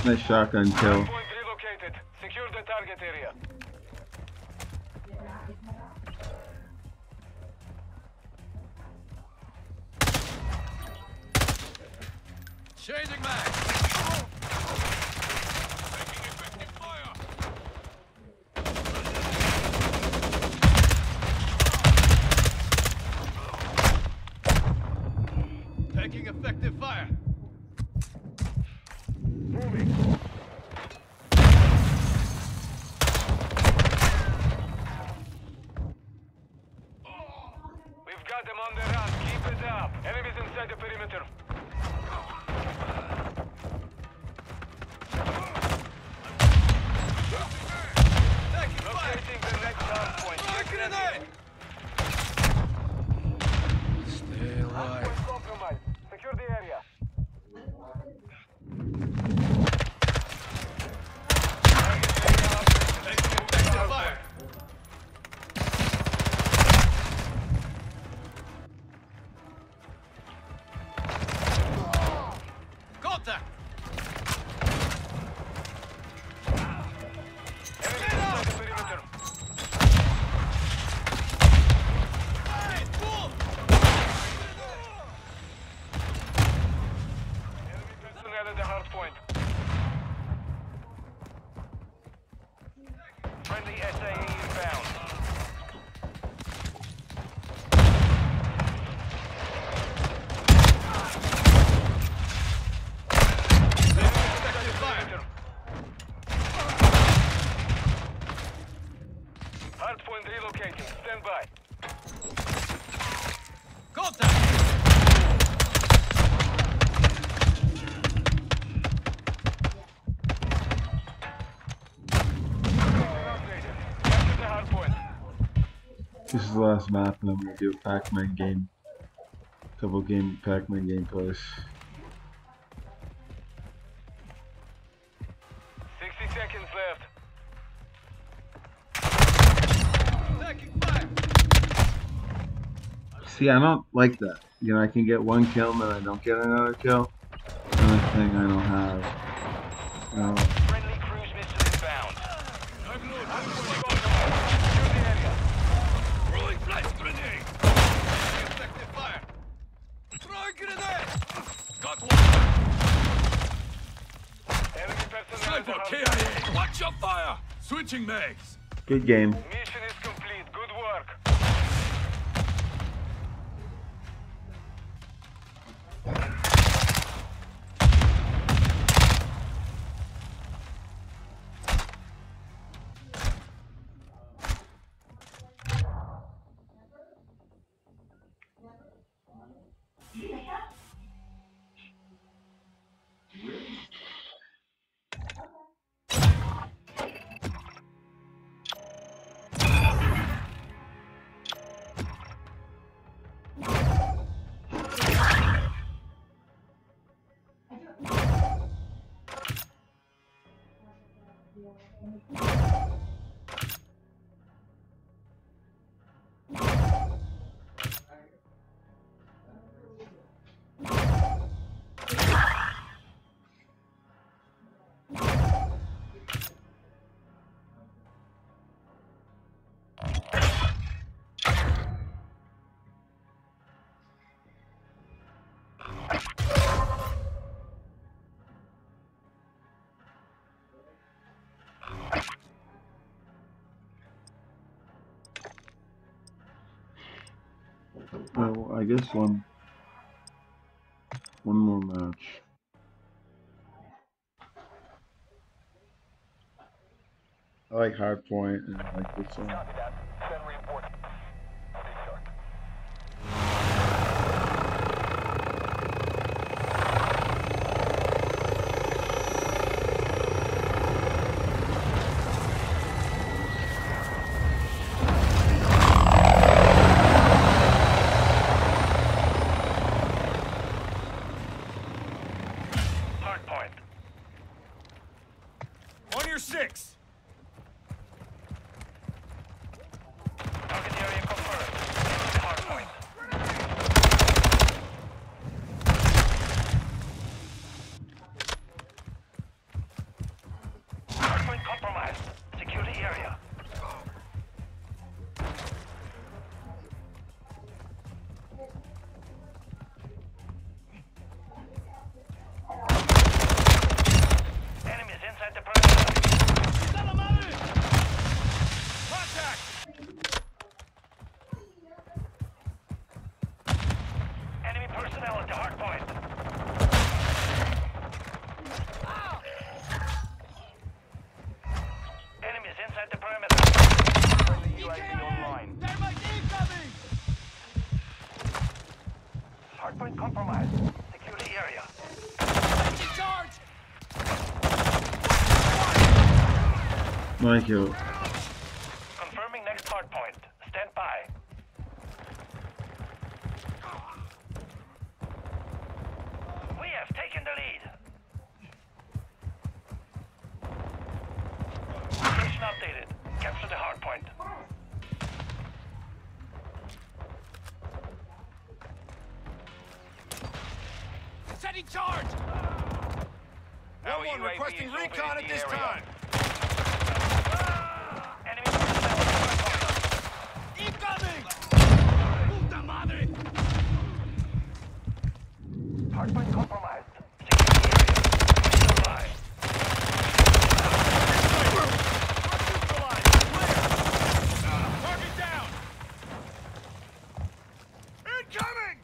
Nice shotgun kill. Point relocated. Secure the target area. Changing mag. Taking effective fire. Taking effective fire. Moving. We've got them on the run. Keep it up. Enemies inside the perimeter. Locating the next hard point. Get ready. Stay alive. Hardpoint compromised. Secure the area. Taking effective fire. Contact. Enemies inside the perimeter. Enemy personnel at the hard point. Friendly SAE inbound. Effective fire. Hardpoint relocating. Stand by. Contact. Upgraded. Capture the hardpoint. This is the last map, and I'm gonna do a Pac-Man game. Couple game Pac-Man gameplays. 60 seconds left. Taking fire. See, I don't like that. You know, I can get one kill and then I don't get another kill. Another thing I don't have. You know, Friendly cruise missile inbound. I'm loaded. Secure the area. Throwing flash grenade. Taking effective fire. Throwing grenade. Got one. Enemy personnel at the Sniper hard KIA. Watch your fire. Switching mags. good game. Mission is complete. Good work. Well, I guess one more match. I like Hardpoint and I like this one. Copy that. Send reinforcements. Stay sharp. Hardpoint. On your six. personnel at the hard point. Enemies inside the perimeter. Friendly UAV online. Hardpoint compromised. Secure the area. Thank you. Confirming next hardpoint. Stand by. We have taken the lead. Location updated. Capture the hardpoint. Setting charge! No one UAV requesting is recon orbiting at the this area. time. Enemy personnel at the hardpoint. Incoming! Puta madre! Hardpoint compromised. Secure the area. Stand by. Target down! Incoming!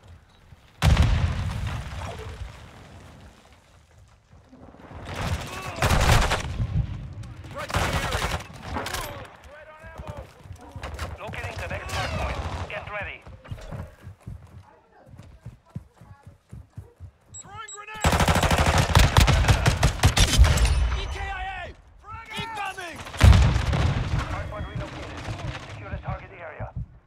Right to the area. Locating the next hardpoint. Get ready. Throwing grenade! EKIA! Incoming! Hardpoint relocated. Secure the target area.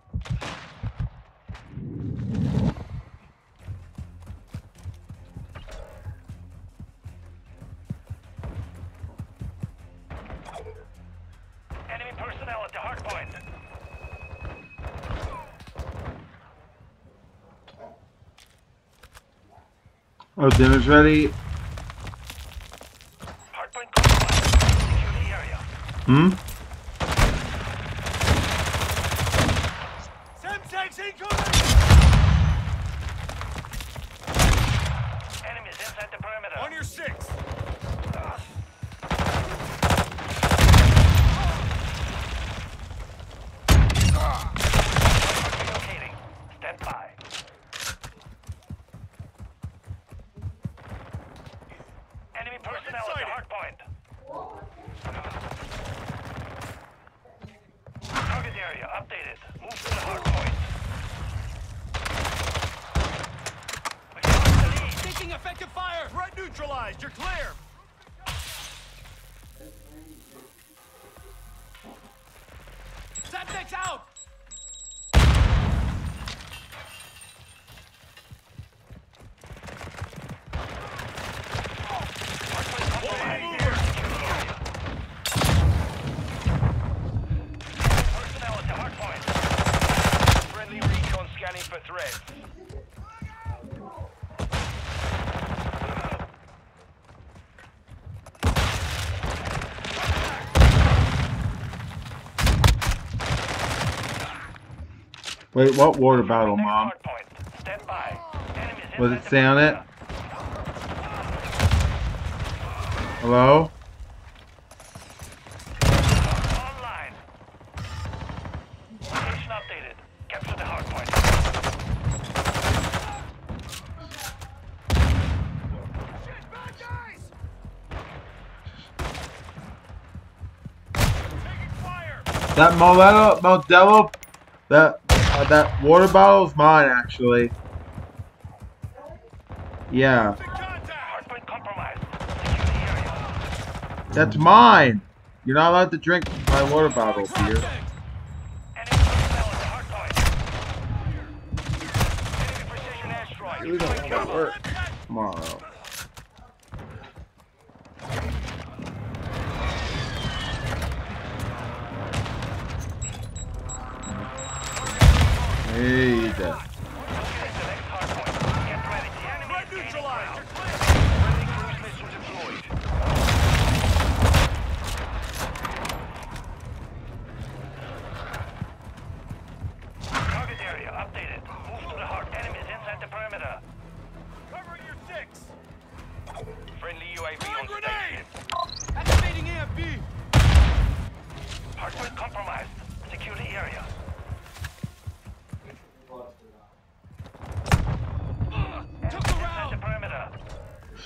Enemy personnel at the hardpoint. Oh, dinner's ready. Hardpoint compromised. Secure the area. Semtex incoming! Enemies inside the perimeter. On your six! Relocating. Stand by. Enemy personnel at the hardpoint. Target area updated. Move to the hardpoint. We lost the lead. Taking effective fire! Threat neutralized! You're clear! Semtex out! Hardpoint compromised. Personnel at the hardpoint. Friendly recon scanning for threats. Wait, what water bottle, Next Mom? hardpoint. Stand by. Enemies Was inside it the say on it? perimeter. Hello? Online. Location updated. Capture the hardpoint. Bad guys! That Modelo, that water bottle is mine, actually. Yeah, Hardpoint compromised. Secure the area. that's mine. You're not allowed to drink my water bottle, dear. Enemy personnel at the hardpoint. Enemy precision airstrike. We don't Take want cover. to work tomorrow. Hey, that. Locating the next hardpoint. Get ready. The enemy is gaining Neutralized! ground. You're clear! Friendly cruise missile deployed. Target area updated. Move to the hard. Enemies inside the perimeter. Covering your six! Friendly UAV Throwing on grenade! station. Activating AFB! Hardpoint compromised. Secure the area.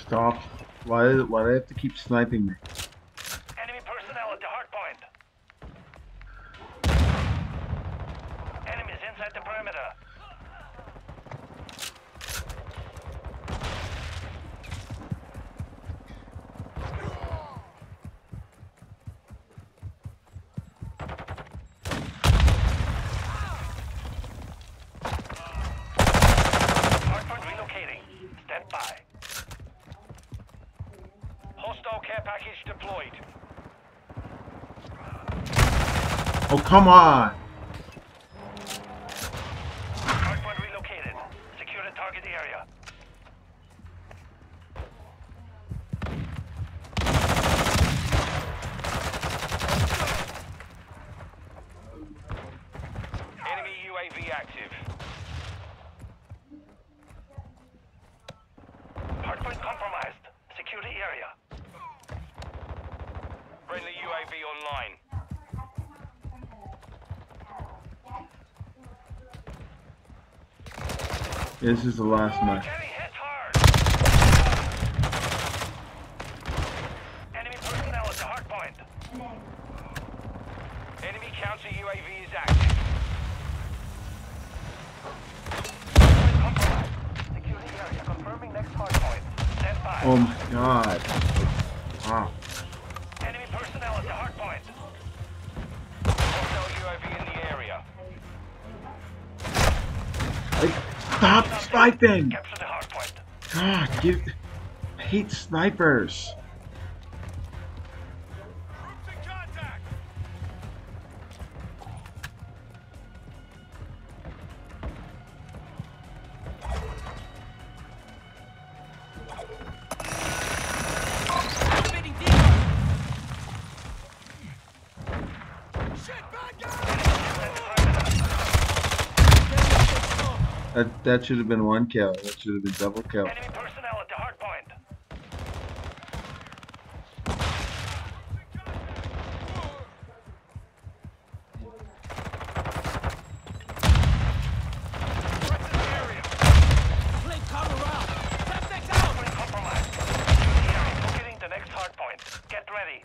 Stop. Why do I have to keep sniping me? Enemy personnel at the hard point. Enemies inside the perimeter. Hardpoint relocating. Stand by. Hostile care package deployed. Oh, come on! Hardpoint relocated. Secure the target area. Enemy UAV active. Hardpoint compromised. Secure the area. Friendly UAV online. This is the last match. Getting hit hard. Enemy personnel at the hard point. Enemy counter UAV is active. Compromised. Secure the area. Confirming next hard point. Stand by. Oh my god. Wow. Enemy personnel at the hard point. Hostile UAV in the area. Like, stop sniping! Capture the hard point. God, I hate snipers. Troops in contact. Activating decoy. Shit, bad guy. That should have been one kill. That should have been double kill. Enemy personnel at the hard point. Play cover around. Tactics out. Hardpoint compromised. Secure the area. Locating the next hard point. Get ready.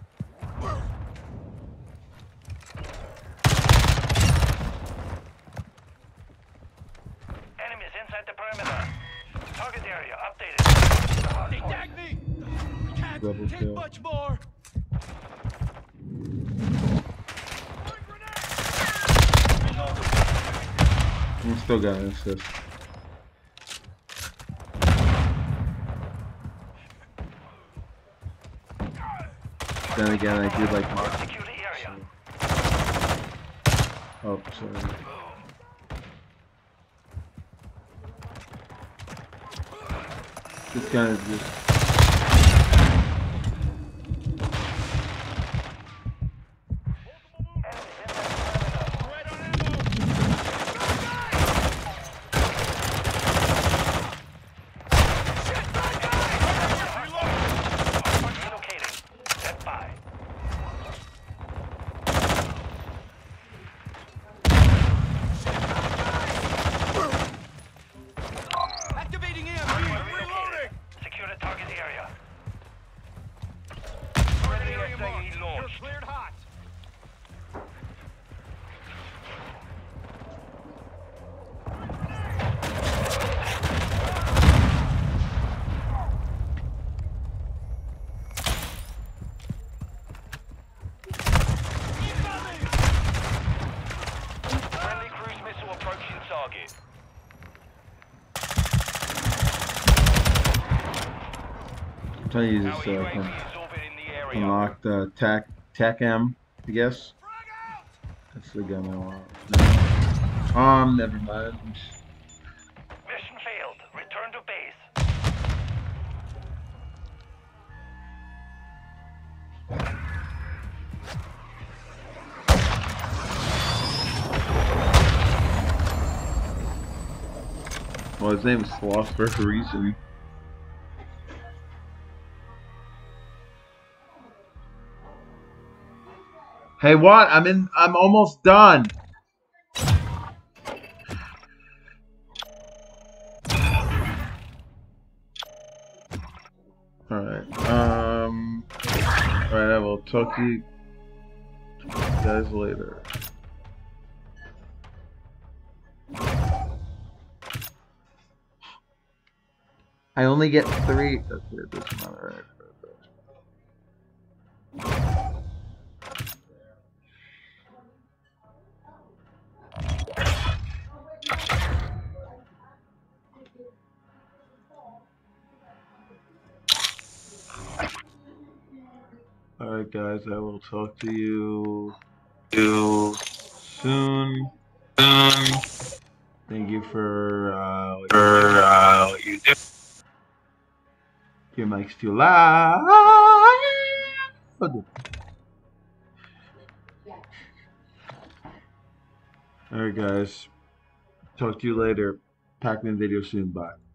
Enemies inside the perimeter. Target area updated. They tagged me. Can't Double take kill. much more. I'm still got an assist. Then again, I do like Mark. Secure the area. Oh, sorry. This guy is just. Relocating. Stand by. Activating EMP. Relocating. Secure the target area. Friendly SAE launched. Cleared hot. Friendly cruise missile approaching target. I'm trying to use Our this UAV is orbiting the area. unlock the TAC M, I guess. That's the gun I want. No. Never mind. Mission failed. Return to base. Well, his name is Sloth for a reason. Hey, what? I'm almost done. Alright, alright, I will talk to you guys later. I only get 3. Okay, it doesn't matter. Alright guys, I will talk to you soon. Thank you for what you do. Your mic's too loud. Alright guys, talk to you later. Pac-Man video soon, bye.